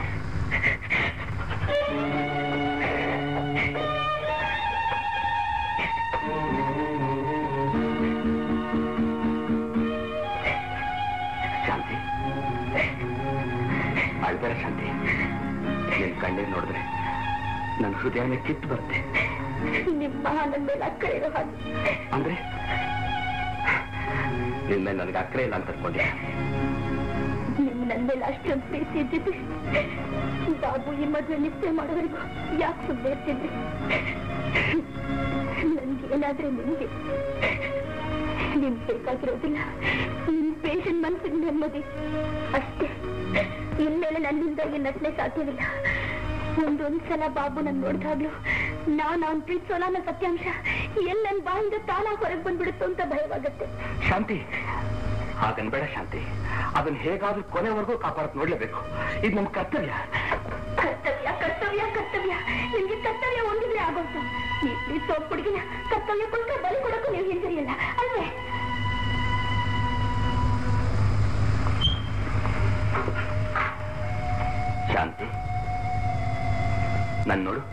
ಶಾಂತಿ, ಅಳ್ಬೇಡ ಶಾಂತಿ. ನಿನ್ ಕಣ್ಣೀರು ನೋಡಿದ್ರೆ ನನ್ನ ಹೃದಯನೇ ಕಿತ್ತು ಬರುತ್ತೆ. ನಿಮ್ಮ ನನ್ನ ಮೇಲೆ ಅಕ್ಕರೆ ಇರೋ ಹಾಗೆ. ಅಂದ್ರೆ ನಿನ್ ಮೇಲೆ ನನಗೆ ಅಕ್ಕರೆ ಇಲ್ಲ ಅಂತ ಅನ್ಕೊಂಡೆ. ನಿಮ್ ನನ್ನ ಮೇಲೆ ಅಷ್ಟೊಂದು ಪ್ರೀತಿ ಇದ್ದಿದ್ದು ಬಾಬು ಈ ಮದುವೆ ನಿಶ್ಚಯ ಮಾಡೋವರೆಗೂ ಯಾಕೆ ಸುಮ್ಮನೆ ಇರ್ತಿದ್ರಿ? ನನ್ಗೇನಾದ್ರೆ ನಿಮ್ಗೆ ನಿಮ್ ಬೇಕಾಗಿರೋದಿಲ್ಲ, ನಿಮ್ ಪೇಷಂಟ್ ಮನಸ್ಸಿಗೆ ನೆಮ್ಮದಿ ಅಷ್ಟೇ. ಇನ್ಮೇಲೆ ನನ್ನಿಂದ ಈ ನಟನೆ ಸಾಧ್ಯವಿಲ್ಲ. ಒಂದೊಂದ್ಸಲ ಬಾಬು ನನ್ ನೋಡಿದಾಗ್ಲೂ ನಾನು ಅವನ್ ಪ್ರೀತಿಸೋಲ್ಲ ಅನ್ನೋ ಸತ್ಯಾಂಶ ಎಲ್ಲಿ ನನ್ ಬಾಯಿಂದ ತಾನ ಹೊರಗೆ ಬಂದ್ಬಿಡುತ್ತೋ ಅಂತ ಭಯವಾಗುತ್ತೆ. ಶಾಂತಿ, ಹಾಗನ್ಬೇಡ ಶಾಂತಿ. ಅದನ್ನ ಹೇಗಾದ್ರೂ ಕೊನೆವರೆಗೂ ಕಾಪಾಡಕ್ ನೋಡ್ಲೇಬೇಕು. ಇದು ನಮ್ ಕರ್ತವ್ಯ. ಕರ್ತವ್ಯ ಕರ್ತವ್ಯ ಕರ್ತವ್ಯ. ನಿಮ್ಗೆ ಕರ್ತವ್ಯ ಒಂದಿದ್ರೆ ಆಗೋದು. ನೀವು ಪ್ರೀತಿಸೋ ಹುಡುಗಿನ ಕರ್ತವ್ಯಕ್ಕೋಸ್ಕರ ಬಲಿ ಕೊಡಕ್ಕೂ ನೀವು ಹಿಂದಿರಿಯಲ್ಲ ಅಲ್ವೇ? ಶಾಂತಿ, ನನ್ ನೋಡು.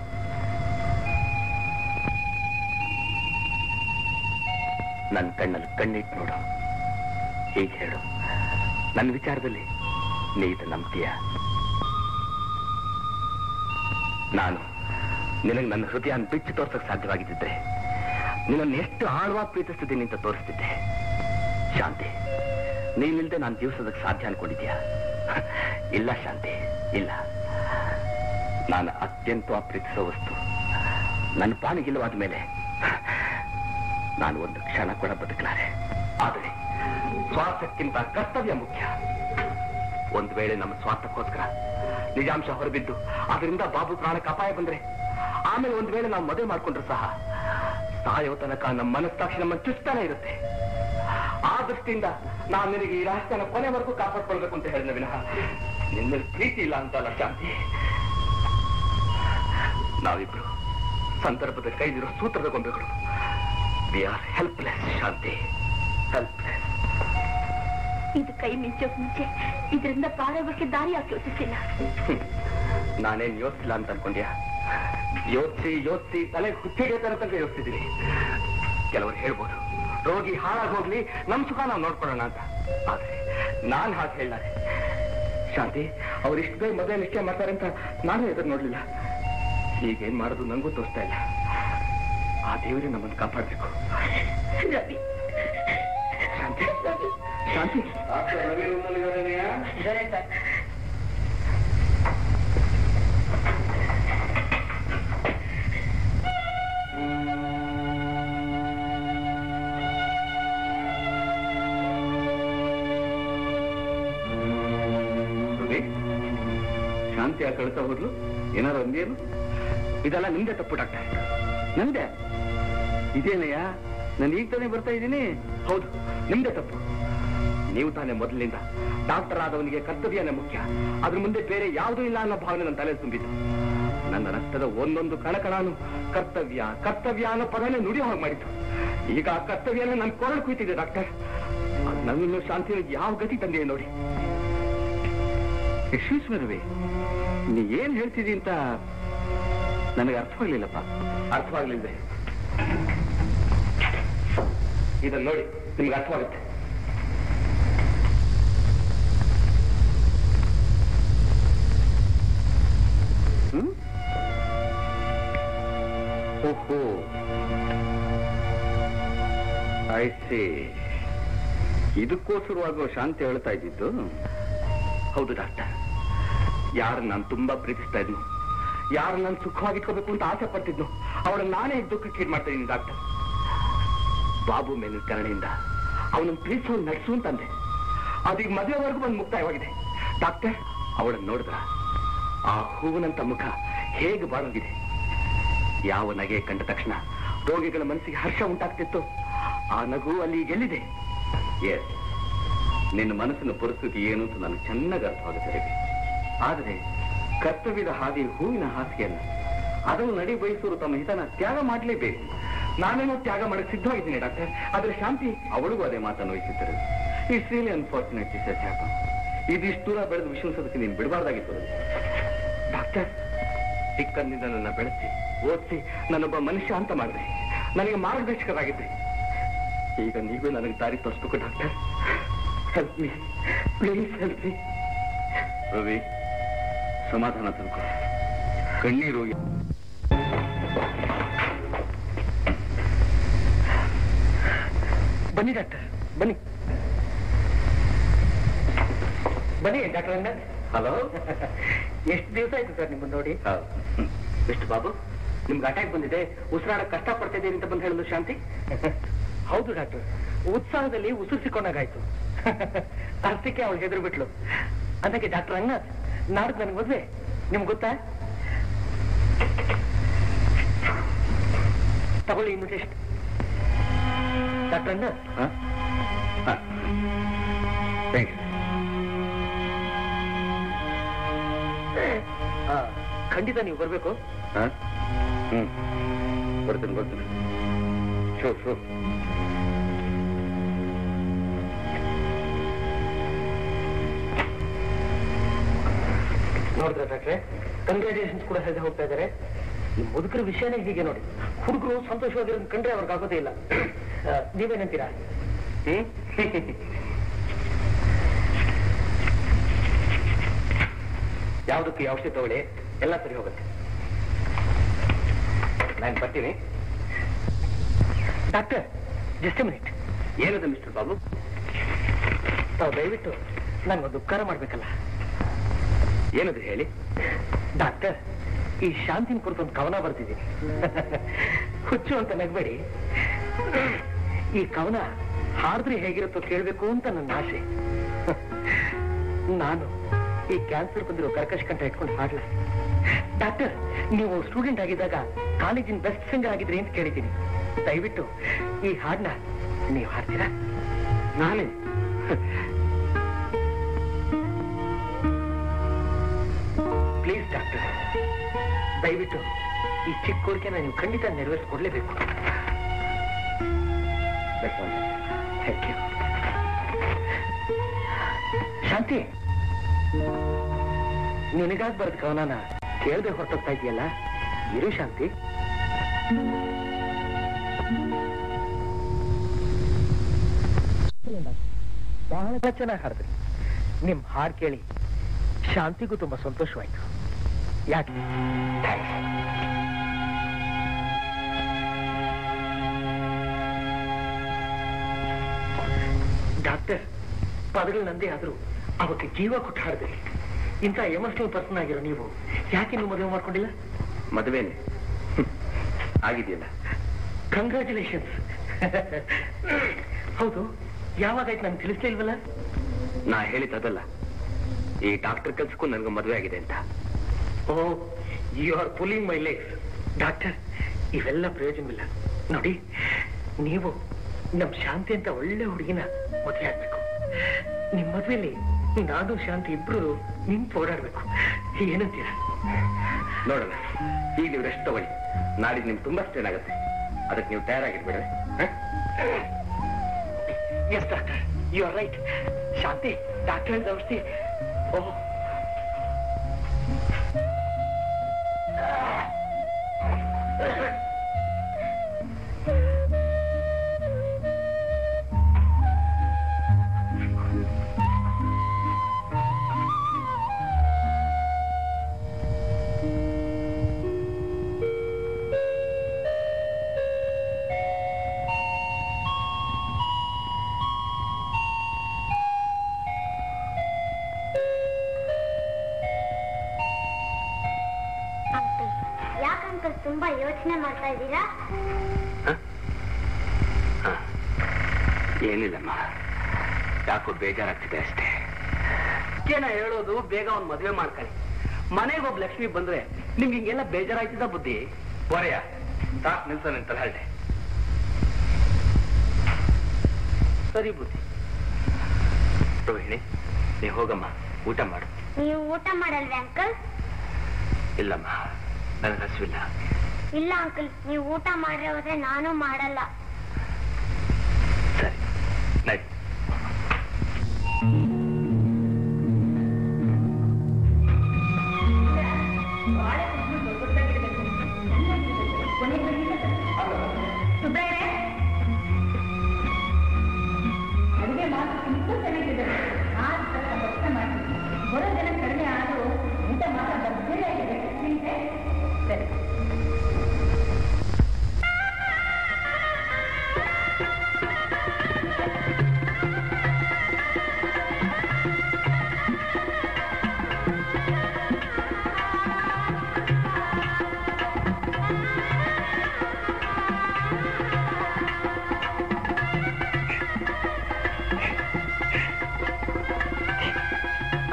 ನನ್ನ ಕಣ್ಣಲ್ಲಿ ಕಣ್ಣಿಟ್ಟು ನೋಡು. ಹೀಗೆ ಹೇಳು, ನನ್ನ ವಿಚಾರದಲ್ಲಿ ನೀ ಇದು ನಂಬ್ತೀಯ? ನಾನು ನಿನಗೆ ನನ್ನ ಹೃದಯನ ಬಿಚ್ಚಿ ತೋರ್ಸಕ್ ಸಾಧ್ಯವಾಗಿದ್ದಿದ್ರೆ ನಿನ್ನನ್ನು ಎಷ್ಟು ಆಳವಾಗಿ ಪ್ರೀತಿಸ್ತಿದ್ದೀನಿ ಅಂತ ತೋರಿಸ್ತಿದ್ದೆ. ಶಾಂತಿ, ನೀನಿಲ್ದೆ ನಾನು ಜೀವಿಸೋದಕ್ಕೆ ಸಾಧ್ಯ ಅನ್ಕೊಂಡಿದ್ಯಾ? ಇಲ್ಲ ಶಾಂತಿ, ಇಲ್ಲ. ನಾನು ಅತ್ಯಂತ ಪ್ರೀತಿಸೋ ವಸ್ತು ನನ್ನ ಪಾಲಿಗಿಲ್ಲವಾದ ಮೇಲೆ ನಾನು ಒಂದು ಕ್ಷಣ ಕೂಡ ಬದುಕಲಾರೆ. ಆದರೆ ಸ್ವಾರ್ಥಕ್ಕಿಂತ ಕರ್ತವ್ಯ ಮುಖ್ಯ. ಒಂದು ವೇಳೆ ನಮ್ಮ ಸ್ವಾರ್ಥಕ್ಕೋಸ್ಕರ ನಿಜಾಂಶ ಹೊರಬಿದ್ದು ಅದರಿಂದ ಬಾಬು ಪ್ರಾಣಕ್ಕೆ ಅಪಾಯ ಬಂದ್ರೆ, ಆಮೇಲೆ ಒಂದು ವೇಳೆ ನಾವು ಮದುವೆ ಮಾಡ್ಕೊಂಡ್ರು ಸಹ ಸಾಯೋ ತನಕ ನಮ್ಮ ಮನಸ್ಸಾಕ್ಷಿ ನಮ್ಮ ಚುಸ್ತಾನೆ ಇರುತ್ತೆ. ಆ ದೃಷ್ಟಿಯಿಂದ ನಾನು ನಿನಗೆ ಈ ರಹಸ್ಯನ ಕೊನೆವರೆಗೂ ಕಾಪಾಡ್ಕೊಳ್ಬೇಕು ಅಂತ ಹೇಳಿದ ವಿನಃ ನಿನ್ನಲ್ಲಿ ಪ್ರೀತಿ ಇಲ್ಲ ಅಂತಲ್ಲ ಶಾಂತಿ. ನಾವಿಬ್ರು ಸಂದರ್ಭದ ಕೈಲಿರೋ ಸೂತ್ರದ ಗೊಂಬೆಗಳು. We are helpless Shanti, helpless. ಇದು ಕೈ ಮಿಂಚೋಕ್ ಮುಂಚೆ ಇದರಿಂದ ಪಾರಾಗೋಕೆ ದಾರಿ ಯಾಕೆ ಯೋಚಿಸಿಲ್ಲ? ನಾನೇನ್ ಯೋಚಿಸಿಲ್ಲ ಅಂತ ಅನ್ಕೊಂಡ್ಯಾ? ಯೋಚಿಸಿ ತಲೆ ಹುಚ್ಚಿಗೆ ತನಕ ಯೋಚಿಸಿದೀನಿ. ಕೆಲವರು ಹೇಳ್ಬೋದು ರೋಗಿ ಹಾಳಾಗಿ ಹೋಗ್ಲಿ, ನಮ್ ಸುಖ ನಾವು ನೋಡ್ಕೊಳ್ಳೋಣ ಅಂತ. ಆದ್ರೆ ನಾನ್ ಹಾಗೆ ಹೇಳಾರೆ ಶಾಂತಿ. ಅವ್ರು ಇಷ್ಟು ಬೇಗ ಮದುವೆ ನಿಶ್ಚಯ ಮಾಡ್ತಾರೆ ಅಂತ ನಾನು ಎದುರು ನೋಡ್ಲಿಲ್ಲ. ಈಗೇನ್ ಮಾಡೋದು ನಂಗೂ ತೋರಿಸ್ತಾ ಇಲ್ಲ. ಆ ದೇವರೇ ನಮ್ಮನ್ನು ಕಾಪಾಡ್ಬೇಕು. ರವಿ, ಶಾಂತಿ, ಶಾಂತಿ. ಶಾಂತಿ ಆ ಕಳ್ತಾ ಹೋದ್ಲು, ಏನಾರು ಅಂದೇನು? ಇದೆಲ್ಲ ನಿಮ್ದೆ ತಪ್ಪು ಡಾಕ್ಟರ್. ನಂದೆ? ಇದೇನಯ್ಯ, ನಾನು ಈಗ ತಾನೇ ಬರ್ತಾ ಇದ್ದೀನಿ. ಹೌದು, ನಿಮ್ದೆ ತಪ್ಪು. ನೀವು ತಾನೇ ಮೊದಲಿನಿಂದ ಡಾಕ್ಟರ್ ಆದವನಿಗೆ ಕರ್ತವ್ಯನೇ ಮುಖ್ಯ, ಅದ್ರ ಮುಂದೆ ಬೇರೆ ಯಾವುದೂ ಇಲ್ಲ ಅನ್ನೋ ಭಾವನೆ ನನ್ನ ತಲೆ ತುಂಬಿತ್ತು. ನನ್ನ ರಕ್ತದ ಒಂದೊಂದು ಕಣಕಣಾನು ಕರ್ತವ್ಯ ಕರ್ತವ್ಯ ಅನ್ನೋ ಪದನೇ ನುಡಿಯೋ ಹಾಗೆ ಮಾಡಿತ್ತು. ಈಗ ಆ ಕರ್ತವ್ಯನ ನನ್ನ ಕೊರಳು ಕುಯ್ತಿದೆ ಡಾಕ್ಟರ್. ನನ್ನನ್ನು ಶಾಂತಿ ಯಾವ ಗತಿ ತಂದೆ ನೋಡಿ. ಎಕ್ಸ್ಕ್ಯೂಸ್ ಮಿ ರವಿ, ನೀ ಏನ್ ಹೇಳ್ತಿದಿ ಅಂತ ನನಗೆ ಅರ್ಥವಾಗ್ಲಿಲ್ಲಪ್ಪ. ಅರ್ಥವಾಗ್ಲಿದೆ, ಇದನ್ನ ನೋಡಿ ನಿಮ್ಗೆ ಅರ್ಥವಾಗುತ್ತೆ. ಓಹೋ, ಐ ಸೀ. ಇದಕ್ಕೋಸ್ಕರವಾಗೋ ಶಾಂತಿ ಹೇಳ್ತಾ ಇದ್ದಿದ್ದು? ಹೌದು ಡಾಕ್ಟರ್. ಯಾರು ನಾನು ತುಂಬಾ ಪ್ರೀತಿಸ್ತಾ ಇದ್ನು, ಯಾರು ನಾನು ಸುಖವಾಗಿಟ್ಕೋಬೇಕು ಅಂತ ಆಸೆ ಪಡ್ತಿದ್ನು, ಅವಳನ್ನು ನಾನೇ ದುಃಖಕ್ಕೆ ಮಾಡ್ತಾ ಇದ್ದೀನಿ ಡಾಕ್ಟರ್. ಬಾಬು ಮೇಲಿನ ಕರುಣೆಯಿಂದ ಅವನನ್ನು ಪ್ರೀತಿಸೋ ನಡೆಸು ಅಂತಂದೆ. ಅದೀಗ ಮದುವೆವರೆಗೂ ಒಂದು ಮುಕ್ತಾಯವಾಗಿದೆ ಡಾಕ್ಟರ್. ಅವಳನ್ನು ನೋಡಿದ್ರ ಆ ಹೂವಿನಂತ ಮುಖ ಹೇಗೆ ಬಾಳೋಗಿದೆ. ಯಾವ ನಗೆ ಕಂಡ ತಕ್ಷಣ ರೋಗಿಗಳ ಮನಸ್ಸಿಗೆ ಹರ್ಷ ಉಂಟಾಗ್ತಿತ್ತು, ಆ ನಗು ಅಲ್ಲಿ ಎಲ್ಲಿದೆ? ಎಸ್, ನಿನ್ನ ಮನಸ್ಸಿನ ಪರಿಸ್ಥಿತಿ ಏನು ಅಂತ ನನಗೆ ಚೆನ್ನಾಗಿ ಅರ್ಥವಾಗುತ್ತೆ ರವಿ. ಆದರೆ ಕರ್ತವ್ಯದ ಹಾದಿ ಹೂವಿನ ಹಾಸಿಗೆಯನ್ನ ಅದನ್ನು ನಡಿ ಬಯಸೋರು ತಮ್ಮ ಹಿತನ ತ್ಯಾಗ ಮಾಡಲೇಬೇಕು. ನಾನೇನೋ ತ್ಯಾಗ ಮಾಡಕ್ಕೆ ಸಿದ್ಧವಾಗಿದ್ದೀನಿ ಡಾಕ್ಟರ್. ಆದ್ರೆ ಶಾಂತಿ ಅವಳಿಗೂ ಅದೇ ಮಾತನ್ನು ವಹಿಸಿದ್ದರು. ಇಟ್ಸ್ ರಿಯಲಿ ಅನ್ಫಾರ್ಚುನೇಟ್ ಸತ್ಯಾಪ. ಇದಿಷ್ಟು ದೂರ ಬೆಳೆದು ವಿಶ್ವಸೋದಕ್ಕೆ ನೀನು ಬಿಡಬಾರ್ದಾಗಿತ್ತು. ಡಾಕ್ಟರ್, ಚಿಕ್ಕಂದಿನಿಂದ ನನ್ನ ಬೆಳೆಸಿ ಓದಿಸಿ ನನ್ನೊಬ್ಬ ಮನುಷ್ಯ ಅಂತ ಮಾಡಿದೆ, ನನಗೆ ಮಾರ್ಗದರ್ಶಕರಾಗಿದ್ದೆ. ಈಗ ನೀವೇ ನನಗೆ ದಾರಿ ತೋರಿಸ್ಬೇಕು doctor. Help me please, help me. Ravi, ಸಮಾಧಾನ ತಂದ್ಕೊ, ಕಣ್ಣೀರು. ಬನ್ನಿ ಡಾಕ್ಟರ್, ಬನ್ನಿ ಬನ್ನಿ ಡಾಕ್ಟರ್ ಅಣ್ಣ. ಹಲೋ, ಎಷ್ಟು ದಿವಸ ಆಯ್ತು ಸರ್ ನಿಮ್ಮನ್ನು ನೋಡಿ. ಎಷ್ಟು ಬಾಬು, ನಿಮ್ಗೆ ಅಟ್ಯಾಕ್ ಬಂದಿದೆ, ಉಸಿರಾಡಕ್ಕೆ ಕಷ್ಟ ಪಡ್ತಿದೆ ಅಂತ ಬಂದು ಹೇಳಿದ್ರು ಶಾಂತಿ. ಹೌದು ಡಾಕ್ಟರ್, ಉತ್ಸಾಹದಲ್ಲಿ ಉಸಿರಿಸಿಕೊಂಡಾಗಾಯ್ತು. ಅಷ್ಟಕ್ಕೆ ಅವಳು ಹೆದರು ಬಿಟ್ಲು. ಅದಕ್ಕೆ ಡಾಕ್ಟರ್ ಅಣ್ಣ, ನಾಡ್ದು ನನಗೆ ಮದುವೆ, ನಿಮ್ಗೆ ಗೊತ್ತಾ? ತಗೊಳ್ಳಿ ಇನ್ವಿಟೇಷನ್. ಡಾಕ್ಟರ್ ಅಣ್ಣ, ಥ್ಯಾಂಕ್ ಯು. ಖಂಡಿತ ನೀವು ಬರ್ಬೇಕು. ಬರ್ತೀನಿ ಬರ್ತೀನಿ. ಶೋ ಶೋ. ನೋಡಿದ್ರ ಡಾಕ್ಟ್ರೆ, ಕಂಗ್ರಾಚುಲೇಷನ್ಸ್ ಕೂಡ ಹೇಳ್ದೆ ಹೋಗ್ತಾ ಇದ್ದಾರೆ. ಈ ಮುದುಕರ ವಿಷಯನೇ ಹೀಗೆ ನೋಡಿ, ಹುಡುಗರು ಸಂತೋಷವಾಗಿರೋದು ಕಂಡ್ರೆ ಅವ್ರಿಗೆ ಆಗೋದೇ ಇಲ್ಲ. ನೀವೇನಂತೀರಾ? ಯಾವುದಕ್ಕೆ ಔಷಧಿ ತಗೊಳ್ಳಿ, ಎಲ್ಲ ಸರಿ ಹೋಗುತ್ತೆ. ನಾನು ಬರ್ತೀನಿ. Doctor, just a minute. ಏನದು ಮಿಸ್ಟರ್ ಬಾಬು? ತಾವು ದಯವಿಟ್ಟು ನನಗೊಂದು ಉಪಕಾರ ಮಾಡ್ಬೇಕಲ್ಲ. ಏನದು ಹೇಳಿ? ಡಾಕ್ಟರ್, ಈ ಶಾಂತಿನ ಕುರಿತು ಒಂದು ಕವನ ಬರ್ತಿದ್ದೀನಿ. ಹುಚ್ಚು ಅಂತ ನಗಬೇಡಿ. ಈ ಕವನ ಹಾಡಿದ್ರೆ ಹೇಗಿರುತ್ತೋ ಕೇಳಬೇಕು ಅಂತ ನನ್ನ ಆಸೆ. ನಾನು ಈ ಕ್ಯಾನ್ಸರ್ ಬಂದಿರೋ ಕರ್ಕಶ ಕಂಠ ಇಟ್ಕೊಂಡು ಹಾಡ್ಲ. ಡಾಕ್ಟರ್, ನೀವು ಸ್ಟೂಡೆಂಟ್ ಆಗಿದ್ದಾಗ ಕಾಲೇಜಿನ ಬೆಸ್ಟ್ ಸಿಂಗರ್ ಆಗಿದ್ರಿ ಅಂತ ಕೇಳಿದ್ದೀನಿ. ದಯವಿಟ್ಟು ಈ ಹಾಡನ್ನ ನೀವು ಹಾಡ್ತೀರಾ? ನಾನೇ? ಪ್ಲೀಸ್ ಡಾಕ್ಟರ್, ದಯವಿಟ್ಟು ಈ ಚಿಕ್ಕ ಕೋರಿಕೆನ ನೀವು ಖಂಡಿತ ನೆರವೇರಿಸಿಕೊಡ್ಲೇಬೇಕು. Thank you. ಶಾಂತಿ, ನಿನಗಾಗ್ ಬರೆದ ಕವನನ ಕೇಳದೆ ಹೊರಟೋಗ್ತಾ ಇದೆಯಲ್ಲ, ಇರು ಶಾಂತಿ. ಬಹಳ ಚೆನ್ನಾಗಿ ಹಾಡಿದ್ರಿ. ನಿಮ್ ಹಾಡು ಕೇಳಿ ಶಾಂತಿಗೂ ತುಂಬಾ ಸಂತೋಷವಾಯ್ತು. ಯಾಕೆ? ಡಾಕ್ಟರ್, ಪದಗಳು ನಂದೇ ಆದ್ರೂ ಅವಕ್ಕೆ ಜೀವ ಕೊಟ್ಟು ಹಾಡಿದ್ರಿ. ಇಂಥ ಎಮೋಷನಲ್ ಪರ್ಸನ್ ಆಗಿರೋ ನೀವು ಯಾಕೆ ನೀವು ಮದುವೆ ಮಾಡ್ಕೊಂಡಿಲ್ಲ? ಮದುವೆನೇ ಆಗಿದೆಯಲ್ಲ. ಕಂಗ್ರ್ಯಾಚುಲೇಷನ್ಸ್. ಹೌದು, ಯಾವಾಗಾಯ್ತು ನನ್ಗೆ ತಿಳಿಸ್ಲೇ ಇಲ್ವಲ್ಲ? ನಾ ಹೇಳಿದ್ದಲ್ಲ, ಈ ಡಾಕ್ಟರ್ ಕೆಲ್ಸಕ್ಕೂ ನನ್ಗೆ ಮದುವೆ ಆಗಿದೆ ಅಂತ. Oh, you are pulling my legs. Doctor, ಇವೆಲ್ಲ ಪ್ರಯೋಜನವಿಲ್ಲ ನೋಡಿ. ನೀವು ನಮ್ ಶಾಂತಿ ಅಂತ ಒಳ್ಳೆ ಹುಡುಗಿನ ಮದುವೆ ಆಗ್ಬೇಕು. ನಿಮ್ ಮದುವೆಯಲ್ಲಿ ನಾನು ಶಾಂತಿ ಇಬ್ರು ನಿಂತು ಓಡಾಡ್ಬೇಕು. ಏನಂತೀರಾ? ನೋಡೋಣ. ಈಗ ನೀವು ರೆಸ್ಟ್ ತಗೊಳ್ಳಿ, ನಾಡಿದ್ದು ನಿಮ್ಗೆ ತುಂಬಾ ಸ್ಟ್ರೇನ್ ಆಗುತ್ತೆ. ಅದಕ್ಕೆ ನೀವು ತಯಾರಾಗಿರ್ಬೇಡ್ರಿ. Yes doctor, you are right. Shanti, doctor ಹೇಳಿದ ಔಷಧಿ. ಓಹ್, ತುಂಬಾ ಯೋಚನೆ ಮಾಡ್ತಾ ಇದ್ದೀರಾ? ಏನಿಲ್ಲಮ್ಮ, ಯಾಕೋ ಬೇಜಾರಾಗ್ತಿದೆ ಅಷ್ಟೇ. ಏನ ಹೇಳೋದು, ಬೇಗ ಅವ್ನು ಮದುವೆ ಮಾಡ್ಕೊಳ್ಳಿ. ಮನೆಗೆ ಒಬ್ಬ ಲಕ್ಷ್ಮಿ ಬಂದ್ರೆ ನಿಮ್ಗೆ ಹಿಂಗೆಲ್ಲ ಬೇಜಾರಾಯ್ತಿದ ಬುದ್ಧಿ? ಬರೆಯ ಸಾಕು, ನಿಲ್ಸ ನಿಂತಲ್ಲ ಹೇಳ್ದೆ. ಸರಿ ಬುದ್ಧಿ. ರೋಹಿಣಿ, ನೀವು ಹೋಗಮ್ಮ, ಊಟ ಮಾಡು. ನೀವು ಊಟ ಮಾಡಲ್ವೇ ಅಂಕಲ್? ಇಲ್ಲಮ್ಮ, ನನಗೆ ಹಸಿವಿಲ್ಲ. ಇಲ್ಲ ಅಂಕಲ್, ನೀವು ಊಟ ಮಾಡ್ರೆ ಹೋದ್ರೆ ನಾನು ಮಾಡಲ್ಲ. ಸರಿ, ನಡಿ.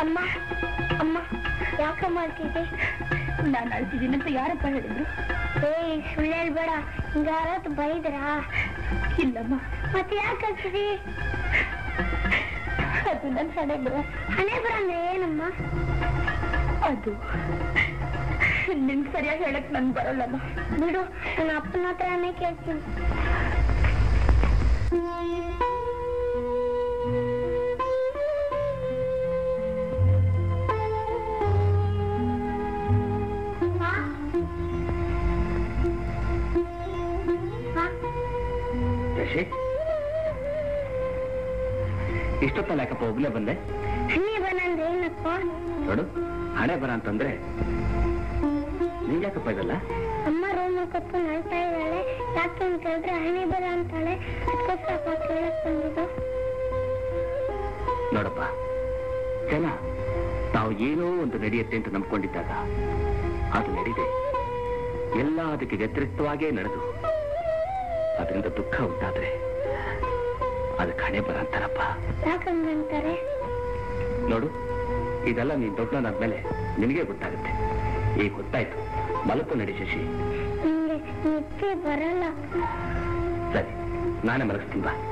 ಅಮ್ಮ ಅಮ್ಮ ಯಾಕೆ ಮಾಡ್ತಿದ್ದೆ? ನಾನು ಅಳ್ತಿದ್ದೀನಿ ಅಂತ ಯಾರಪ್ಪ ಹೇಳಿದ್ರು? ಸುಳ್ಳು ಹೇಳ್ಬೇಡ. ಹಿಂಗ ಯಾರಾದ್ರು ಬೈದ್ರಾ? ಇಲ್ಲಮ್ಮ. ಮತ್ತೆ ಯಾಕೆ ಅಳ್ತಿದಿ? ಅದು ನನ್ನ ಹಣೆ ಬರ. ಹಣೆ ಬರ ಅಂದ್ರೆ ಏನಮ್ಮ? ಅದು ನಿನ್ ಸರಿಯಾಗಿ ಹೇಳಕ್ ನನ್ ಬರಲ್ಲಮ್ಮ. ಬಿಡು, ನನ್ನ ಅಪ್ಪನ ಹತ್ರನೇ ಕೇಳ್ತೀನಿ. ಇಷ್ಟೊತ್ತಲ್ಲ ಯಾಕಪ್ಪ ಹೋಗ್ಲೇ ಬಂದೆ? ಹಣೆ ಬರ ಅಂದ್ರೆ ಏನಪ್ಪ? ನೋಡು, ಹಣೆ ಬರ ಅಂತಂದ್ರೆ ನೀನ್ ಯಾಕಪ್ಪ ಇದಲ್ಲ? ಅಮ್ಮ ರೂಮ್ ಕಪ್ಪು ನಳ್ತಾ ಇದ್ದಾಳೆ. ಯಾಕೆ ಅಂತ ಹೇಳಿದ್ರೆ ಹಣೆ ಬರ ಅಂತಾಳೆ. ಅದಕ್ಕೋಸ್ಕರ ಕೇಳಕ್ ಬಂದಿದ್ದು. ನೋಡಪ್ಪ, ಜನ ತಾವು ಏನೋ ಒಂದು ನಡೆಯುತ್ತೆ ಅಂತ ನಂಬ್ಕೊಂಡಿದ್ದಾಗ ಅದು ನಡೀದೆ ಎಲ್ಲ ಅದಕ್ಕೆ ವ್ಯತಿರಿಕ್ತವಾಗೇ ನಡೆದು ಅದರಿಂದ ದುಃಖ ಉಂಟಾದ್ರೆ ಅದಕ್ಕೆ ಹಣೆ ಬರ ಅಂತಾರಪ್ಪ. ಯಾಕಂಗಂತಾರೆ? ನೋಡು, ಇದೆಲ್ಲ ನೀನ್ ದೊಡ್ಡನಾದ್ಮೇಲೆ ನಿನಗೆ ಗೊತ್ತಾಗುತ್ತೆ. ಈಗ ಗೊತ್ತಾಯ್ತು, ಮಲಕು ನಡಿ ಶಶಿ. ನಿಮ್ಗೆ ನಿದ್ದೆ ಬರಲ್ಲ. ಸರಿ, ನಾನೇ ಮಲಗಿಸ್ತೀನಿ ಬಾ.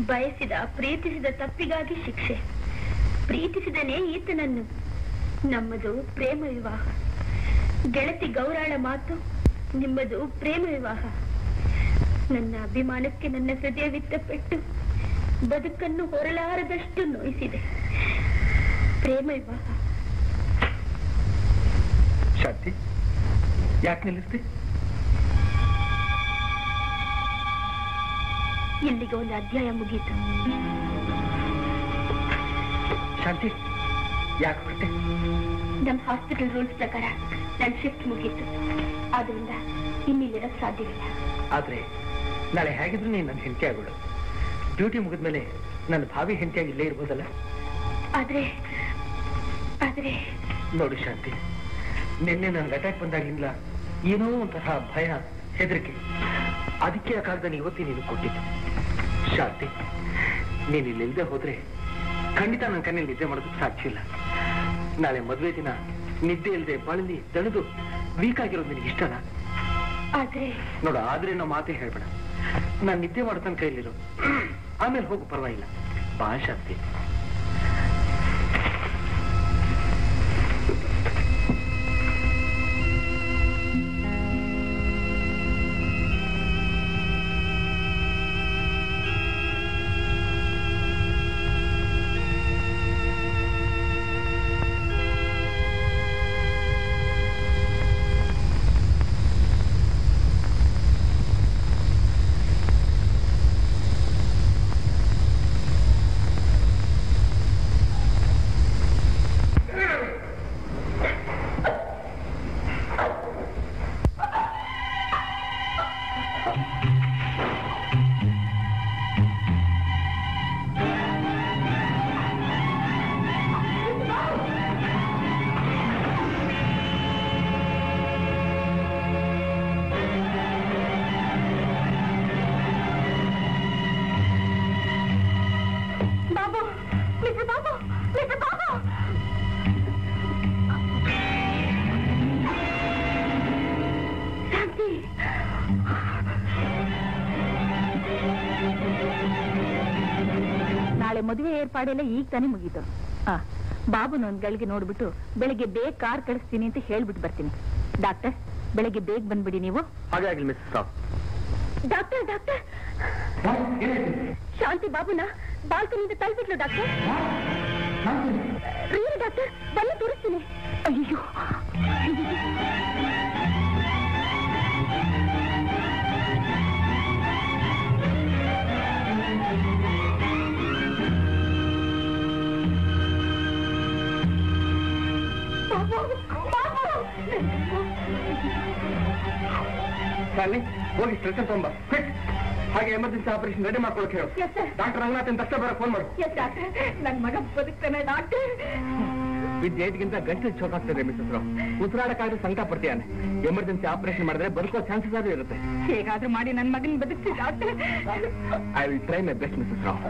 ಬಯಸಿದ ಪ್ರೀತಿಸಿದ ತಪ್ಪಿಗಾಗಿ ಶಿಕ್ಷೆ. ಪ್ರೀತಿಸಿದನೇ ಈತನನ್ನು. ನಮ್ಮದು ಪ್ರೇಮ ವಿವಾಹ. ಗೆಳತಿ ಗೌರಾಳ ಮಾತು, ನಿಮ್ಮದು ಪ್ರೇಮ ವಿವಾಹ. ನನ್ನ ಅಭಿಮಾನಕ್ಕೆ ನನ್ನ ಹೃದಯವಿತ್ತ ಪೆಟ್ಟು ಬದುಕನ್ನು ಹೊರಲಾರದಷ್ಟು ನೋಯಿಸಿದೆ. ಪ್ರೇಮ ವಿವಾಹ. ಶಾಂತಿ, ಯಾಕೆ ನಿಲ್ಲಿಸ್ತಿ? ಇಲ್ಲಿಗೆ ಒಂದು ಅಧ್ಯಾಯ ಮುಗೀತು. ಶಾಂತಿ, ಯಾಕೆ ಹೊರಟೆ? ನಮ್ಮ ಹಾಸ್ಪಿಟಲ್ ರೂಲ್ಸ್ ಪ್ರಕಾರ ನನ್ನ ಶಿಫ್ಟ್ ಮುಗೀತು. ಆದ್ರಿಂದ ಇನ್ನಿಲ್ಲಿರಕ್ ಸಾಧ್ಯವಿಲ್ಲ. ಆದ್ರೆ ನಾಳೆ ಹೇಗಿದ್ರು ನೀನು ನನ್ನ ಹೆಂಡತಿ ಆಗೋಳು. ಡ್ಯೂಟಿ ಮುಗಿದ್ಮೇಲೆ ನನ್ನ ಭಾವಿ ಹೆಂಡತಿಯಾಗಿ ಇಲ್ಲೇ ಇರ್ಬೋದಲ್ಲ? ಆದ್ರೆ ನೋಡು ಶಾಂತಿ, ನಿನ್ನೆ ನನ್ಗೆ ಅಟ್ಯಾಕ್ ಬಂದಾಗ್ಲಿಂದ ಏನೋ ಒಂಥರ ಭಯ, ಹೆದರಿಕೆ. ಅದಕ್ಕೆ ಆ ಕಾಲದಲ್ಲಿ ಇವತ್ತಿ ನೀನು ಕೊಟ್ಟಿದ್ದು. ಶಾಂತಿ, ನೀನು ಇಲ್ಲಿಲ್ಲದೆ ಹೋದ್ರೆ ಖಂಡಿತ ನನ್ನ ಕಣ್ಣಲ್ಲಿ ನಿದ್ದೆ ಮಾಡೋದಕ್ಕೆ ಸಾಧ್ಯ ಇಲ್ಲ. ನಾಳೆ ಮದುವೆ ದಿನ ನಿದ್ದೆ ಇಲ್ಲದೆ ಬಳಲಿ ದಣಿದು ವೀಕ್ ಆಗಿರೋದು ನಿನಗೆ ಇಷ್ಟನಾ? ನೋಡು, ಆದ್ರೆ ನಾವು ಮಾತೇ ಹೇಳ್ಬೇಡ. ನಾನು ನಿದ್ದೆ ಮಾಡ್ತಾನೆ ಕೈಲಿರು, ಆಮೇಲೆ ಹೋಗು, ಪರವಾಗಿಲ್ಲ. ಬಾ ಶಾಂತಿ. ಮದುವೆ ಏರ್ಪಾಡೆಲ್ಲ ಈಗ ತಾನೇ ಮುಗೀತು. ಬಾಬುನ ಒಂದ್ ಗಳಿಗೆ ನೋಡ್ಬಿಟ್ಟು ಬೆಳಿಗ್ಗೆ ಬೇಗ ಕಾರ್ ಕಳಿಸ್ತೀನಿ ಅಂತ ಹೇಳ್ಬಿಟ್ಟು ಬರ್ತೀನಿ. ಡಾಕ್ಟರ್, ಬೆಳಿಗ್ಗೆ ಬೇಗ ಬಂದ್ಬಿಡಿ ನೀವು. ಹಾಗಾಗ್ಲಿ ಮಿಸ್. ಡಾಕ್ಟರ್, ಶಾಂತಿ ಬಾಬುನ ಬಾಲ್ಕನಿಂದ ತಳ್ಬಿಟ್ಲು ಡಾಕ್ಟರ್. ಡಾಕ್ಟರ್, ಬನ್ನಿ ತೋರಿಸ್ತೀನಿ. ಅಯ್ಯೋ, ಹೋಗಿ ಸ್ಟ್ರೆಚರ್ ತಗೊಂಬ, ಕ್ವಿಕ್. ಹಾಗೆ ಎಮರ್ಜೆನ್ಸಿ ಆಪರೇಷನ್ ರೆಡಿ ಮಾಡ್ಕೊಳಕ್ಕೆ ಹೇಳು. ಡಾಕ್ಟರ್ ರಂಗನಾಥ್ ಅಂತ ತಕ್ಷಣ ಬರೋ ಫೋನ್ ಮಾಡು. ನನ್ ಮಗ ಬದುಕ್ತಾನೆ ಡಾಕ್ಟರ್. ವಿದ್ಯೆಗಿಂತ ಗಂಟಲು ಚೋಕಾಗ್ತದೆ ಮಿಸಸ್ ರಾವ್. ಉಸಿರಾಡಕ್ಕಾದ್ರೂ ಸಂಕಟ ಪಡ್ತೀಯಾನೆ. ಎಮರ್ಜೆನ್ಸಿ ಆಪರೇಷನ್ ಮಾಡಿದ್ರೆ ಬದುಕೋ ಚಾನ್ಸಸ್ ಆದ್ರೂ ಇರುತ್ತೆ. ಹೇಗಾದ್ರೂ ಮಾಡಿ ನನ್ ಮಗನ್ ಬದುಕ್ತಿ doctor. I will try my best Mrs Rao.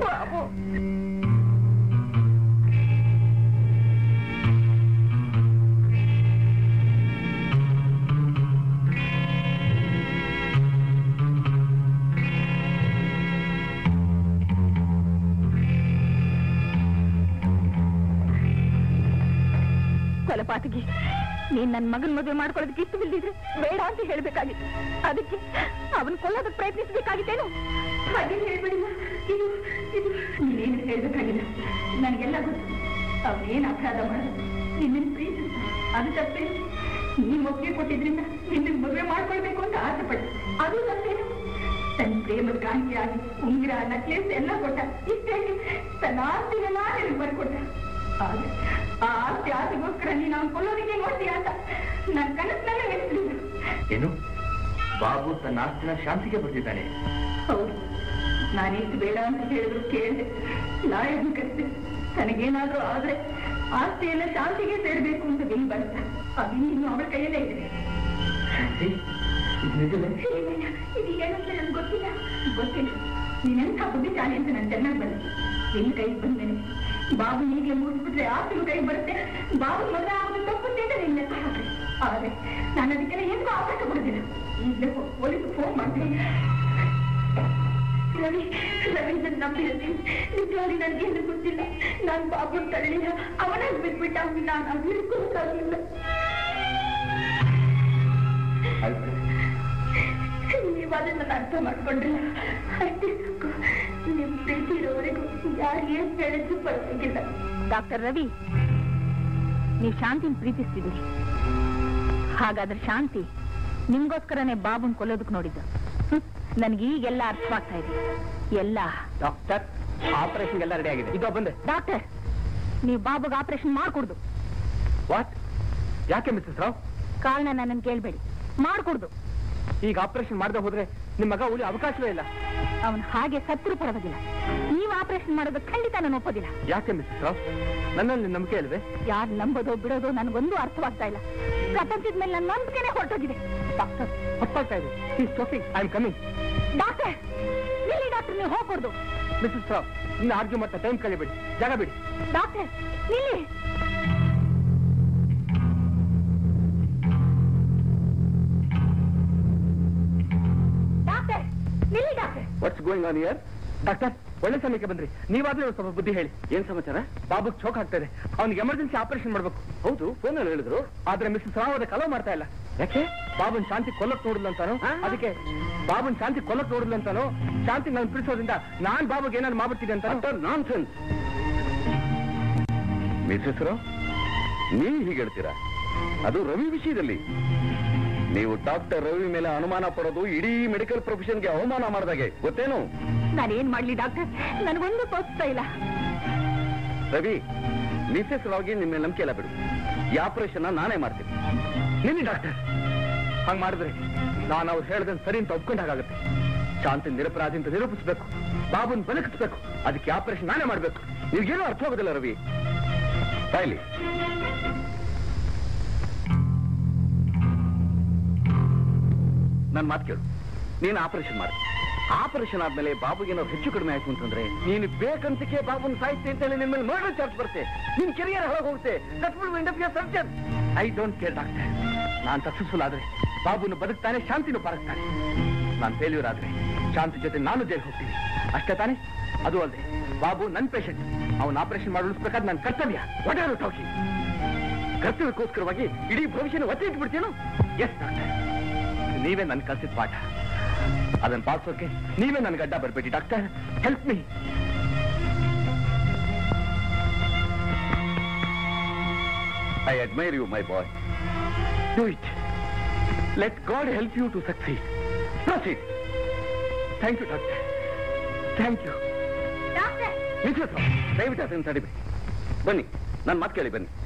ಕೊಲಪಾತಗಿ, ನೀನ್ ನನ್ ಮಗನ್ ಮದುವೆ ಮಾಡ್ಕೊಳ್ಳೋದಕ್ಕೆ ಇಷ್ಟು ಬಿಲ್ದಿದ್ರೆ ಬೇಡ ಅಂತ ಹೇಳ್ಬೇಕಾಗಿತ್ತು. ಅದಕ್ಕೆ ಅವನ್ ಕೊಲ್ಲೋದಕ್ಕೆ ಪ್ರಯತ್ನಿಸ್ಬೇಕಾಗಿತ್ತೇನು? ಹಾಗೆ ಹೇಳ್ಬೇಡಿಲ್ಲ. ನೀನೇನು ಹೇಳ್ಬೇಕಾಗಿಲ್ಲ, ನನಗೆಲ್ಲ ಗೊತ್ತು. ಅವನೇನ್ ಅಪರಾಧ ಮಾಡೋದು, ನಿನ್ನ ಪ್ರೀತಿ ಅದು ತಪ್ಪೇನು? ನೀನ್ ಒಪ್ಪಿಗೆ ಕೊಟ್ಟಿದ್ರಿಂದ ನಿನ್ನ ಮದುವೆ ಮಾಡ್ಕೊಳ್ಬೇಕು ಅಂತ ಆಸೆ ಪಟ್ಟು ಅದು ತಪ್ಪೇನು? ತನ್ನ ಪ್ರೇಮದ ಕಾಣಿಕೆಯಾಗಿ ಉಂಗಿರ, ನಕ್ಲೇಸ್ ಎಲ್ಲ ಕೊಟ್ಟ. ಇಷ್ಟೇ ತನ್ನ ಆಸ್ತಿನೆಲ್ಲ ನಿನಗೆ ಬರ್ಕೊಟ್ಟ. ಆದ್ರೆ ಆ ಆಸ್ತಿ ಆಸೆಗೋಸ್ಕರ ನೀನು ಅವ್ನು ಕೊಲ್ಲೋದಕ್ಕೆ ನೋಡ್ತೀಯ ಅಂತ ನನ್ನ ಕನಸಿನಲ್ಲೇ ನೆನೆಸಲಿಲ್ಲ. ಏನು, ಬಾಬು ತನ್ನ ಆಸ್ತಿನ ಶಾಂತಿಗೆ ಬರ್ತಿದ್ದಾನೆ? ಹೌದು, ನಾನೆಷ್ಟು ಬೇಡ ಅಂತ ಹೇಳಿದ್ರು ಕೇಳಿದೆ. ಲಾಯರ್ನ ಕರೆದೆ. ತನಗೇನಾದ್ರೂ ಆದ್ರೆ ಆಸ್ತಿಯೆಲ್ಲ ಶಾಂತಿಗೆ ಸೇರ್ಬೇಕು ಅಂತ ಬಿಲ್ ಬರುತ್ತ. ಅದು ಇನ್ನು ಅವಳ ಕೈಯಲ್ಲೇ ಇದೆ. ಇದು ಏನಂತ ನನ್ಗೆ ಗೊತ್ತಿಲ್ಲ. ನೀನೆಂಥ ಬುದ್ಧಿಶಾಲಿ ಅಂತ ನಾನು ಚೆನ್ನಾಗಿ ಬಂದೆ. ನಿನ್ನ ಕೈಗೆ ಬಂದೇನೆ. ಬಾಬು ಹೀಗೆ ಮುಗಿಸ್ಬಿಟ್ರೆ ಆಸ್ತಿಗೂ ಕೈ ಬರುತ್ತೆ. ಬಾಬು ಮದುವೆ ಆಗೋದು ತಪ್ಪುತ್ತೆ ಅಂತ ನಿನ್ನ ಲೆಕ್ಕ ಹಾಕ್ರಿ. ಆದ್ರೆ ನಾನು ಅದಕ್ಕೆಲ್ಲ ಏನೂ ಅವಕಾಶ ಕೊಡುದಿಲ್ಲ. ಈಗಲೇ ಪೊಲೀಸ್ ಫೋನ್ ಮಾಡ್ತೀನಿ. ರವಿ ನನ್ನ ನಂಬಿರಲಿ ನಿಜವಾಗಿ ನನಗೇನು ಗೊತ್ತಿಲ್ಲ. ನಾನು ಬಾಬುನ್ ತಳ್ಳಿಲ್ಲ, ಅವನಾಗಿ ಬಿಟ್ಬಿಟ್ಟ. ನಾನು ಅದು ಹಿಡ್ಕೊಳಕ್ಕಾಗಲಿಲ್ಲ. ನೀವಾದ್ರೆ ನನ್ನ ಅರ್ಥ ಮಾಡ್ಕೊಂಡ್ರಲ್ಲ, ಅಷ್ಟೇ ಸಾಕು. ನಿಮ್ ಪ್ರೀತಿ ಇರೋವರೆಗೂ ಯಾರು ಏನ್ ಹೇಳಿದ್ರು ಪರವಾಗಿಲ್ಲ. ಡಾಕ್ಟರ್ ರವಿ, ನೀವು ಶಾಂತಿನ ಪ್ರೀತಿಸ್ತಿದ್ದೀರಿ. ಹಾಗಾದ್ರೆ ಶಾಂತಿ ನಿಮ್ಗೋಸ್ಕರನೇ ಬಾಬುನ್ ಕೊಲ್ಲೋದಕ್ಕೆ ನೋಡಿದ್ದು. ನನಗೆ ಈಗೆಲ್ಲ ಅರ್ಥವಾಗ್ತಾ ಇದೆ ಎಲ್ಲ. ಡಾಕ್ಟರ್, ಆಪರೇಷನ್ ಎಲ್ಲ ರೆಡಿ ಆಗಿದೆ. ಇದು ಬಂದೆ. ಡಾಕ್ಟರ್, ನೀವು ಬಾಬುಗೆ ಆಪರೇಷನ್ ಮಾಡ್ಕೊಡ್ದು. ವಾಟ್? ಯಾಕೆ ಮಿಸ್ಸಸ್ ರಾವ್? ಕಾರಣ ನನ್ನನ್ನು ಕೇಳ್ಬೇಡಿ, ಮಾಡ್ಕೊಡ್ದು. ಈಗ ಆಪರೇಷನ್ ಮಾಡದೆ ಹೋದ್ರೆ ನಿಮ್ಮ ಮಗ ಉಳಿ ಅವಕಾಶವೇ ಇಲ್ಲ. ಅವನು ಹಾಗೆ ಸತ್ರು ಪರವಾಗಿಲ್ಲ. ನೀವು ಆಪರೇಷನ್ ಮಾಡೋದು ಖಂಡಿತ ನಾನು ಒಪ್ಪೋದಿಲ್ಲ. ಯಾಕೆ ಮಿಸ್ಸಸ್ ರಾವ್? ನನ್ನಲ್ಲಿ ನಂಬಿಕೆ ಇಲ್ವೇ? ಯಾರು ನಂಬೋದೋ ಬಿಡೋದೋ ನನಗೊಂದು ಅರ್ಥವಾಗ್ತಾ ಇಲ್ಲ. ಪ್ರಪಂಚದ ಮೇಲೆ ನನ್ನ ನಂಬಿಕೆನೇ ಹೊರಟೋಗಿದೆ. ಡಾಕ್ಟರ್, ತಪ್ಪಾಗ್ತಾ ಇದೆ. I am coming. ಡಾಕ್ಟರ್, ಇಲ್ಲಿ ಡಾಕ್ಟರ್, ನೀವು ಹೋಗ್ಕೊಡ್ದು. ಮಿಸ್ಸಸ್ ರಾವ್, ಇನ್ನು ಆರ್ಗ್ಯೂ ಮಾಡ್ತಾ ಟೈಮ್ ಕಳಿಬೇಡಿ, ಜಾಗ ಬಿಡಿ. ಡಾಕ್ಟರ್, ಇಲ್ಲಿ. ಡಾಕ್ಟರ್, ಇಲ್ಲಿ doctor. What's going on here? Doctor, ಒಳ್ಳೆ ಸಮಯಕ್ಕೆ ಬಂದ್ರಿ. ನೀವಾದ್ರೂ ಒಂದು ಸ್ವಲ್ಪ ಬುದ್ಧಿ ಹೇಳಿ. ಏನ್ ಸಮಾಚಾರ? ಬಾಬುಗ್ ಚೋಕ್ ಆಗ್ತಾ ಇದೆ. ಅವ್ನಿಗೆ ಎಮರ್ಜೆನ್ಸಿ ಆಪರೇಷನ್ ಮಾಡ್ಬೇಕು. ಹೌದು, ಫೋನಲ್ಲಿ ಹೇಳಿದ್ರು. ಆದ್ರೆ ಮಿಸ್ಸಸ್ ರಾವ್ ಅದಕ್ಕೆ ಅಲೋ ಮಾಡ್ತಾ ಇಲ್ಲ. ಯಾಕೆ? ಬಾಬುನ್ ಶಾಂತಿ ಕೊಲ್ಲಕ್ ನೋಡಿದ್ಲು ಅಂತಾನು. ಅದಕ್ಕೆ ಬಾಬುನ್ ಶಾಂತಿ ಕೊಲ್ಲಕ್ ನೋಡಿದ್ಲು ಅಂತಾನು. ಶಾಂತಿ ನಾನು ಬಿಡಿಸೋದ್ರಿಂದ ನಾನ್ ಬಾಬುಗೆ ಏನಾದ್ರು ಮಾಡ್ಬಿಡ್ತೀನಿ ಅಂತ. ನಾನ್ ಸೆನ್ಸ್. ಮಿಸಸ್ ರಾವ್, ನೀವು ಹೀಗೆ ಹೇಳ್ತೀರಾ? ಅದು ರವಿ ವಿಷಯದಲ್ಲಿ. ನೀವು ಡಾಕ್ಟರ್ ರವಿ ಮೇಲೆ ಅನುಮಾನ ಪಡೋದು ಇಡೀ ಮೆಡಿಕಲ್ ಪ್ರೊಫೆಷನ್ಗೆ ಅವಮಾನ ಮಾಡಿದಾಗೆ, ಗೊತ್ತೇನು? ನಾನೇನ್ ಮಾಡ್ಲಿ ಡಾಕ್ಟರ್? ನನಗೊಂದು ತೋರಿಸ್ತಾ ಇಲ್ಲ. ರವಿ, ಮಿಸಸ್ ರಾವ್ಗೆ ನಿಮ್ಮ ನಂಬಿಕೆ ಎಲ್ಲ ಬಿಡು. ಈ ಆಪರೇಷನ್ ನಾನೇ ಮಾಡ್ತೀನಿ. ನಿನ್ನೆ ಡಾಕ್ಟರ್, ಹಂಗ್ ಮಾಡಿದ್ರೆ ನಾನು ಅವ್ರು ಹೇಳ್ದಂಗೆ ಸರಿ ಅಂತ ಒಪ್ಕೊಂಡಾಗುತ್ತೆ. ಶಾಂತಿ ನಿರಪರಾಧಿ ಅಂತ ನಿರೂಪಿಸ್ಬೇಕು, ಬಾಬುನ್ ಬದುಕಿಸ್ಬೇಕು. ಅದಕ್ಕೆ ಆಪರೇಷನ್ ನಾನೇ ಮಾಡ್ಬೇಕು. ನಿಮ್ಗೇನೂ ಅರ್ಥ ಆಗೋದಿಲ್ಲ ರವಿ. ತಾಯಿಲಿ, ನನ್ ಮಾತು ಕೇಳು. ನೀನು ಆಪರೇಷನ್ ಮಾಡಿ. ಆಪರೇಷನ್ ಆದ್ಮೇಲೆ ಬಾಬುಗೇನೋ ಹೆಚ್ಚು ಕಡಿಮೆ ಆಯ್ತು ಅಂತಂದ್ರೆ ನೀನು ಬೇಕಂತಕ್ಕೆ ಬಾಬುನ್ ಸಾಯ್ತೆ ಅಂತ ಹೇಳಿ ನಿನ್ ಮೇಲೆ ಮರ್ಡರ್ ಚಾರ್ಜ್ ಬರುತ್ತೆ. ನಿನ್ ಕೆರಿಯರ್ ಹೊರಗೆ ಹೋಗುತ್ತೆ. That will end up your surgeon. I don't care doctor. ನಾನ್ ಸಕ್ಸಸ್ಫುಲ್ ಆದ್ರೆ ಬಾಬುನು ಬದುಕ್ತಾನೆ, ಶಾಂತಿನೂ ಪಾಲಿಸ್ತಾನೆ. ನಾನು ಫೇಲ್ಯೂರ್ ಆದ್ರೆ ಶಾಂತಿ ಜೊತೆ ನಾನು ಜೈಲ್ ಹೋಗ್ತೀನಿ. ಅಷ್ಟೇ ತಾನೆ? ಅದು ಅಲ್ಲದೆ ಬಾಬು ನನ್ ಪೇಷಂಟ್. ಅವನ್ ಆಪರೇಷನ್ ಮಾಡಿ ಉಳಿಸ್ಬೇಕಾದ್ರೆ ನನ್ನ ಕರ್ತವ್ಯ. What are you talking? ಕರ್ತವ್ಯಕ್ಕೋಸ್ಕರವಾಗಿ ಇಡೀ ಭವಿಷ್ಯನ ಒತ್ತಿ ಇಟ್ಬಿಡ್ತೀನೋ? ಎಸ್ ಡಾಕ್ಟರ್, ನೀವೇ ನನ್ ಕಲ್ಸಿದ ಪಾಠ. ಅದನ್ನ ಪಾಲಿಸೋಕೆ ನೀವೇ ನನ್ ಗಡ್ಡ ಬರ್ಬೇಡಿ doctor. Help me. I admire you, my boy. Do it. Let God help you to succeed. Proceed. Thank you, doctor. Thank you. Doctor, Mrs Rao, ದಯವಿಟ್ಟು ಅದನ್ನು ತಡಿಬೇಡಿ. ಬನ್ನಿ, ನನ್ನ ಮಾತು ಕೇಳಿ ಬನ್ನಿ.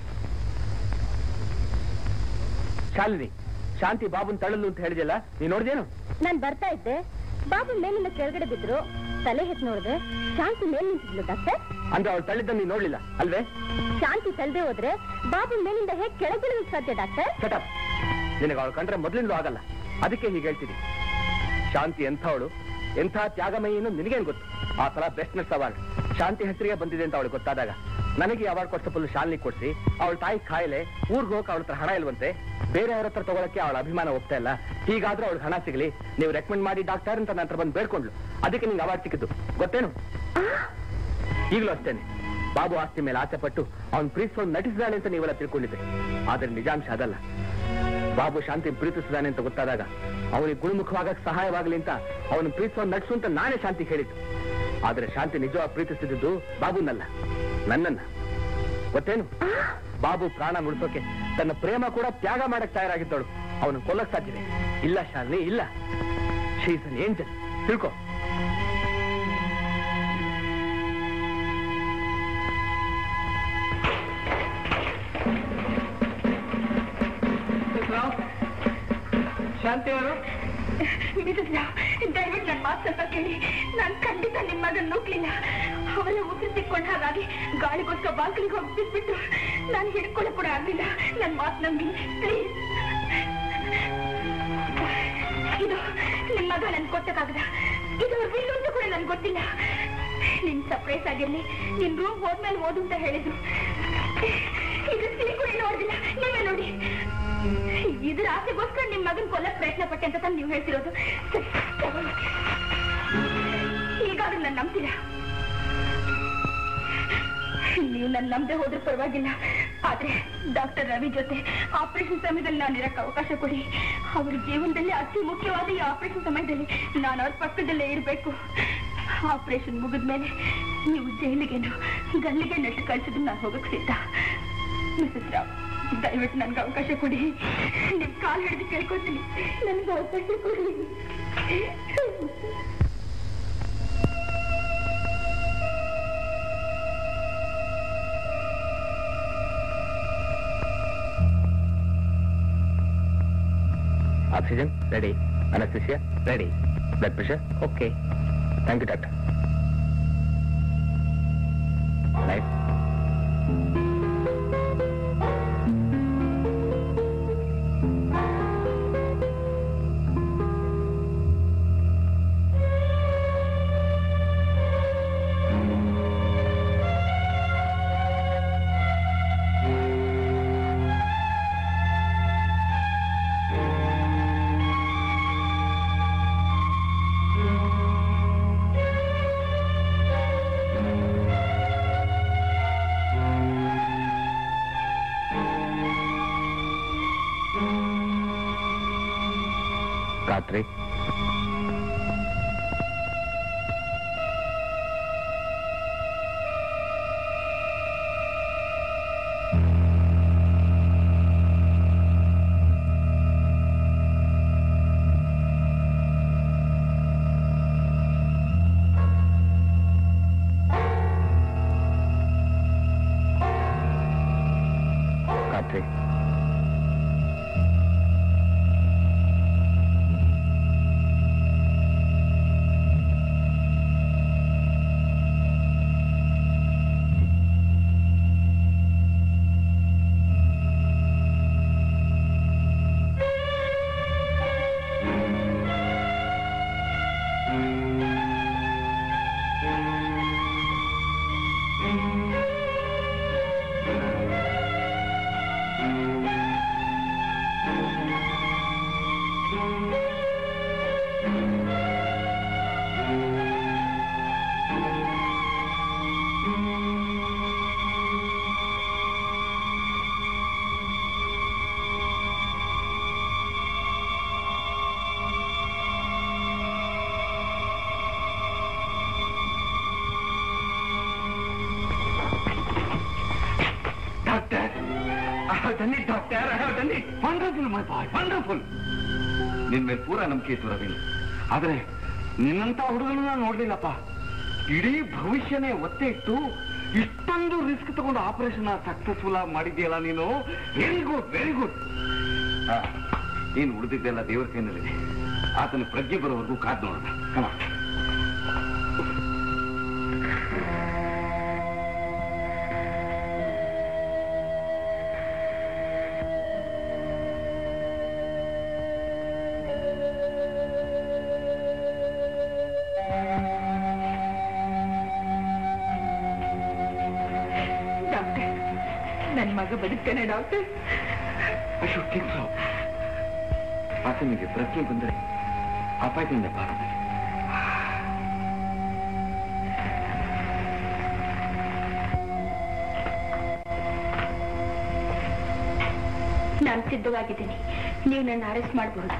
ಶಾಲಿನಿ, ಶಾಂತಿ ಬಾಬುನ್ ತಳ್ಳಲು ಅಂತ ಹೇಳಿದೆಯಲ್ಲ, ನೀನ್ ನೋಡಿದೇನು? ನಾನ್ ಬರ್ತಾ ಇದ್ದೆ. ಬಾಬು ಮೇಲಿಂದ ಕೆಳಗಡೆ ಬಿದ್ರು. ತಲೆ ಹೆತ್ ನೋಡಿದ್ರೆ ಶಾಂತಿ ಮೇಲ್ ನಿಂತಿದ್ಲು. ಡಾಕ್ಟರ್, ಅಂದ್ರೆ ಅವಳು ತಳ್ಳಿದ್ದ ನೀನ್ ನೋಡ್ಲಿಲ್ಲ ಅಲ್ವೇ? ಶಾಂತಿ ತಳ್ದೆ ಹೋದ್ರೆ ಬಾಬು ಮೇಲಿಂದ ಹೇಗೆ ಕೆಳಗೆ ಬೀಳೋದಕ್ಕೆ ಸಾಧ್ಯ ಡಾಕ್ಟರ್? ಸೆಟಪ್. ನಿನಗೆ ಅವಳು ಕಂಡ್ರೆ ಮೊದಲಿಂದಲೂ ಆಗಲ್ಲ. ಅದಕ್ಕೆ ಹೀಗೆ ಹೇಳ್ತೀನಿ. ಶಾಂತಿ ಎಂಥವಳು, ಎಂಥ ತ್ಯಾಗಮಯಿನೂ ನಿನಗೇನು ಗೊತ್ತು? ಆ ಸಲ ಬೆಸ್ಟ್ ನರ್ಸ್ ಅವಾರ್ಡ್ ಶಾಂತಿ ಹೆಸರಿಗೆ ಬಂದಿದೆ ಅಂತ ಅವಳು ಗೊತ್ತಾದಾಗ ನನಗೆ ಅವಾರ್ಡ್ ಕೊಡ್ಸ ಫುಲ್ ಶಾಲಿನಿ ಕೊಡಿಸಿ, ಅವಳ ತಾಯಿ ಕಾಯಿಲೆ, ಊರ್ಗೆ ಹೋಗಕ್ಕೆ ಅವಳ ಹತ್ರ ಹಣ ಇಲ್ವಂತೆ. ಬೇರೆಯವ್ರ ಹತ್ರ ತಗೊಳಕ್ಕೆ ಅವಳ ಅಭಿಮಾನ ಹೋಗ್ತಾ ಇಲ್ಲ. ಹೀಗಾದ್ರೂ ಅವಳು ಹಣ ಸಿಗಲಿ, ನೀವು ರೆಕಮೆಂಡ್ ಮಾಡಿ ಡಾಕ್ಟರ್ ಅಂತ ನನ್ನ ಹತ್ರ ಬಂದು ಬೇಡ್ಕೊಂಡ್ಲು. ಅದಕ್ಕೆ ನಿಂಗೆ ಅವಾರ್ಡ್ ಸಿಕ್ಕಿದ್ದು ಗೊತ್ತೇನು? ಈಗಲೂ ಅಷ್ಟೇನೆ. ಬಾಬು ಆಸ್ತಿ ಮೇಲೆ ಆಸೆ ಪಟ್ಟು ಅವನ್ ಪ್ರೀತಿಸೋದು ನಟಿಸಿದಾನೆ ಅಂತ ನೀವೆಲ್ಲ ತಿಳ್ಕೊಂಡಿದ್ದೆ. ಆದ್ರೆ ನಿಜಾಂಶ ಅದಲ್ಲ. ಬಾಬು ಶಾಂತಿ ಪ್ರೀತಿಸಿದಾನೆ ಅಂತ ಗೊತ್ತಾದಾಗ ಅವನಿಗೆ ಗುಣಮುಖವಾಗಕ್ಕೆ ಸಹಾಯವಾಗಲಿ ಅಂತ ಅವನು ಪ್ರೀತಿಸೋದು ನಟಿಸು ಅಂತ ನಾನೇ ಶಾಂತಿ ಹೇಳಿದ್ದು. ಆದ್ರೆ ಶಾಂತಿ ನಿಜವಾಗಿ ಪ್ರೀತಿಸ್ತಿದ್ದು ಬಾಬುನಲ್ಲ, ನನ್ನನ್ನ. ಗೊತ್ತೇನು? ಬಾಬು ಪ್ರಾಣ ಉಳಿಸೋಕೆ ತನ್ನ ಪ್ರೇಮ ಕೂಡ ತ್ಯಾಗ ಮಾಡಕ್ ತಯಾರಾಗಿದ್ದವಳು. ಅವನು ಕೊಲ್ಲಕ್ ಸಾಧ್ಯತೆ ಇಲ್ಲ ಶಾಲಿನಿ, ಇಲ್ಲ. ಶಿ ಈಸ್ ಅನ್ ಏಂಜಲ್, ತಿಳ್ಕೊ. ಶಾಂತಿ ಅವರು ದಯವಿಟ್ಟು ನನ್ನ ಮಾತು ಸ್ವಲ್ಪ ಕೇಳಿ. ನಾನು ಖಂಡಿತ ನಿಮ್ಮ ಮಗನ ನುಗ್ಲಿಲ್ಲ. ಅವರೇ ಉಸಿರು ಸಿಕ್ಕೊಂಡ ಹಾಗಾಗಿ ಗಾಳಿಗೋಸ್ಕರ ಬಾಗಿಲಿಗೆ ಹೋಗ್ಬಿಟ್ಬಿಟ್ಟು ನಾನು ಹಿಡ್ಕೊಳ್ಳೋ ಕೂಡ ಆಗ್ಲಿಲ್ಲ. ನನ್ನ ಮಾತು ನಂಬಿ ಪ್ಲೀಸ್. ಇದು ನಿಮ್ಮ ಮಗ ನನ್ ಕೊಟ್ಟಕ್ಕಾಗದ. ಇದು ಅವ್ರ ಬಿಲ್ಲು ಅಂತ ಕೂಡ ನನ್ಗೆ ಗೊತ್ತಿಲ್ಲ. ನಿನ್ ಸರ್ಪ್ರೈಸ್ ಆಗಿರ್ಲಿ, ನಿನ್ ರೂಮ್ ಹೋದ್ಮೇಲೆ ಓದು ಅಂತ ಹೇಳಿದ್ರು. ಇದು ಕೂಡ ನೋಡಿಲ್ಲ, ನೀವೇ ನೋಡಿ. ಇದ್ರ ಆಸೆಗೋಸ್ಕರ ನಿಮ್ ಮಗನ್ ಕೊಲ್ಲಕ್ ಪ್ರಯತ್ನ ಪಟ್ಟೆ ಅಂತ ನೀವು ಹೇಳ್ತಿರೋದು. ನೀವಾದ್ರೂ ನನ್ನ ನಂಬ್ತೀರಾ? ನೀವು ನನ್ನ ನಂಬದೆ ಹೋದ್ರೂ ಪರವಾಗಿಲ್ಲ, ಆದ್ರೆ ಡಾಕ್ಟರ್ ರವಿ ಜೊತೆ ಆಪರೇಷನ್ ಸಮಯದಲ್ಲಿ ನಾನು ಇರಕ್ಕೆ ಅವಕಾಶ ಕೊಡಿ. ಅವ್ರ ಜೀವನದಲ್ಲಿ ಅತಿ ಮುಖ್ಯವಾದ ಈ ಆಪರೇಷನ್ ಸಮಯದಲ್ಲಿ ನಾನು ಅವ್ರ ಪಕ್ಕದಲ್ಲೇ ಇರಬೇಕು. ಆಪರೇಷನ್ ಮುಗಿದ್ಮೇಲೆ ನೀವು ಜೈಲಿಗೇನು ಗಲ್ಲಿಗೆ ನೆಟ್ಟು ಕಳಿಸಿದ್ರು ನಾನು ಹೋಗಕ್ಕೆ ಸಿದ್ಧ. ಮಿಸಸ್ ರಾವ್, ದಯವಿಟ್ಟು ನನ್ಗೆ ಅವಕಾಶ ಕೊಡಿ. ನಿಮ್ ಕಾಲು ಹಿಡಿದು ಕೇಳ್ಕೊತೀನಿ, ನನ್ಗೆ ಅವಕಾಶ ಕೊಡಿ. Oxygen ready, anaesthesia ready, blood pressure okay. Thank you doctor. Nice. ರಾತ್ರಿ ರಾತ್ರಿ ನಿನ್ ಮೇಲೆ ಪೂರಾ ನಂಬಿಕೆ ಇತ್ತು ರವೀಂದ್ರ, ಆದ್ರೆ ನಿನ್ನಂತ ಹುಡುಗನ ನಾನು ನೋಡ್ಲಿಲ್ಲಪ್ಪ. ಇಡೀ ಭವಿಷ್ಯನೇ ಒತ್ತೆ ಇಟ್ಟು ಇಷ್ಟೊಂದು ರಿಸ್ಕ್ ತಗೊಂಡು ಆಪರೇಷನ್ ಸಕ್ಸಸ್ಫುಲ್ ಆಗಿ ಮಾಡಿದ್ಯಲ್ಲ ನೀನು. Very good, very good. ನೀನು ಉಳಿದಿದ್ದೆಲ್ಲ ದೇವರ ಕೈನಲ್ಲಿದೆ. ಆತನ ಪ್ರಜ್ಞೆ ಬರೋವರೆಗೂ ಕಾದ್ ನೋಡೋಣ. ಕಮ ನನ್ನ ಮಗ ಬದುಕ್ತಾನೆ ಡಾಕ್ಟರ್? ಆತನಿಗೆ ಪ್ರಜ್ಞೆ ಬಂದರೆ ಅಪಾಯದಿಂದ ಬಾರದು. ನಾನು ಸಿದ್ಧವಾಗಿದ್ದೀನಿ, ನೀವು ನನ್ನ ಅರೆಸ್ಟ್ ಮಾಡಬಹುದು.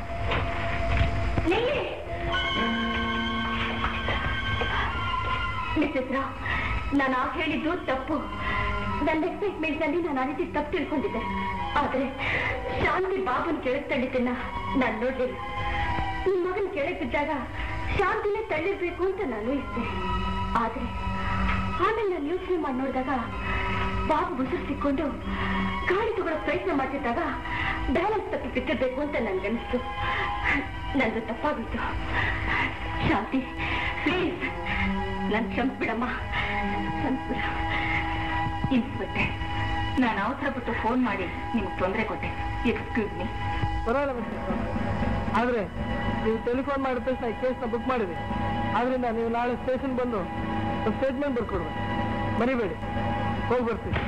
ಮಿಸಸ್ ರಾವ್, ನಾನು ಆಗ ಹೇಳಿದ್ದು ತಪ್ಪು. ನನ್ನ ಎಕ್ಸೈಟ್ಮೆಂಟ್ ನಲ್ಲಿ ನಾನು ಆ ರೀತಿ ತಪ್ಪು ತಿಳ್ಕೊಂಡಿದ್ದೆ. ಆದ್ರೆ ಶಾಂತಿ ಬಾಬುನ್ ಕೆಳಗೆ ತಳ್ಳಿದ್ದನ್ನ ನಾನು ನೋಡ್ಲಿಲ್ಲ. ನಿಮ್ ಮಗನ್ ಕೆಳಗೆ ಬಿದ್ದಾಗ ಶಾಂತಿನೇ ತಳ್ಳಿರ್ಬೇಕು ಅಂತ ನಾನು ಇದ್ದೆ. ಆದ್ರೆ ಆಮೇಲೆ ನಾನು ಯೋಚನೆ ಮಾಡಿ ನೋಡಿದಾಗ ಬಾಬು ಉಸಿರು ಸಿಕ್ಕೊಂಡು ಗಾಡಿ ತಗೊಳ್ಳೋ ಪ್ರಯತ್ನ ಮಾಡ್ತಿದ್ದಾಗ ಬ್ಯಾಲೆನ್ಸ್ ತಪ್ಪಿ ಬಿಟ್ಟಿರ್ಬೇಕು ಅಂತ ನನ್ಗನ್ನಿಸ್ತು. ನಂದು ತಪ್ಪಾಗಿತ್ತು. ಶಾಂತಿ ಪ್ಲೀಸ್ ನನ್ ಕ್ಷಮಿಸ್ಬಿಡಮ್ಮ, ಕ್ಷಮಿಸ್ಬಿಡ. ಇನ್ಸ್ಪೆಕ್ಟರ್, ನಾನು ಅವಸರ ಬಿಟ್ಟು ಫೋನ್ ಮಾಡಿ ನಿಮ್ಗೆ ತೊಂದರೆ ಕೊಟ್ಟೆ. Excuse me. ಪರವಾಗಿಲ್ಲ, ಆದ್ರೆ ನೀವು ಟೆಲಿಫೋನ್ ಮಾಡಿದ ತಕ್ಷಣ ಕೇಸ್ನ ಬುಕ್ ಮಾಡಿದೆ. ಆದ್ರಿಂದ ನೀವು ನಾಳೆ ಸ್ಟೇಷನ್ ಬಂದು ಸ್ಟೇಟ್ಮೆಂಟ್ ಬರ್ಕೊಡ್ಬೇಕು. ಮರಿಬೇಡಿ. ಹೋಗಿ ಬರ್ತೀವಿ.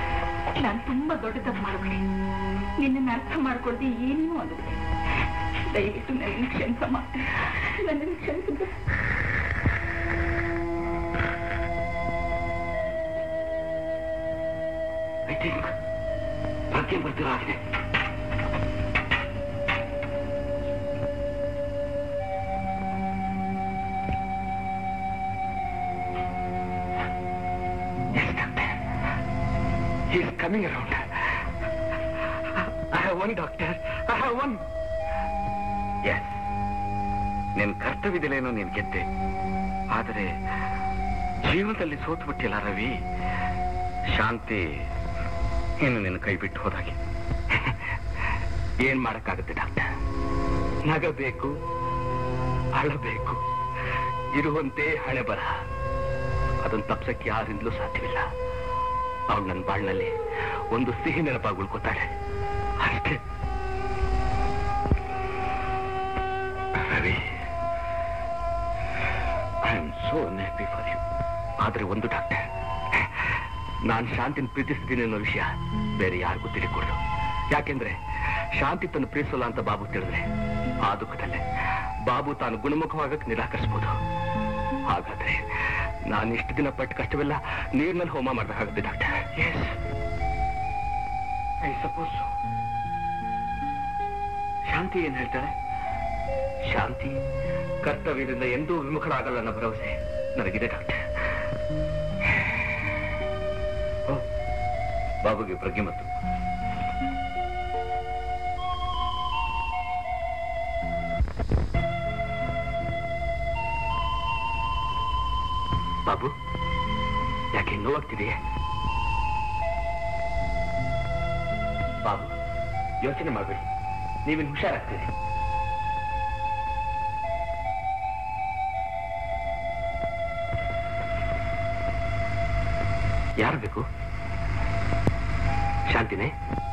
ನಾನು ತುಂಬಾ ದೊಡ್ಡ ತಪ್ಪು ಮಾಡ್ಬಿಡಿ. ನಿನ್ನನ್ನು ಅರ್ಥ ಮಾಡ್ಕೊಳ್ದೆ ಏನೇನೂ ಅಂದ್ಬಿಟ್ಟೆ. ದಯವಿಟ್ಟು ನನ್ನನ್ನು ಕ್ಷಮಿಸಮ್ಮ, ನನ್ನನ್ನು ಕ್ಷಮಿಸಿದ್ದು. ಐ ಥಿಂಕ್ ಪ್ರಜ್ಞೆ ಬರ್ತಿರಾಗಿದೆ. He is coming around. I have won, doctor. I have won. Yes. ನಿನ್ ಕರ್ತವ್ಯದಲ್ಲೇನೋ ನೀನ್ ಗೆದ್ದೆ, ಆದರೆ ಜೀವನದಲ್ಲಿ ಸೋತು ಬಿಟ್ಟಿಲ್ಲ ರವಿ. ಶಾಂತಿ ಇನ್ನು ನಿನ್ನ ಕೈ ಬಿಟ್ಟು ಹೋದಾಗೆ. ಏನ್ ಮಾಡಕ್ಕಾಗುತ್ತೆ ಡಾಕ್ಟರ್? ನಗಬೇಕು, ಅಳಬೇಕು, ಇರುವಂತೆ ಹಣೆ ಬರಹ. ಅದನ್ನು ತಪ್ಸಕ್ಕೆ ಯಾರಿಂದಲೂ ಸಾಧ್ಯವಿಲ್ಲ. ಅವಳು ನನ್ನ ಬಾಳ್ನಲ್ಲಿ ಒಂದು ಸಿಹಿ ನೆನಪಾಗಿ ಉಳ್ಕೋತಾಳೆ ಅಷ್ಟೇ. Ravi, I am so happy for you. ಆದ್ರೆ ಒಂದು ಡಾಕ್ಟರ್, ನಾನು ಶಾಂತಿನ ಪ್ರೀತಿಸ್ತೀನಿ ಅನ್ನೋ ವಿಷಯ ಬೇರೆ ಯಾರಿಗೂ ತಿಳಿಕೊಡ್ದು. ಯಾಕೆಂದ್ರೆ ಶಾಂತಿ ತನ್ನ ಪ್ರೀತಿಸಲ್ಲ ಅಂತ ಬಾಬು ತಿಳಿದ್ರೆ ಆ ದುಃಖದಲ್ಲೇ ಬಾಬು ತಾನು ಗುಣಮುಖವಾಗಕ್ಕೆ ನಿರಾಕರಿಸಬಹುದು. ಹಾಗಾದ್ರೆ ನಾನು ಇಷ್ಟು ದಿನ ಪಟ್ಟ ಕಷ್ಟವೆಲ್ಲ ನೀರಿನಲ್ಲಿ ಹೋಮ ಮಾಡಬೇಕಾಗುತ್ತೆ doctor. Yes, I suppose. Shanti ಏನ್ ಹೇಳ್ತಾಳೆ? ಶಾಂತಿ ಕರ್ತವ್ಯದಿಂದ ಎಂದೂ ವಿಮುಖರಾಗಲ್ಲ ಅನ್ನೋ ಭರವಸೆ ನನಗಿದೆ ಡಾಕ್ಟರ್. ಬಾಬುಗೆ ಪ್ರಜ್ಞೆ ಮತ್ತು ಬಾಬು, ಯಾಕೆ ನೋವಾಗ್ತಿದೆಯೇ? ಬಾಬು, ಯೋಚನೆ ಮಾಡಬೇಡಿ, ನೀವಿನ್ ಹುಷಾರಾಗ್ತೀರಿ. ಯಾರು ಬೇಕು? ಶಾಂತಿನೇ?